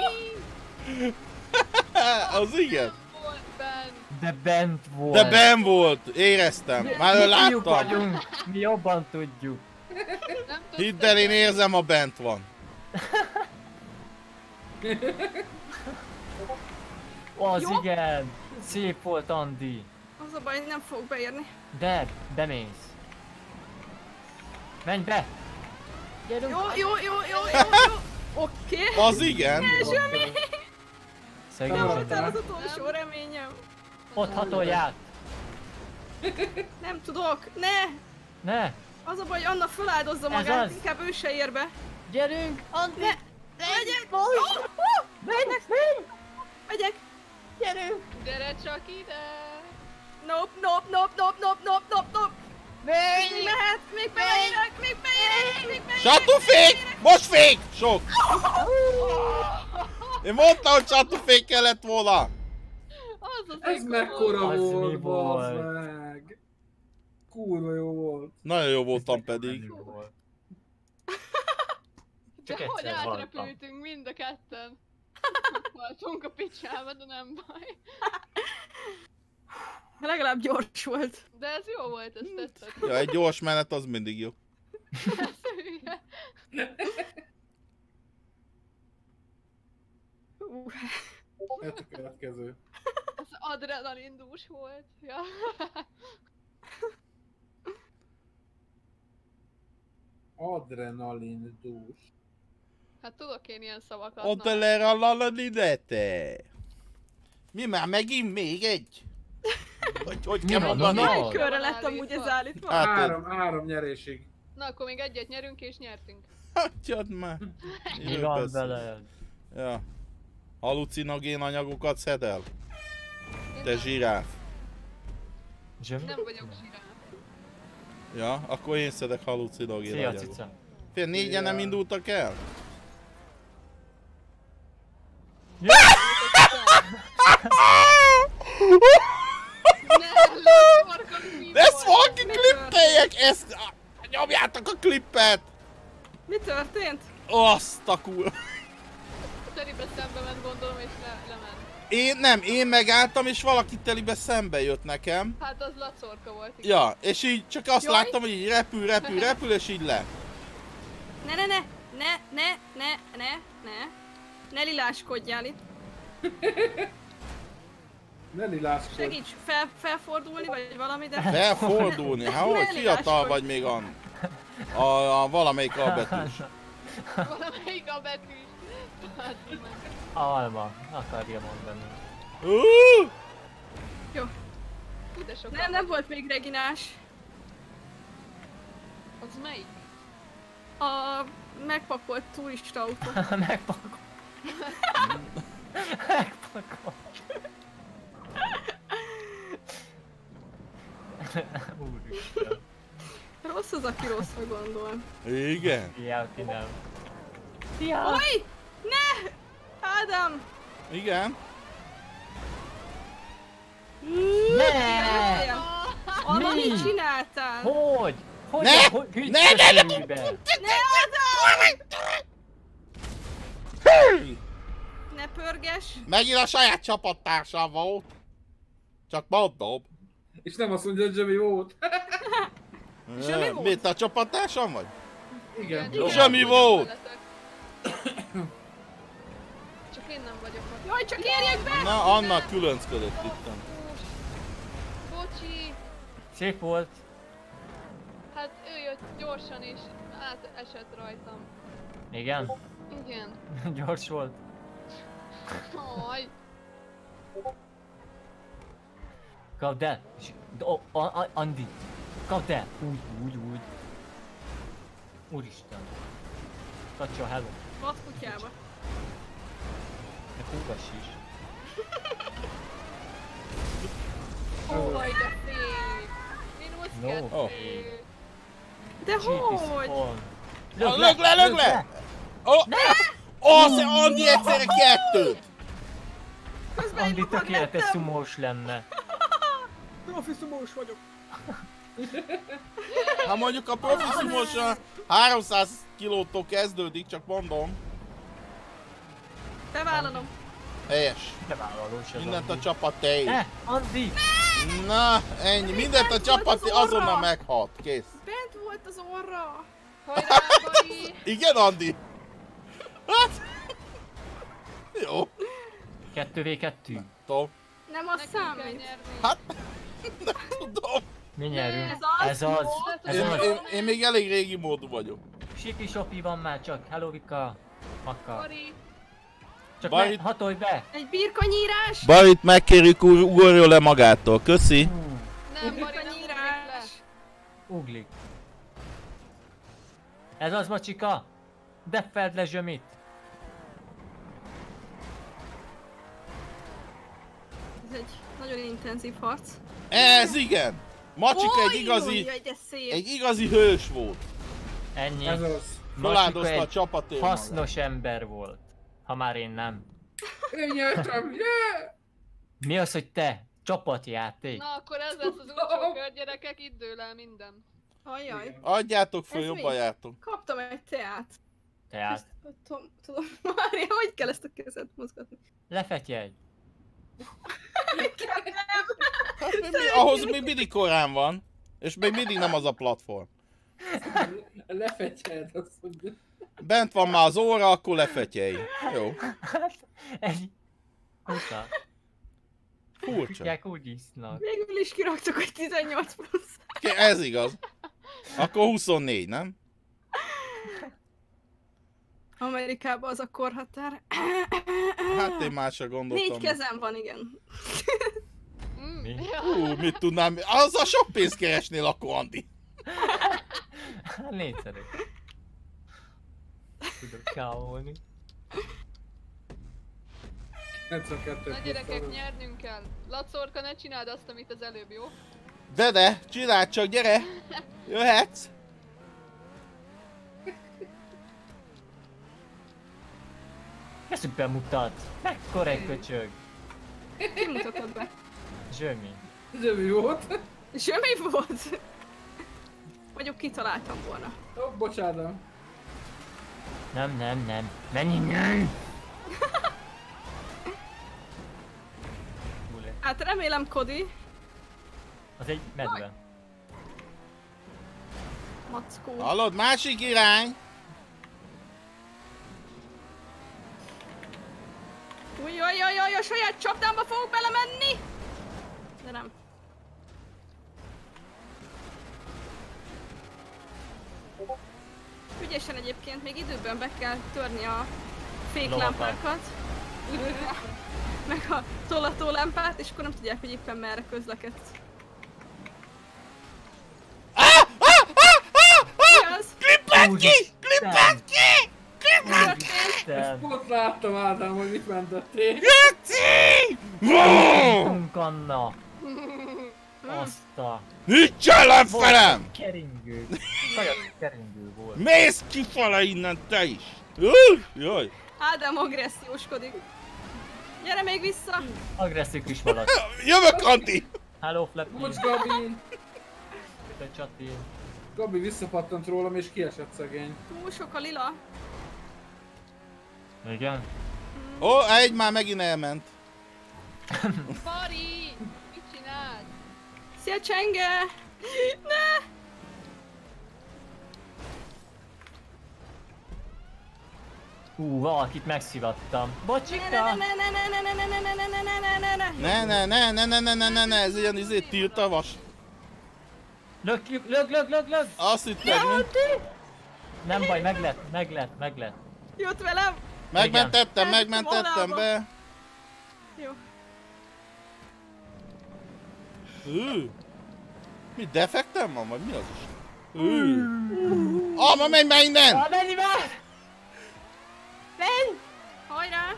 Az igen. Volt benn. De bent volt. De ben volt, éreztem. Már Mi fiúk láttam. vagyunk, mi jobban tudjuk. Nem Hidd el, én érzem, a bent van. Az Jó. igen. Szép volt, Andi. Az a baj, nem fogok beérni. De, bemész. Menj be! Gyerünk! Jó. Oké. Az igen. Zsömi! Szegény Nem voltál az Zsömi. utolsó reményem. Ott hatolját! Nem tudok. Ne! Ne! Az a baj, Anna feláldozza Ez magát, az. inkább ő se ér be. Gyerünk! Andi! Ne! Megyek! Menj! Megyek! Gyerünk! Gyere csak ide! Nope. Még mehet, még beérek. Satufék! Most fék! Sok! Én mondtam, hogy satufék kellett volna. Az az Ez mekkora Az mi volt, volt? bazd meg! Kurva jó volt. Nagyon jó voltam pedig. Csak De hogy egyszer haltam. átrepültünk mind a ketten? Haltunk a picsába, de nem baj. Legalább gyors volt. De ez jó volt, ezt tetszett. Ja, egy gyors menet az mindig jó. Ez hülye. Ez a következő. Ez adrenalindús volt. Ja. Adrenalin dús. Hát tudok én ilyen szavakat. Ott na. leralalalidete. Mi már megint még egy? Hogy kell Mi van, mondani? na? Egy körre lett amúgy ez állítva. Hát, Három nyerésig. Na akkor még egyet nyerünk és nyertünk. hagyjad már. Mi Miről van beszélsz? veled? Ja. Halucinogén anyagokat szedel? Én Te nem, zsiráf. Zsömi? nem vagyok zsiráf. Ja, akkor én szedek halucinogén Szia, anyagot. cica. Fél négyen nem indultak el? De ezt valaki klippeljek! Ezt... Nyomjátok a klippet! Mi történt? Azt a kurva. Teribe szembe ment gondolom és lement. Én megálltam és valaki telibe szembe jött nekem. Hát az lacorka volt. Igen. Ja, és így csak azt Jaj. láttam, hogy így repül és így le. Ne liláskodjál itt. Ne liláskodj. Segíts felfordulni, vagy valami, de... Felfordulni, hát hogy Ne fiatal liláskodj. vagy még a valamelyik albetűs. Valamelyik a betűs. Basszus meg. Alma, akarja mondani. Jó. Hú, de sokan Nem vagyunk. volt még Reginás. Az melyik? A megpakolt turista autó. Megpakol. Megpakol. Úristen. Rossz az, aki rosszra gondol. Igen, Szia, aki nem. Szia! Oj! Ne! Ádám! igen. Ne! Anna, Mi? mit csináltál? Hogy? Hogy? Ne! Hogy? Ne! Ne, Ádám! Ne pörges! Megint a saját csapattársam volt. Csak mondom. És nem azt mondja, hogy Zsemi volt. Zsemi volt? Mit, a csapattársam vagy? Igen. Igen, Zsemi vagyok volt. veletek. Csak én nem vagyok ott. Jaj, csak érjek be! Na, Anna különcködött itt. Bocsi! Szép volt. Hát ő jött gyorsan és átesett rajtam. Igen? Igen. Gyors volt. Aj. Kapd el! Andi! Kapd el! Úgy. Úristen. Kacsa, hello. Vad kutyába. Ne húgass is. Óvaj, de szép! Minusz No. kettő. De Cheat is hogy? on. Lög le! Ó! Az, Andi egyszerre kettőt! Közben Andi egy tökéletes lettem. szumós lenne. Profi szumós vagyok. Hát mondjuk a profizmumosan 300 kilótól kezdődik, csak mondom. Bevállalom. Helyes. De vállalós az Mindent a Andi. csapat teé. Andi! Na, ennyi. Mindent a csapat azonnal meghalt. Kész. Bent volt az orra. Hajrá, Bari! Igen, Andi? Hát... Jó. 2v2. Tudom. Nem az Nekünk kell számít. nyerni. Hát... Nem tudom. Mi nyerünk? Ez az Ez az. volt. Ez Én, az. én még elég régi módú vagyok. Siki Sopi van már csak. Hello Vika. Akka. Bari! Csak Bari- ne hatolj be! Egy birkanyírás. Barit megkérjük, ugorjon le magától. Köszi. Nem, Bari, nem ugrik le. Birkanyírás. Uglik. Ez az, macsika! Defeld le zsömit! Ez egy nagyon intenzív harc. Ez igen. Macsika egy igazi hős volt. Ennyi. Ez az. Macsika Feláldozta a egy csapatért. hasznos ember volt. Ha már én nem. Én nyertem, yeah! Mi az, hogy te? Csapatjáték. Na, akkor ez lesz az utolsó kör, gyerekek, itt dől el minden. Ajjaj. Adjátok föl, Ez jobban mi? jártok. Kaptam egy teát. Tehát Tudom, Mária, hogy kell ezt a kezet mozgatni? lefetyelj. Hát, ahhoz még mindig korán van. És még mindig nem az a platform. Lefetyeld, azt mondja. Bent van már az óra, akkor lefetyelj. Jó. Hát, egy... Uta. Furcsa. Kutyák úgy isznak. Végül is kiraktuk, hogy 18 plusz. Ez igaz. Akkor 24, nem? Amerikában az a korhatár. Hát én másra gondoltam. 4 kezem van, igen. Mi? Mit tudnám? Az a sok pénzt keresnél akkor, Andi. Négyszerű. Tudok káolni. Na gyerekek, nyernünk kell. Lacorka, ne csináld azt, amit az előbb, jó? De, csináld csak, gyere! Jöhetsz! Ezt bemutat. Mekkora egy köcsög. Ki mutatod be? Zsömi. Zsömi volt. Semmi volt. Vagyok kitaláltam volna. Ó, bocsánat. Nem. Menj innen! Hát remélem, Cody, Az egy medve. mackó. Hallod? Másik irány! Ujjjjjjjjj, a saját csapdámba fogok belemenni! De nem. Ügyesen egyébként még időben be kell törni a féklámpákat. Meg a tollatólámpát, és akkor nem tudják, hogy éppen merre közlekedsz. Mi az? Klipped ki! Klipped ki! Mi történt? Isten! Pont láttam, Ádám, hogy mit mentettél. Geci! Tudunk, Anna! Azt a... Nincs ellenfelem! keringő. Saját keringő volt. Mész kifele innen te is! Jaj! Ádám agresszióskodik. Gyere még vissza! Agresszív kis valac. Jövök, Andi! Hello, Flappy. Bocs, Gabi. Te Csati. Gabi visszapattant rólam és kiesett szegény. Túl sok a lila. Igen? Ó, egy már megint elment. Bari! Mit csináld? Szia, Csenge! Ne! Valakit megszivattam. Ne, Bocsika! ne, ne, ne, ne, ne, ne, ne, ne, ne, ne, ne, ne, ne, ne. Ne, ez ilyen tiltavas. Lök! Azt hittem, mi? Nem baj, meglett. Jött velem! Megmentettem be. Jó. Mi defektem van, vagy mi az is? Ma menj már innen! Menj már! Menj! Hajrá!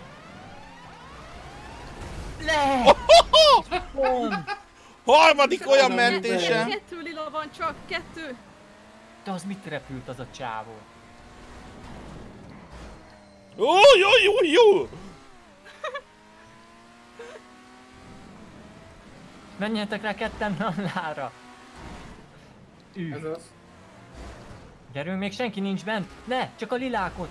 Le! Pont! Harmadik olyan mentésem! 2 lila van csak, 2. De az mit repült az a csávó? Ó, jó! Menjetek rá ketten nullára. Ez az. Gyerünk, még senki nincs bent. Ne, csak a lilákot.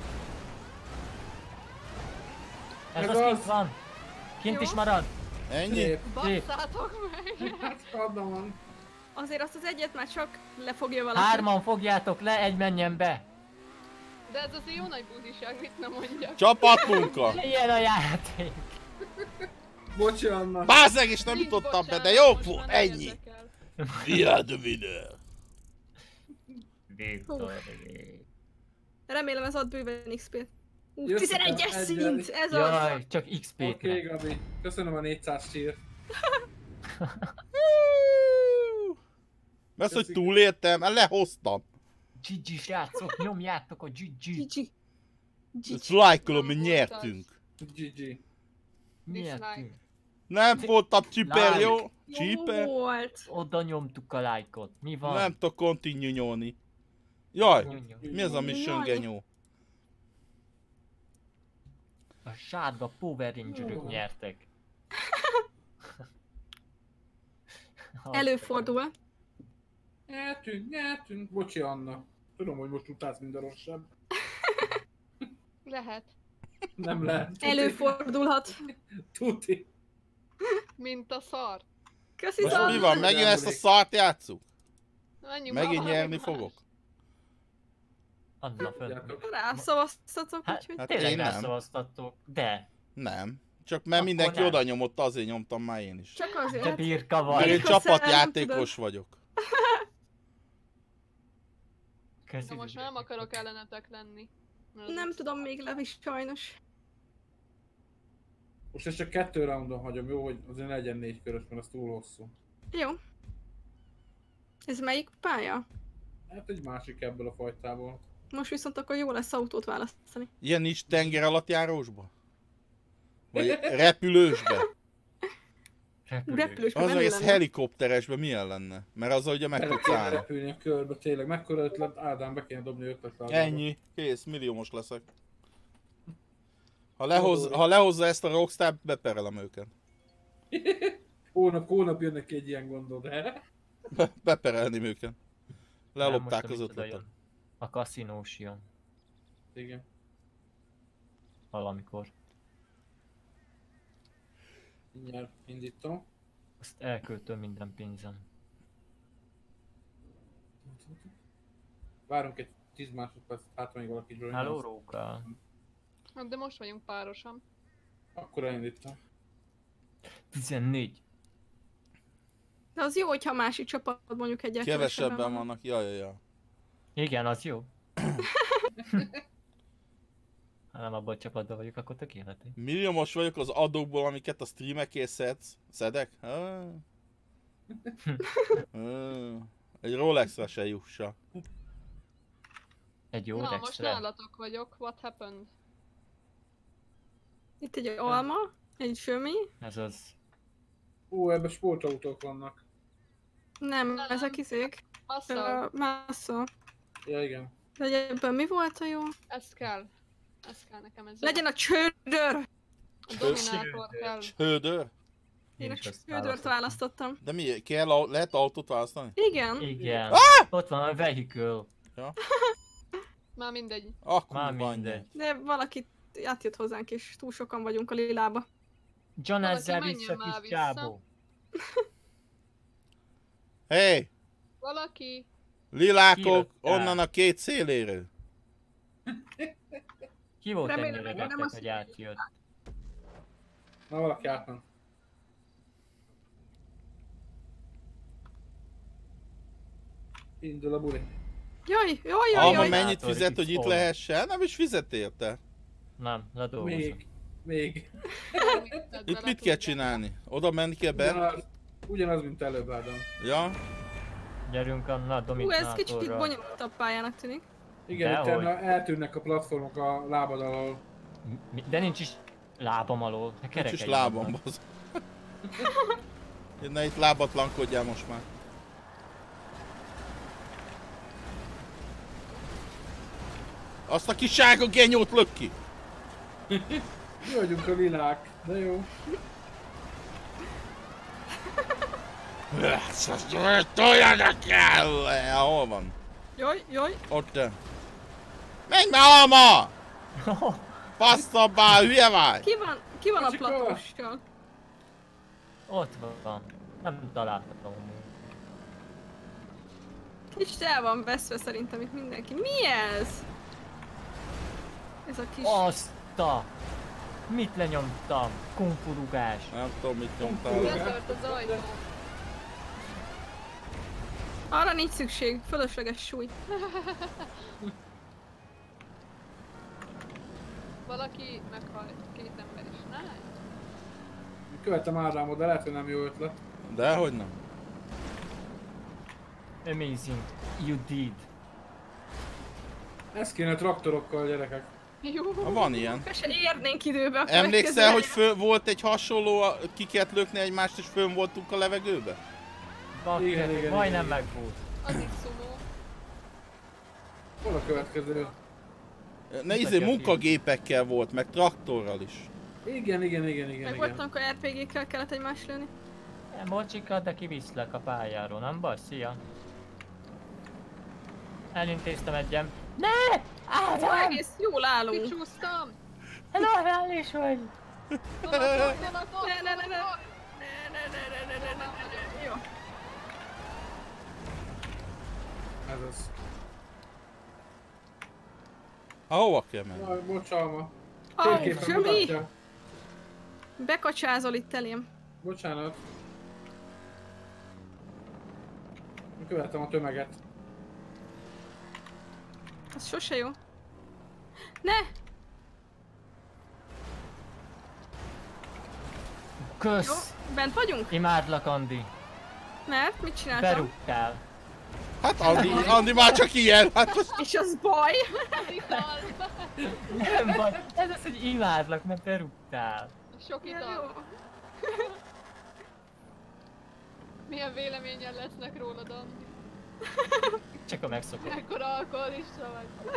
Ez Ez az kint az. van. Kint Jó. is marad. Ennyi? Szép. Basszátok meg! Hát kadda van. Azért azt az egyet már csak lefogja valaki. 3-an fogjátok le, egy menjen be. De ez azért jó nagy buziság, mit nem mondjak. Csapatmunka! Ilyen a játék. Bocsi, Anna. Bázzeg, és nem Nincs jutottam be, bocsánat, de jó most volt, már nem ennyi. érdekel. We are the winner. Remélem ez ad bőven XP-t. Jöttek el 11-es egyel. szint! Ez az! Jaj, csak XP-t. Oké, Gabi. Köszönöm a 400 sírt. Mert hogy túléltem, lehoztam. GG srácok, nyomjátok a GG. GG. Ezt lájkolom, hogy nyertünk. GG. Nyertünk. Nem voltam csiper, jó? Like. Csiper? Jó volt. Oda nyomtuk a lájkot. Mi van? Nem tudok continue nyolni. Jaj, Nyomjuk. mi ez a mission genyó? A sárga Power Rangerök nyertek. Előfordul. Nyertünk. Bocsi, Anna. Tudom, hogy most utálsz mind a rosszabb. Lehet. Nem lehet. Előfordulhat. Tuti. Mint a szar. Köszi Most Zan. mi van? Megint ezt a szart játszuk? Annyi Megint már nyerni más. fogok? Anna föl. Rászavaztatok, Hát, úgyhogy... Hát Tényleg én nem. rászavaztattok, de. Nem. Csak mert Akkor mindenki nem. oda nyomott, azért nyomtam már én is. Csak De azért. birka Mert én vagy. Birka csapatjátékos vagyok. Köszi. Na most már nem akarok ellenetek lenni. Mert az Nem az- tudom még Levis sajnos. Most ezt csak 2 roundon hagyom, jó, hogy azért ne legyen 4 körös, mert az túl hosszú. Jó. Ez melyik pálya? Hát egy másik ebből a fajtából. Most viszont akkor jó lesz autót választani. Ilyen nincs tenger alatt járósba? Vagy repülősbe? Repülős, Az menő egész lenne. helikopteresbe milyen lenne? Mert az ugye meg El tudsz kéne állni. repülni a körbe, tényleg. Mekkora ötlet? Ádám, be kéne dobni ötletet. Ennyi. Kész, milliómos leszek. Ha lehozza ezt a Rockstar, beperelem őket. Hónap jön neki egy ilyen gondod, de? Beperelném őket. Lelopták Nem, az most, amit oda ötletet. jön. A kaszinós jön. Igen. Valamikor. Mindjárt indítom. Azt elköltöm minden pénzem. Várunk egy 10 másodperc, hát még valaki join. Hello, Róka. Hát de most vagyunk párosan. Akkor elindítom. 14. De az jó, hogyha a másik csapat mondjuk egyet Kevesebben vannak, ja. Igen, az jó. Ha nem abban a csapatban vagyok, akkor tökéletes. Milliómos vagyok az adókból, amiket a streamekért szedsz. Szedek? Egy Rolexre se jussa. Egy jó Na, most Rexre. nálatok vagyok. What happened? Itt egy alma, egy sömi. Ez az. Ebben sportautók vannak. Nem, ezek izék. Assza, Massa. Ja, igen. De ebben mi volt a jó? ez kell. Ez kell nekem, ez Legyen a csődör! a dominátor kell. Hődör? Én a is azt csődört választottam. De mi? Lehet autót választani? Igen. Igen. Ott van a vehicle. Már mindegy. Akkor Már van mindegy. De valaki átjött hozzánk és túl sokan vagyunk a lilába. John Valaki ezzel menjen vissza már kis vissza. csábó. Hey! Valaki. Lilákok, Kijött el. onnan a két széléről. Ki volt Remélem, ennyire nem beteg, azt- hogy átjött? Na, valaki átment. Indul a buli. Jaj. Alma mennyit Dominátor fizet, hogy itt X-on. lehessen? Nem is fizet érte. Nem, ledolgozom. Még. Itt mit kell csinálni? Oda menni kell be? Ugyanaz, mint előbb, Ádám. Ja? Gyerünk a Hú, ez kicsit dominátorra. bonyolultabb pályának tűnik. Igen, Dehogy. utána eltűnnek a platformok a lábad alól. De nincs is lábam alól. Nincs is lábam, bazd. Ne itt lábatlankodjál most már. Azt a kis sárga genyót lök ki! Mi vagyunk a lilák, de jó. Toljanak el! Hol van? Jaj, jaj. Ott. Menj már, Alma! Passzabbál, hülye vagy! Ki van a Kocsika! platóssal? Ott van. Nem találhatom. Kicsit el van veszve szerintem itt mindenki. Mi ez? Ez a kis... Azta! Mit lenyomtam? Kungfurugás. Nem tudom, mit nyomtál. Betört az ajtó. Arra nincs szükség, fölösleges súly. Valaki meghalt, 2 ember is. Nice. Követem Ádámot, de lehet, hogy nem jó ötlet. Dehogy nem. Amazing. You did. Ez kéne traktorokkal, gyerekek. Jó. Ha van ilyen. Se érnénk időbe a Emlékszel, hogy következőre. volt egy hasonló, ki kellett lökni egymást és fönn voltunk a levegőbe? Igen, igen, Majdnem igen. megvolt. Az is szumó. Hol a következő? Ne izé munkagépekkel volt, meg traktorral is. Igen. Meg voltunk a RPG-kkel, kellett egymást lőni. Nem bocsika, de kiviszlek a pályáról, nem baj? Szia. Elintéztem egyem. Ne! Ó, Ádám! egész jól állunk. Kicsúsztam! Normális vagy! Ne. Jó. Ez az. Hova kell menni? Jaj, bocs, Alma. Aj, Térképen Zsömi! mutatja. Bekacsázol itt elém. Bocsánat. Követem a tömeget. Az sose jó. Ne! Jó, Kösz! bent vagyunk? Imádlak, Andi. Mert? Mit csináltam? Berúgtál. Hát Andi már csak ilyen, hát most... És az baj? Ital! Nem baj. Ez az, hogy imádlak, mert berúgtál. Sok ital. Milyen véleményen lesznek rólad, Andi? Csak a megszokott. Ekkora alkoholista vagy.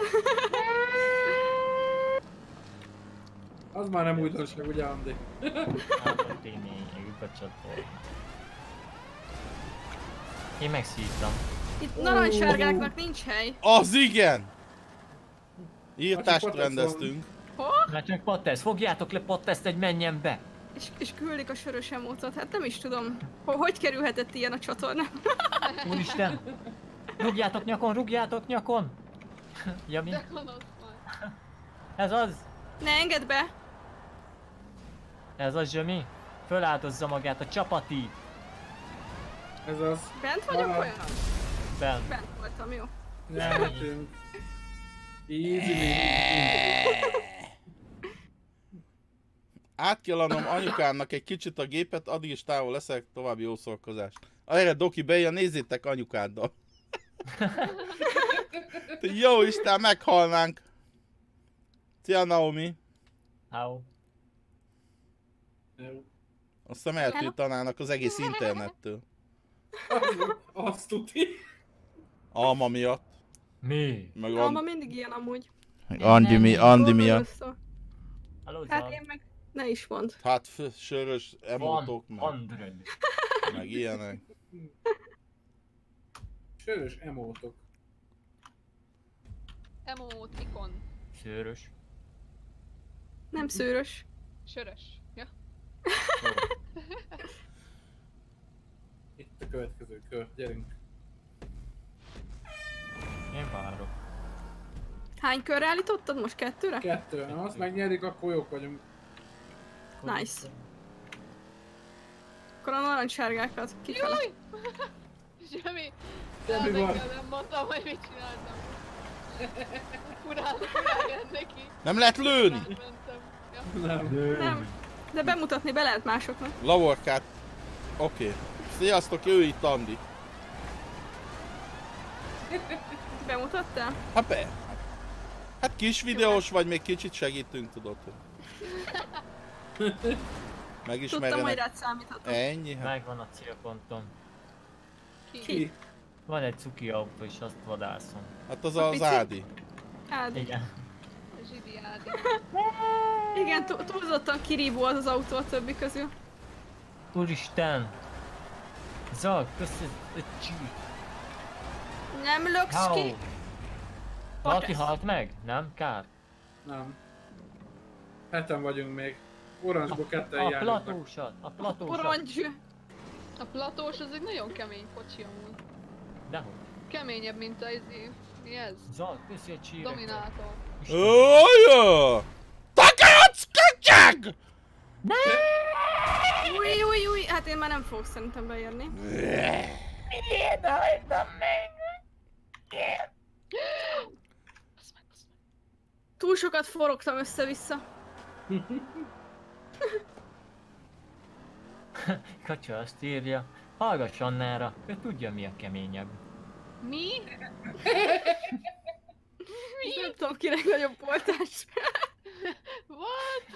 Az már nem újdonság, ugye, Andi? Hát, tényleg, ükacsatol. Én megszívtam. Itt narancssárgáknak nincs hely. Az igen! Írtást Csak rendeztünk. Hát csak Pattesz, fogjátok le Patteszt, egy menjen be! És küldik a sörös emócot. Hát nem is tudom. Hogy kerülhetett ilyen a csatornán? Úristen! Rúgjátok nyakon, rúgjátok nyakon! Ja mi? De gonosz vagy. Ez az? Ne engedd be! Ez az, Zsömi? Föláldozza magát a csapati! Ez az. Bent vagyok Aha. olyan? Ben. Bent voltam, jó. Nyertünk. Easy win. Át kell adnom anyukámnak egy kicsit a gépet, addig is távol leszek, további jó szorkozást. Erre Doki bejön, nézzétek anyukáddal. Jó Isten, meghalnánk. Szia Naomi. How? Azt hiszem eltiltanának az egész internettől. Azt tuti. Alma miatt. Mi? Meg Alma mindig ilyen amúgy. Andi miatt. Össze. Halló, Hát én meg ne is mondd. Hát sörös emotok, Van, meg, André. meg ilyenek. Sörös emótok. Emote ikon. Sörös. Nem szőrös. Sörös. Ja. Itt a következő kör, gyerünk. Én várok. Hány körre állítottad most? 2-re? 2, ha azt megnyerik, akkor jók vagyunk. Nice. Akkor a narancssárgákat kifele. Jaj! Semmi. Semmi baj. Nem mondtam, hogy mit csináltam. Furán jön neki. Nem lehet lőni! Átmentem. Ja. Nem. Nem. De bemutatni be lehet másoknak. Lavorkát. Oké. Sziasztok, ő itt Andi. Bemutattál? Hát be. Hát kis videós vagy, még kicsit segítünk, tudod. Tudtam, hogy Megismerjenek. rád számíthatok. Ennyi, hát. Megvan a célpontom. Ki? Van egy cuki autó és azt vadászom. Hát az A az pici? Ádi. Ádi. Igen. Zsidi Ádi. Igen, túlzottan kirívó az autó a többi közül. Úristen! Zag, köszönöm. Nem löksz ki? Valaki halt meg? Nem? Kár? Nem. Heten vagyunk még. Orange-ból ketten A járnak. platósat, a platósat. Orange. A platós az egy nagyon kemény kocsi amúgy. Dehogy. Keményebb, mint a mi ez? Zag, köszi egy csíreket. Dominátor. Ójjá! Takarodsz, köcsög! Új, hát én már nem fogok szerintem beérni. Túl sokat forogtam össze-vissza. Kacsa azt írja, hallgass Annára, ő tudja mi a keményebb. Mi? Nem tudom kinek nagyobb voltás. What?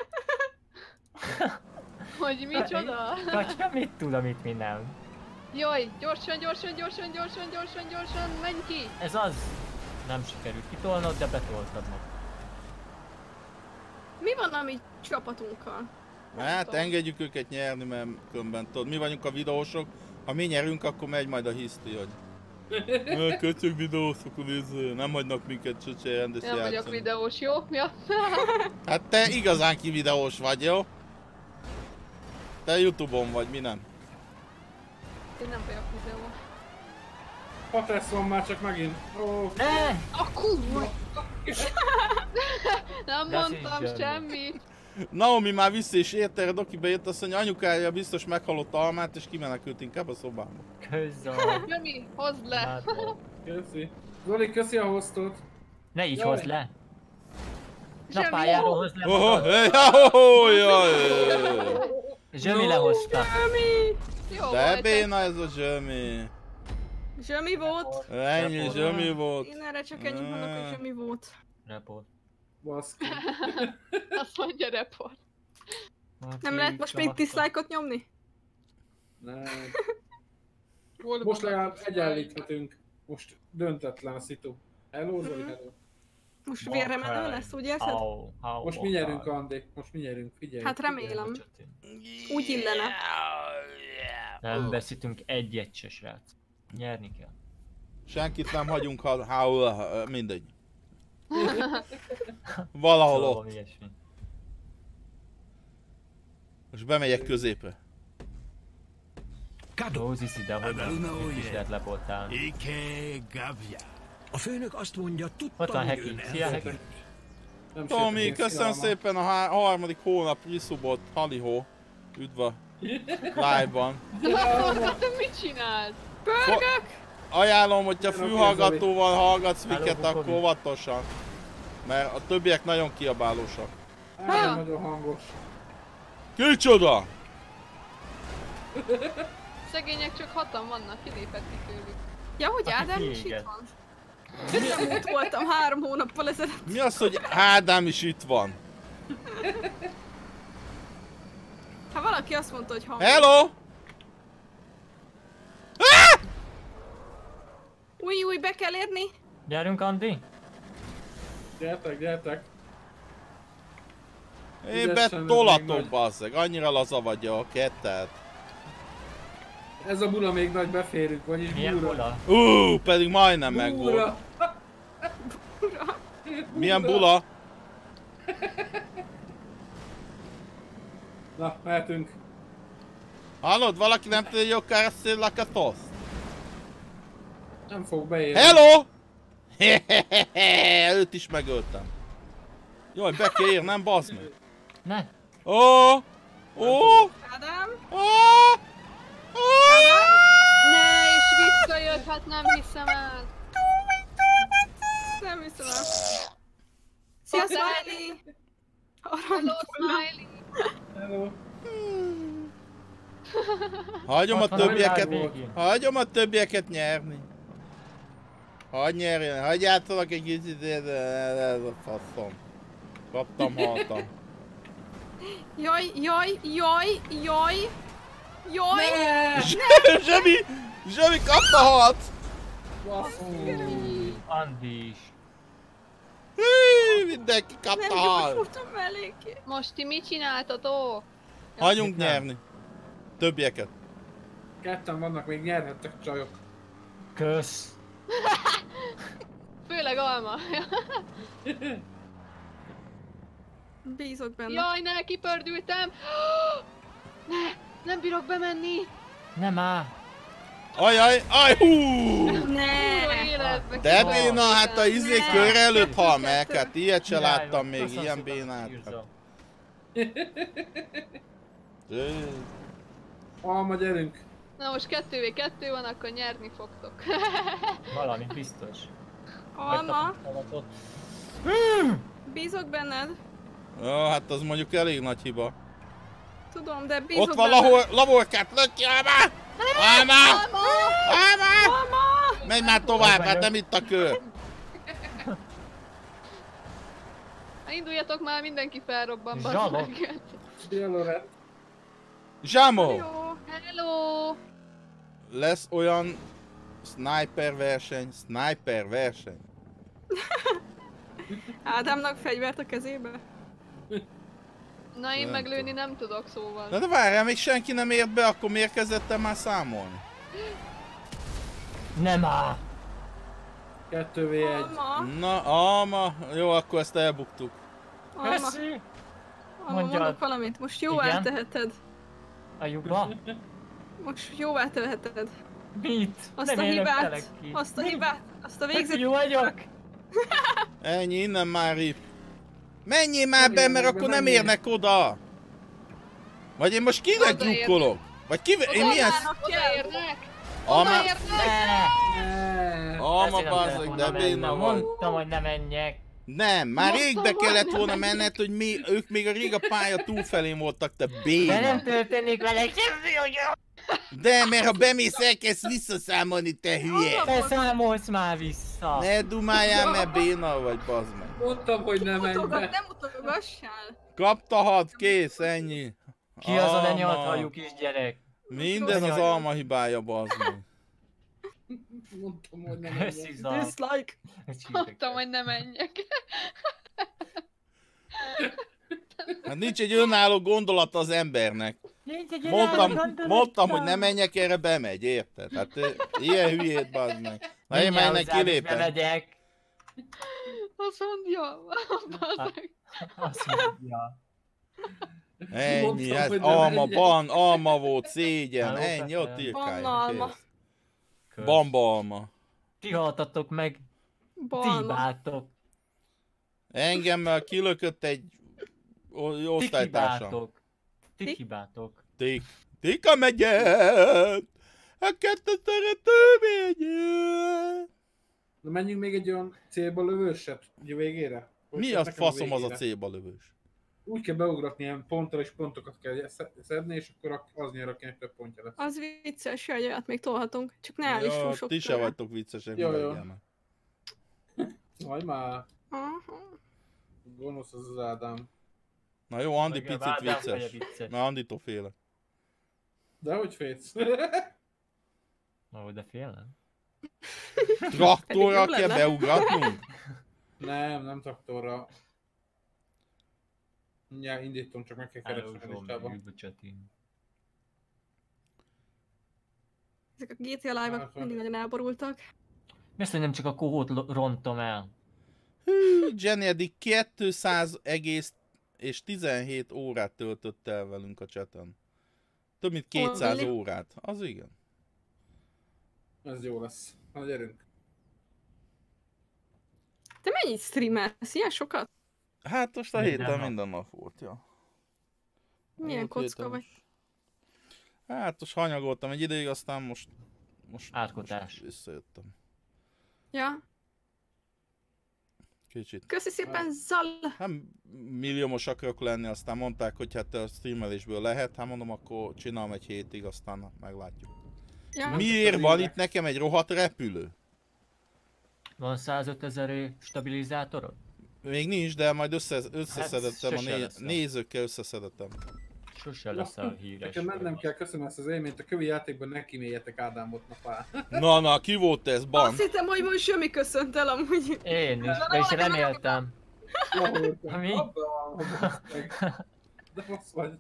Hogy micsoda? Kacsa mit tud, amit mi nem? Jaj, gyorsan, menj ki! Ez az! Nem sikerült kitolnod, de betoltad meg. Mi van a mi csapatunkkal? Hát engedjük őket nyerni, mert különben tudod, mi vagyunk a videósok, ha mi nyerünk, akkor megy majd a hiszti, hogy köcsög videósok, nem hagynak minket csöcse rendes Nem játszani. vagyok videós, jó? Ja. Hát te igazán ki videós vagy, jó? Te Youtube-on vagy, mi nem? Én nem vagyok videós. Patesz van már csak megint. Ó. Ne! A kurva! Nem De az mondtam is semmi. semmit. Naomi már vissza is ért erre, Dokibe jött, azt mondja, anyukája biztos meghalott almát, és kimenekült inkább a szobába. Közzag! Jami, hozd le! Köszi. Zoli, köszi a hostot. Ne így Jaj. hozd le! Na Zsemi, pályáról hozd le Oh, magad! jaj! Zsömi lehozta! Jó De volt. béna ez a zsömi. Zsömi volt. Ennyi zsömi volt. Én erre csak ennyit mondok, hogy zsömi volt. Report. Baszki. Azt mondja report. Nem lehet most még dislike-ot nyomni? Nem. Hol Most van legalább a egyenlíthetünk. Most döntetlen a szitu. Hello, Zoli, hello. Most vérre menő lesz, úgy érzed? Most mi nyerünk, Andi. Most mi nyerünk, figyelj. Hát remélem. Úgy illene. Nem veszítünk egyet se, srác. Nyerni kell. Senkit nem hagyunk, mindegy. Valahol Szóval ott. valami ilyesmi. Most bemegyek középre. Rózis ide, hogy mit is lehet leportálni. A főnök azt mondja, Ott van tudtam, hogy Heki. ön Szia, Heki. elfogad. Nem Tomi, sértődés, köszönöm szia, szépen a harmadik hónap resubot. Halihó. Üdv a live-ban. Te mit csinálsz? Ajánlom, hogyha fülhallgatóval hallgatsz minket, Hello, akkor Bukovi. óvatosan. Mert a többiek nagyon kiabálósak. Á, nagyon hangos. Kicsoda! Szegények csak hatan vannak, kiléphetni tőlük. Ja, hogy Aki Ádám is kiégett. itt van? Nem úgy voltam 3 hónappal ezelőtt. Mi az, hogy Ádám is itt van? Hát valaki azt mondta, hogy hang. Hello! Új, be kell érni. Gyerünk, Andi? Gyertek, gyertek. Én Ügyesen, ez még betolatom, nagy. basszeg. Annyira laza vagy a kettet. Ez a bula még nagy, beférünk, vagyis Milyen bula. bula? Pedig majdnem megvolt. Bula. Milyen bula? Na, mehetünk. Hallod, valaki nem tudja, hogy akár széllak a toszt? Nem fog beérni. Hello! Őt is megöltem. Jaj, be kell érnem, bazd meg. Ne! Ó! Ádám? Ne, és visszajött, hát nem hiszem el. Nem hiszem el. Szia, Smiley! Hello, Smiley. Hello. Hagyom a Ott van a többieket, világ végén. hagyom a többieket nyerni. Hagyj nyerjen, hagyjátok egy kicsit, ez a faszom. Kaptam, haltam. Jaj! Zsemi kapta halt! Basszú. Andi is. Hí, Mindenki Nem kapta hal. gyorsultam eléggé. Most ti mit csináltatok? Hagyjunk Nem. nyerni. Többieket. Ketten vannak, még nyerhettek csajok. Kösz. Főleg Alma. Bízok benne. Jaj, ne, kipördültem! Ne, nem bírok bemenni! Nem áll. Ajaj, aj, hú! Ne! Kurva életbe De kipördültem. béna, hát a izé Ne. kör előtt hal meg, hát ilyet se Jaj, láttam még, köszönöm ilyen szépen, bénát. Írza. Alma, gyerünk. Na most 2v2 van, akkor nyerni fogtok. Valami biztos. Alma, Megtapasztalatot. bízok benned. Jó, hát az mondjuk elég nagy hiba. Tudom, de bízok Ott van benned. laborkát, lök ki, Alma! Alma! Alma! Alma! Menj már tovább, hát nem itt a kör. Ha induljatok már, mindenki felrobban, Zsalo. bazd meg. Szia, Lorett. Zsámo! Jó. Hello! Lesz olyan sniper verseny. Ádámnak fegyvert a kezébe. Na én Nem meglőni nem tudok, szóval. Na de várjál, még senki nem ért be, akkor miért kezdettem már számolni? Nem áll. 2v1. Alma, Na, Alma, jó, akkor ezt elbuktuk. Alma, Köszi. Alma, Mondjad. mondok valamit. Most jóvá Igen? teheted. A lyukba? Most jóvá teheted. Mit? Azt Nem a élek hibát, telek ki. azt a hibát, azt a Tök végzett... jó vagyok. Ennyi, innen már rip. Menjél már be, mert akkor nem menjél. érnek oda. Vagy én most kinek Odaérnek. drukkolok? Vagy én milyen... Odaérnek! Alma, Odaérnek! Ne. Alma Ezért nem bazzeg, kellett de volna béna mennem. vagy. Mondtam, hogy ne menjek. Nem, már Mondtam, rég be hogy kellett nem volna menjek. menned, hogy ők még a rég a pálya túlfelén voltak, te De béna. nem történik vele semmi, hogy De, mert ha bemész, elkezd visszaszámolni, te hülye. te számolsz már vissza. Ne dumáljál, mert béna vagy, bazd meg. Mondtam, hogy ne menj be. Nem mutogassál. Kapta 6, kész, ennyi. Ki az a Alma. lenyalt hajú kisgyerek? Minden az Alma hibája, bazd meg. Mondtam, hogy ne menj Köszi, be. Zal. Dislike. Mondtam, hogy ne menjek. Hát nincs egy önálló gondolata az embernek. Nincs egy Mondtam, hogy ne menjek, erre bemegy, érted? Hát ilyen hülyét, bazd meg. Na én már ennek kilépem. Bemegyek. Azt mondja, bazd meg. Azt mondja. Ennyi, Mondtam, ez hogy ne alma, menjek. ban, alma volt, szégyen, Halló, ennyi, ott Pepe. írkálja, Banna alma. kész. Kösz. Bamba alma. Ti haltatok meg, ti Balma. hibátok. Engemmel kilökött egy Ti osztálytársam. hibátok. Ti Ti? hibátok. Tika megyet! A kettő szerető megyet! Na menjünk még egy olyan célba lövőset, ugye végére? Hogy Mi csak az nekem a faszom az a végére. célba lövős? Úgy kell beugratni, ilyen ponttal és pontokat kell szedni, és akkor az nyer, akinek több pontja lesz. Az vicces, hogy olyat még tolhatunk. Csak ne állj is túl sok ti se tőle. vagytok viccesek, Jó, ne jó. legyél már. Majd már Aha. gonosz az Ádám. Na jó, Andi Legalább picit Ádám vagy a vicces. vicces. Na Anditól félek. De hogy félsz? Ó, de félem. Traktorral Pedig jó kell lenne. beugratnunk? Nem traktorra. Ja, indítom, csak meg kell keresni a Hello, listában. Zombi, csatin. Ezek a GTA live-ok Hát, mindig nagyon elborultak. Mi azt, hogy nem csak a kohót rontom el? Hű, Jenny eddig 200,17 órát töltött el velünk a chaten. Több mint 200 Olvili. órát. Az igen. Ez jó lesz. Na gyerünk. Te mennyit streamelsz? Ilyen sokat? Hát most a Minden héten nap. minden nap volt, ja. Milyen Múlt kocka héten vagy? is. Hát most hanyagoltam egy ideig, aztán most Átkotás. visszajöttem. Ja. Kicsit. Köszi szépen, Zal! Hát milliómos akarok lenni, aztán mondták, hogy hát a streamelésből lehet, hát mondom, akkor csinálom egy hétig, aztán meglátjuk. Ja. Miért van itt nekem egy rohadt repülő? Van 105 000 stabilizátorod? Még nincs, de majd összeszedettem, a sose lesz. nézőkkel összeszedettem. Sose leszel híres. Nekem mennem kell, köszönöm ezt az élményt, a kövi játékban ne kiméljetek Ádámot napá. Na, ki volt ez, ban? Azt hittem, hogy most semmi köszönt el amúgy. Én is, de is reméltem. Mi? De rossz vagy.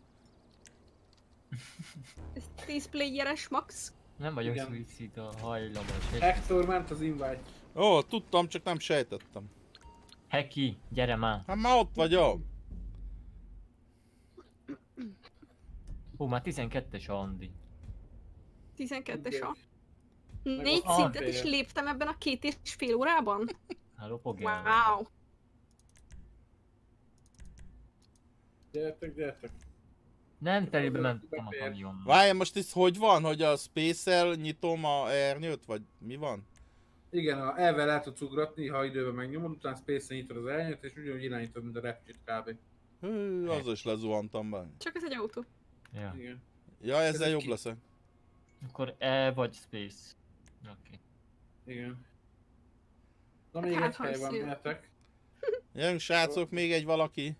Ez 10 playeres max. Nem vagyok Igen. suicida hajlamos. Hector ment az invite. Ó, tudtam, csak nem sejtettem. Heki, gyere már. Hát már ott vagyok. Hú, már 12-es a Andi. 12-es a. Meg 4 ott szintet van is fél. léptem ebben a 2,5 órában? Halló, Pogel. Wow. Gyertek. Nem terébe mentem a kamionnal. Várj, most ez hogy van, hogy a Space-el nyitom a ernyőt, vagy mi van? Igen, a elvel el tudsz ugratni, ha időben megnyomod, utána Space-en nyitod az elnyőt, és ugyanúgy irányítod, mint a Rapid kb. Hű, azzal is lezuhantam be. Csak ez egy autó. Ja. Igen. Ja, ezzel Ez jobb ki? leszek. Akkor E vagy Space. Oké. Igen. Na még Hát, egy hely van, szép. mehetek. Jön srácok, még egy valaki.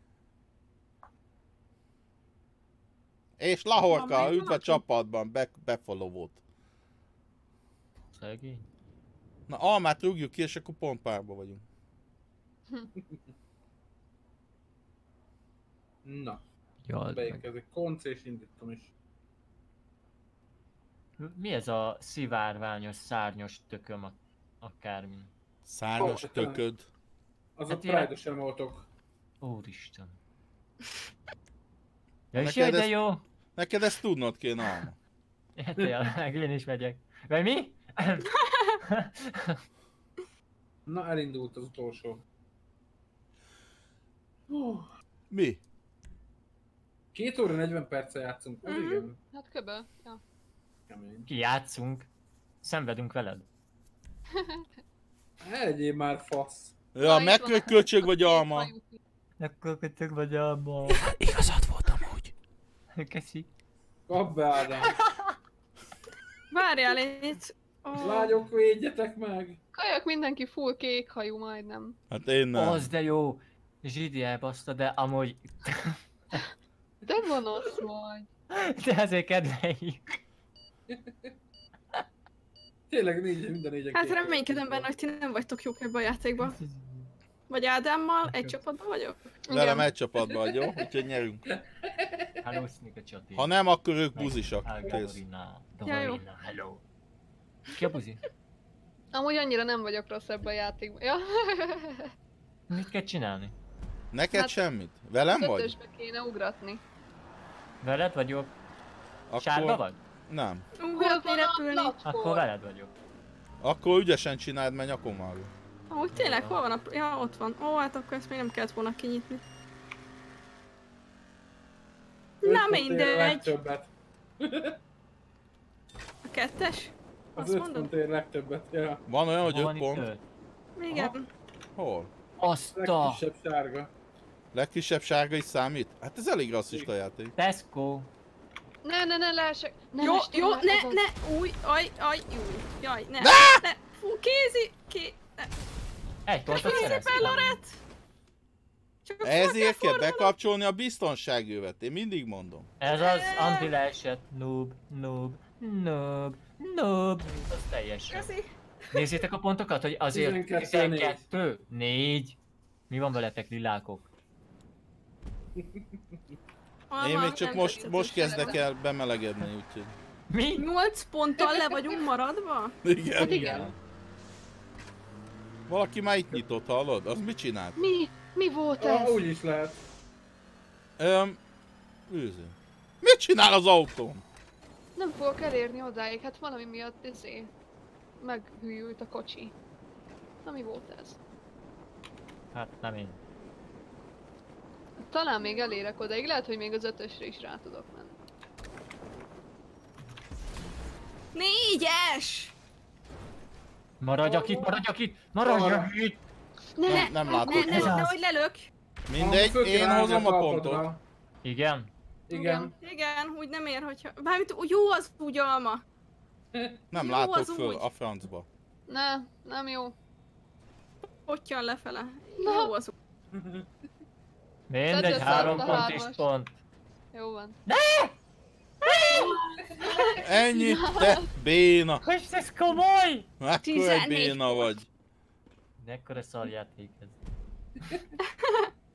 És Lahorka, Van még üdv a valaki? csapatban, befollowodt. Szegény. Na, Almát rúgjuk ki, és akkor pont párba vagyunk. Na, Jaj, meg. beérkezik. Konc és indítom is. Mi ez a szivárványos, szárnyas tököm akármi? Szárnyas Ó, tököd. Az Hát a ilyen- Pride-os emotok. Úristen. Ja, és Neked jaj, de ez- jó! Neked ezt tudnod kéne, Alma. Ja, tényleg, én is megyek. Vagy mi? Na, elindult az utolsó. Hú, Mi? 2 óra 40 perccel játszunk, az Mhm. igen. Hát köbö. Ja. Kemény. Ki játszunk? Szenvedünk veled. Egyél már fasz. Ja, megköcsög vagy Alma. Akkor kötök vagy abba. Igazad volt amúgy. Köszi. Kap be, Ádám. Várjál, én itt... Ó, Lányok, védjetek meg! Kajak mindenki full kék hajú majdnem. Hát én nem. Az de jó. Zsidi elbaszta, de amúgy... De gonosz vagy. De ezért kedveljük. Tényleg minden négyek. Hát reménykedem benne, hogy ti nem vagytok jók ebben a játékban. Vagy Ádámmal egy csapatban vagyok? Velem egy csapatban vagy, jó? Úgyhogy nyerünk. Hello, Snika Csati. Ha nem, akkor ők buzisak. Kész. Gaborina. Ja, jó. Gaborina, hello. Ki a buzi? Amúgy annyira nem vagyok rossz ebben a játékban. Ja. Mit kell csinálni? Neked Hát, semmit? Velem vagy? Ötösbe kéne ugratni. Veled vagyok? Sárga vagy? Nem. Ugrotni, repülni. Akkor veled vagyok. Akkor ügyesen csináld, mert nyakon vágok. Amúgy tényleg, hol van a... Ja, ott van. Ó, hát akkor ezt még nem kellett volna kinyitni. Na mindegy. Legtöbbet. A 2-es? Az Azt 5 mondod? pont ér legtöbbet. Ja. Van olyan, hogy Hol 5 van itt pont? öt? Igen. Hol? Azt a... Legkisebb sárga. Legkisebb sárga is számít? Hát ez elég rasszista játék. Tesco. Ne leesek. Ne Jó, lestél jó, már, ne, ez az. ne, új, aj, új, jaj, ne, fú, kézi, Egy pontot kézi szereztem. Lorett! Csak fel Ezért kell fordulnom. bekapcsolni a biztonságjövet, én mindig mondom. Ez az Anti leesett. Noob, noob, noob, noob. Az teljesen. Köszi. Nézzétek a pontokat, hogy azért 12, 12, 4. Mi van veletek, lilákok? Én még csak most kezdek el bemelegedni, úgyhogy... Mi? 8 ponttal le vagyunk maradva? Igen. Hát igen. Valaki már itt nyitott, hallod? Az mit csinált? Mi volt ez? Úgy is lehet. Őző. Mit csinál az autóm? Nem fogok elérni odáig, hát valami miatt meghűült a kocsi. Na mi volt ez? Hát nem én. Talán még elérek odáig, lehet, hogy még az 5-ösre is rá tudok menni. 4-es! Maradjak itt, maradjak itt, maradjak itt! Nem látok. Ne, hogy lelök. Mindegy, Föl kell én állni hozom a talpadra. pontot. Igen? Igen. Igen, úgy nem ér, hogyha... Bármit, jó az úgy, Alma. Nem Jó, látok az föl úgy. a francba. Ne, nem jó. Pottyan lefele. Na. Jó az úgy. Mindegy, Szedd össze 3 azt a pont és hármast. pont. Jó van. Ennyi, te béna. És ez komoly! Akkor 14 egy béna vagy. De ekkora szarjáték ez.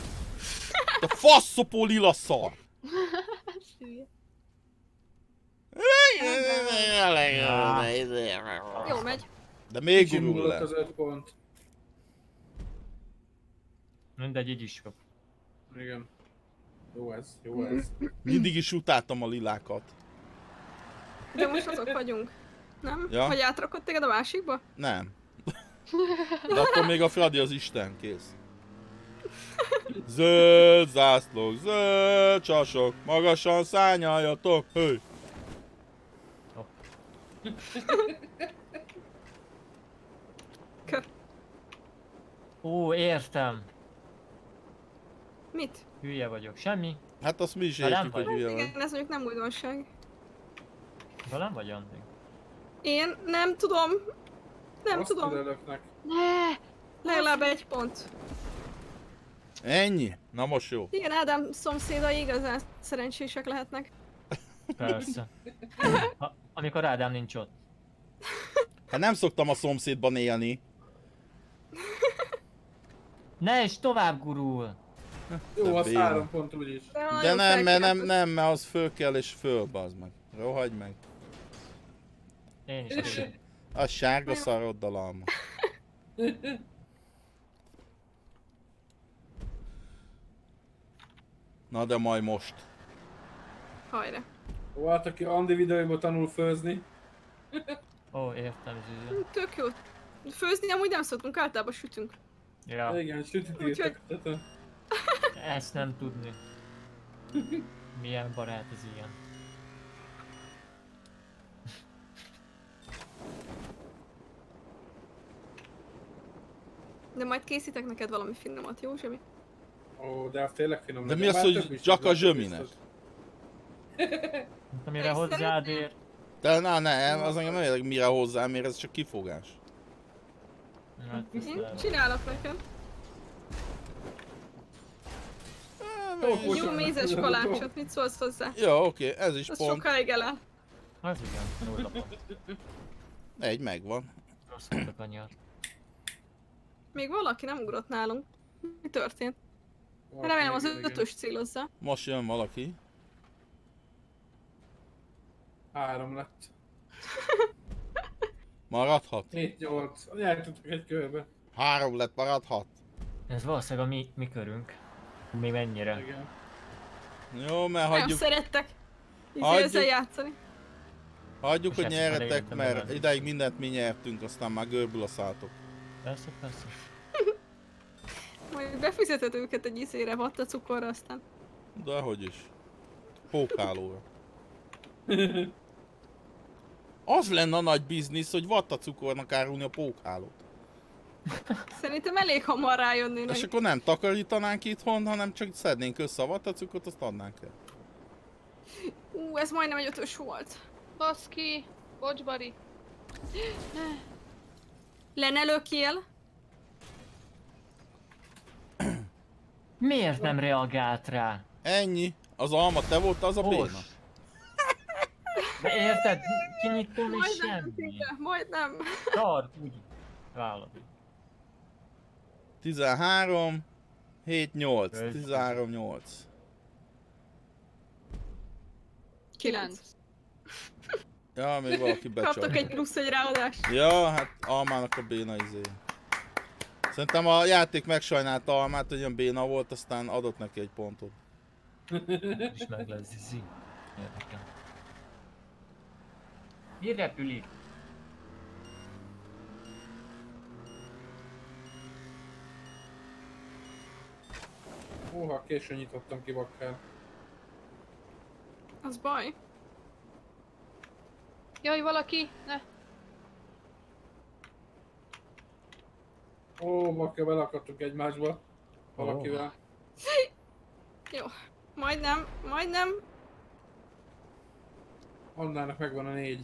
De faszopó lila szar! Hülye. Jó megy. De még Kicsim gurul múlott le. az 5 pont. Mindegy, így is jobb. Igen. Jó ez, jó ez. Mindig is utáltam a lilákat. De most azok vagyunk. Nem? Ja. Hogy átrakod téged a másikba? Nem. De attól még a Fradi az Isten, kész. Zöld zászlók, zöld csasok, magasan szárnyaljatok, hő! Ó, értem. Mit? Hülye vagyok. Semmi. Hát azt mi is Ha nem értjük, hogy vagy. hülye vagy. Igen, ez mondjuk nem újdonság. Velem vagy, Andi? Én nem tudom. Nem Azt tudom. tüdelöknek. Ne! Legalább egy pont. Ennyi? Na most jó. Igen, Ádám szomszédai igazán szerencsések lehetnek. Persze. Amikor Ádám nincs ott. Hát nem szoktam a szomszédban élni. Ne, és tovább gurul. Jó, az béna. 3 pont úgyis. De nagyon nem, mert felkeltő. mert az föl kell és föl, bazd meg. Rohagy meg. Én is tudom. A sárga szaroddal alma. Na de majd most. Hajrá. Ó, hát aki Andi videóiból tanul főzni. Ó, értem, Zsuzsi. Tök jó. Főzni amúgy nem szoktunk, általában sütünk. Ja, Igen, sütit Úgyhogy- írtak. ezt nem tudni. Milyen barát ez ilyen. De majd készítek neked valami finomat, jó Zsemi? Ó, de az tényleg finom. De mi nekem az, már hogy több is csak a volt, zsöminek? biztos. Mint amire hozzád ér. De na nem, az engem nem érdekel mire hozzám, mert ez csak kifogás. Hát, ezt Én el- csinálok neked. Jó, Jó bocsánat. mézes kalácsot, mit szólsz hozzá? Ja, oké, ez is Az pont. sokáig elel. Az igen, 0 pont. Egy megvan. Rossz volt a kanyar. Még valaki nem ugrott nálunk. Mi történt? Valaki Remélem az még igen. 5-ös célozza. Most jön valaki. 3 lett. Maradhat. 7-8. Nyertetek egy körbe. 3 lett, maradhat. Ez valószínűleg a mi körünk. Mi mennyire. Igen. Jó, mert Nem hagyjuk, szerettek Hagyjuk. ezzel játszani. hagyjuk hogy Most ezt nyeretek, elértem mert ebben. ideig mindent mi nyertünk, aztán már görbül a szálltok. Persze, persze. Majd befizeted őket egy izére, vatta cukorra, aztán. De hogy is. Pókhálóra. Az lenne a nagy biznisz, hogy vattacukornak árulni a pókhálót. Szerintem elég hamar rájönnének. És akkor nem takarítanánk itthon, hanem csak szednénk össze a vattacukot, azt adnánk el. Ez majdnem egy 5-ös volt. Baszki! Bocs, Bari. Le ne lökjél. Miért nem reagált rá? Ennyi. Az alma te volt, az a béna. Bos. De érted? Kinyitom és Majdnem, semmi. Péter, majdnem. Tart, úgy. Vállod. 13, 7, 8. Öt. 13, 8. 9. Ja, még valaki Kaptak becsap. egy plusz egy ráadást. Ja, hát almának a béna izé. Szerintem a játék megsajnálta almát, hogy olyan béna volt, aztán adott neki egy pontot. És meg lesz Zizi. Érdekel. Mi repülik? Óha, későn nyitottam ki bakkát. Az baj. Jaj, valaki! Ne! Ó, bakker, belakadtunk egymásba. Valakivel. Jó. Majdnem, majdnem. Annának megvan a 4.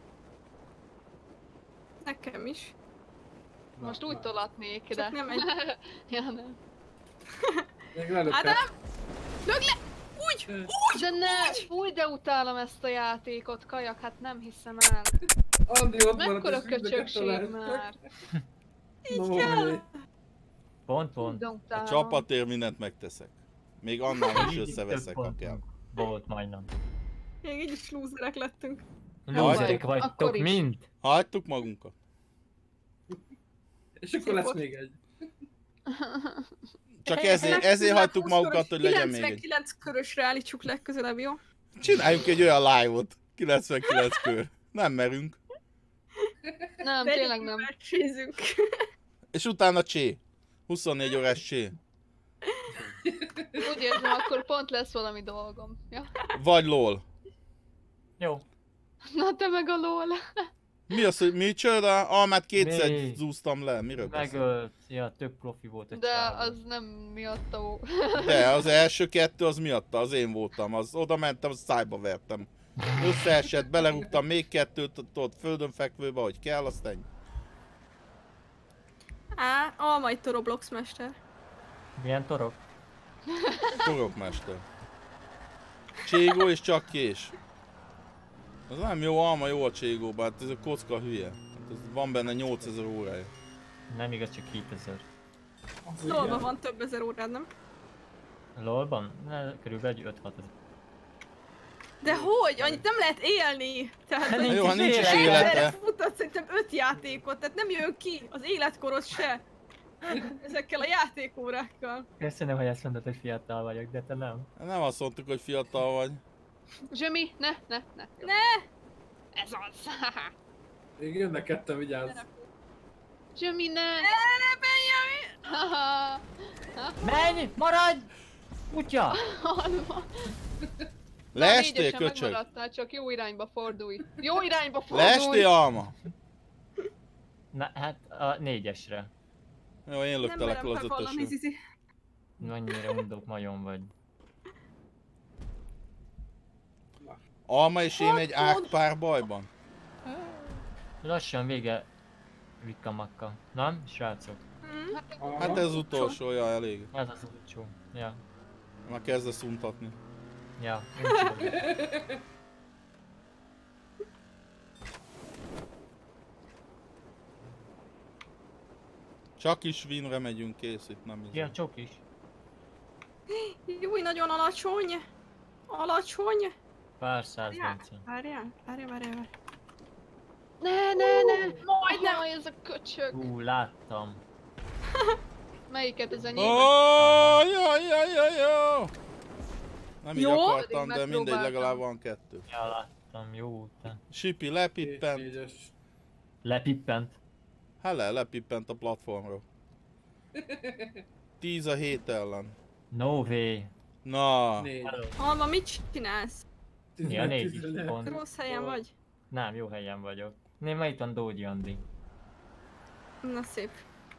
Nekem is. Most úgy tolatnék, de... Csak nem egy... Ja, nem. Még lelökhet. Ádám! Lög le! Úgy! De ne! Fúj, de utálom ezt a játékot, kajak, hát nem hiszem el. Andi ott maradt, Mekkora és mindeket köcsökség találtak. már. Így kell. Pont, pont. De A utálom. csapatért mindent megteszek. Még annál is Így összeveszek, több ha kell. pontunk Volt majdnem. Még így is lúzerek lettünk. Lúzerek Akkor vagytok is. mind. Hagytuk magunkat. És akkor lesz még egy. Csak ezért hagytuk magukat, hogy legyen még egy. 99 körösre állítsuk legközelebb, jó? Csináljunk egy olyan live-ot. 99 kör. Nem merünk. Nem, tényleg nem. Versenyzünk. És utána csé. 24 órás csé. Úgy érzem, akkor pont lesz valami dolgom. Ja. Vagy LOL. Jó. Na te meg a LOL. Mi az, hogy micsoda? Almát kétszer Mi? zúztam le. Miről beszél? Megölt. Ja, tök profi volt egy De csávó. az nem miatta ó. De az első kettő az miatta, az én voltam. Az oda mentem, szájba vertem. Összeesett, belerúgtam még kettőt, ott földön fekvőbe, hogy kell, azt ennyi. Alma itt a Roblox mester. Milyen torok? Torokmester. Cségó és csak kés. Az nem jó alma, jó a cségóban, hát ez a kocka hülye. Hát van benne 8000 órája. Nem igaz, csak 2000. LOL-ban van több ezer órád, nem? LOL-ban? Körülbelül egy 5-6 ezer. De hogy? Annyit nem lehet élni! Tehát, hogy Jó, ha nincs is élete. élete. Futat szerintem 5 játékot, tehát nem jön ki az életkorod se. Ezekkel a játékórákkal. Köszönöm, hogy ezt mondod, hogy fiatal vagyok, de te nem. Nem azt mondtuk, hogy fiatal vagy. Zsömi, ne. Ne! Ez az. Még jönnek ketten, vigyázz. Zsömi, ne. Benjamin! Haha. Menj! Maradj! Kutya! Alma. Leestél, Négyesen köcsög? megmaradtál, csak jó irányba fordulj. Jó irányba fordulj! Leestél, alma? Na, hát a 4-esre. Jó, én Nem löktelek merem le az bevallani, ötösre. Zizi. Annyira undok majom vagy. Alma és én egy ágpár bajban. Lassan vége Vikka-makka. Nem, srácok? Hát ez az utolsó, ja, elég. Ez az utolsó. Ja. Már kezdesz untatni. Ja. Csak is winre megyünk, kész itt, nem is. Ja, csok is. Júj, nagyon alacsony. Alacsony. Pár száz Bence. Várjál. Ne. Majdnem. Aha, ez a köcsög. Láttam. Melyiket ez a nyílt? Jó. Nem így Jó, akartam, de pedig mindegy, megpróbáltam. legalább van kettő. Ja, láttam. Jó te. Sipi lepippent. Négyes. Lepippent. Hele, lepippent a platformról. 10 a 7 ellen. No way. Na, 4. Alma, mit csinálsz? Ja, 4 is pont. Rossz helyen vagy? Nem, jó helyen vagyok. Néma itt van Dógyi Andi. Na szép.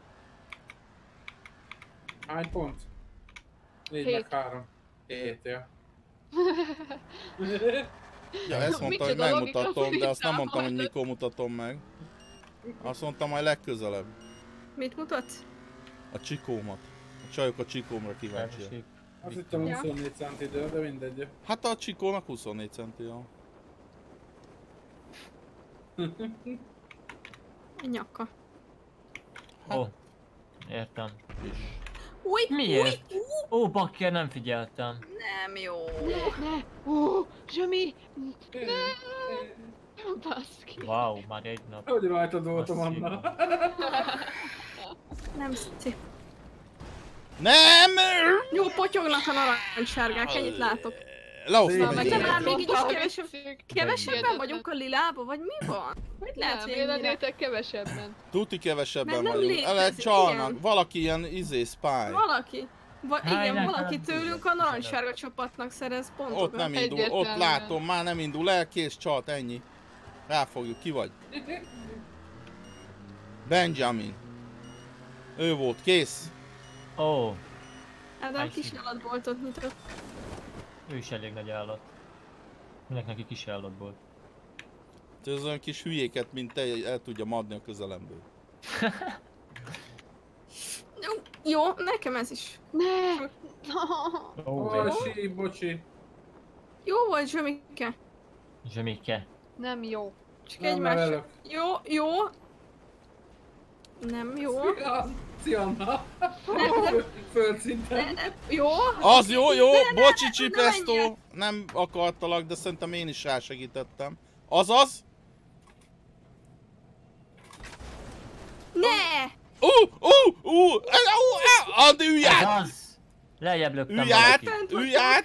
Hány pont? 4 Hét. meg 3. 7, ja. ja, ezt mondta, hogy Micsoda logika megmutatom, de azt nem mondtam, hogy fölszámoltad. mikor mutatom meg. Azt mondtam, majd legközelebb. Mit mutatsz? A csikómat. A csajok a csikómra kíváncsiak. Feleség. Azt hittem 24 centi idő, de mindegy. Hát a csikónak 24 centi, jó. Nyaka. Ó, értem. Új, Miért? Ó, bakker, nem figyeltem. nem jó. Ne. Zsömi. Ne. Baszki. Wow, már egy nap. Hogy rajtad voltam, Basszik. Anna? Nem szép. Nem! Jó, potyognak a narancssárgák, ennyit látok. Leosztom Szép. egy De Igen. már még így is Baszki. kevesebben vagyunk a lilába, vagy mi van? Hogy lehet, Nem, hogy ennyire? lennétek kevesebben. Tuti kevesebben Mert nem vagyunk. létezik, Ele csalnak. igen. Valaki ilyen spy. Valaki. Hány Igen, nem valaki tudom. tőlünk a narancssárga csapatnak szerez pontokat. Ott nem indul, ott Egyértelműen. látom, már nem indul el, kész, csalt, ennyi. Ráfogjuk, ki vagy? Benjamin. Ő volt, kész. Ó, Ádám I kis see. állatboltot nyitott. ő is elég nagy állat. Minek neki kis állat volt. Ez olyan kis hülyéket, mint te, el tudja madni a közelemből. Jó, nekem ez is. Ne. Ó, Bocsi, bocsi. Jó volt, Zsömike. Zsömike. Nem jó. Csak Nem egymás. nevelök. Jó. Nem jó. Szia, Anna. Földszinten. Jó. Az jó, bocsi menjek. Csipesztó. Nem akartalak, de szerintem én is rásegítettem. Azaz? Ne! Andi, ülj Ez át! az! Lejjebb löktem Ülj át! valakit. Ülj át!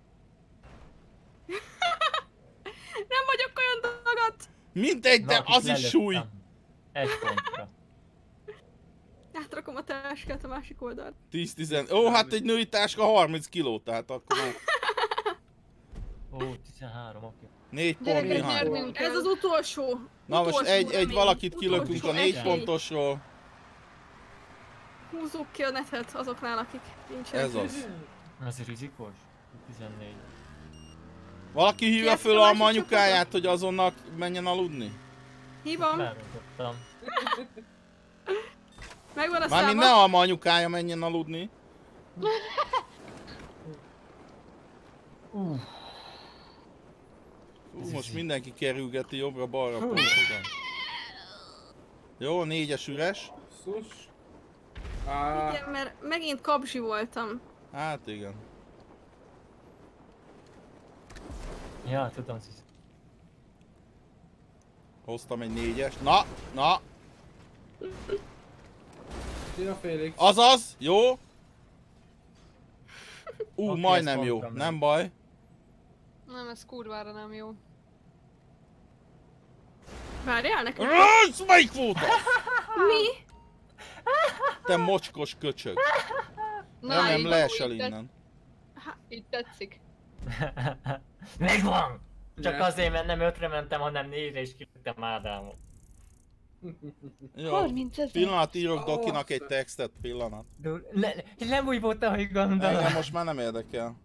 Nem vagyok olyan dagat! Mindegy, de Valakit az is súly. lelöktem. Egy pontra. Átrakom a táskát a másik oldalt. 10-10. Ó, hát egy női táska 30 kiló, tehát akkor már Ó, 13, oké. 4 pont Gyerekek, Mihály. nyernünk kell. Ez az utolsó. Na most utolsó egy remény. valakit Utolsó kilökünk a 4 esély. pontosról. Húzzuk ki a netet azoknál, akik nincsenek. Ez az. Ez rizikós? 14. Valaki hívja Ki ezt föl a a másik anyukáját, hogy azonnal menjen aludni? Hívom, Lerontottam. megvan a Mármint száma. ne alma anyukája menjen aludni. Most mindenki kerülgeti jobbra-balra pontosan. Jó, 4-es üres. Basszus. Igen, mert megint kapzsi voltam. Hát igen. Ja, tudom, Cici. Hoztam egy 4-es. Na! Szia Félix. Azaz! Jó! Oké, Majdnem ezt jó. mondtam Nem meg. baj. Nem, ez kurvára nem jó. Várjál nekem. Rossz, melyik volt az? Mi? Te mocskos köcsög. Na, Nem így- leesel így innen. Így tetszik. Megvan! Csak Ja. azért, mert nem 5-re mentem, hanem 4-re is kilöktem Ádámot. Jó. 30 000. Pillanat, írok Dokinak egy textet, pillanat. Nem úgy volt, ahogy gondolom. Engem most már nem érdekel.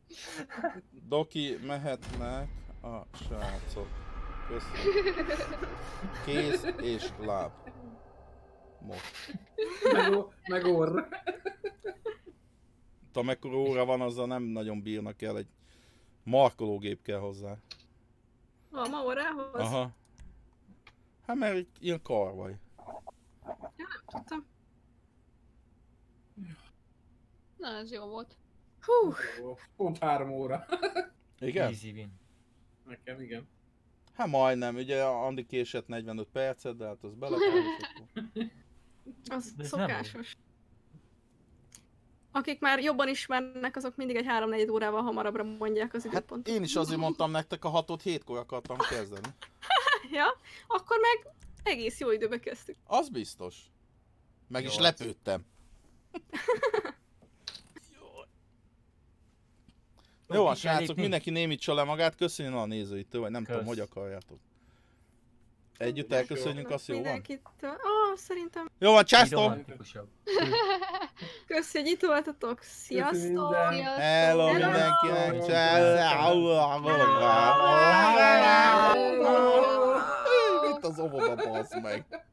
Doki, mehetnek a srácok. Köszönöm. Kéz és láb. Most. Meg orr. Ha mekkora óra van, azzal nem nagyon bírnak el, egy markológép kell hozzá. Van ma órához? Aha. Hát mert itt ilyen karvaj. Tudtam. Na, ez jó volt. Hú, Pont 3 óra. Igen? Easy win. Nekem igen. Hát majdnem, ugye Andi késett 45 percet, de hát az belefér, és akkor... az De ez nem szokásos. Akik már jobban ismernek, azok mindig egy 3-4 órával hamarabbra mondják az Hát időpontot. én is azért mondtam nektek, a 6-ot 7-kor akartam kezdeni. Ja, akkor meg egész jó időbe kezdtük. Az biztos. Meg is Jó. lepődtem. Jó van, srácok, lépni? mindenki némítsa le magát, köszönjön a nézőitől, vagy nem tudom, Kösz. hogy akarjátok. Együtt elköszönjünk, az jó van? Mindenkitől. Szerintem. Jó van, Így császtok! romantikusabb. Köszi, hogy itt voltatok. Sziasztok! minden. Hello Hello. mindenkinek! Ciao. Itt az óvoda, bazd meg!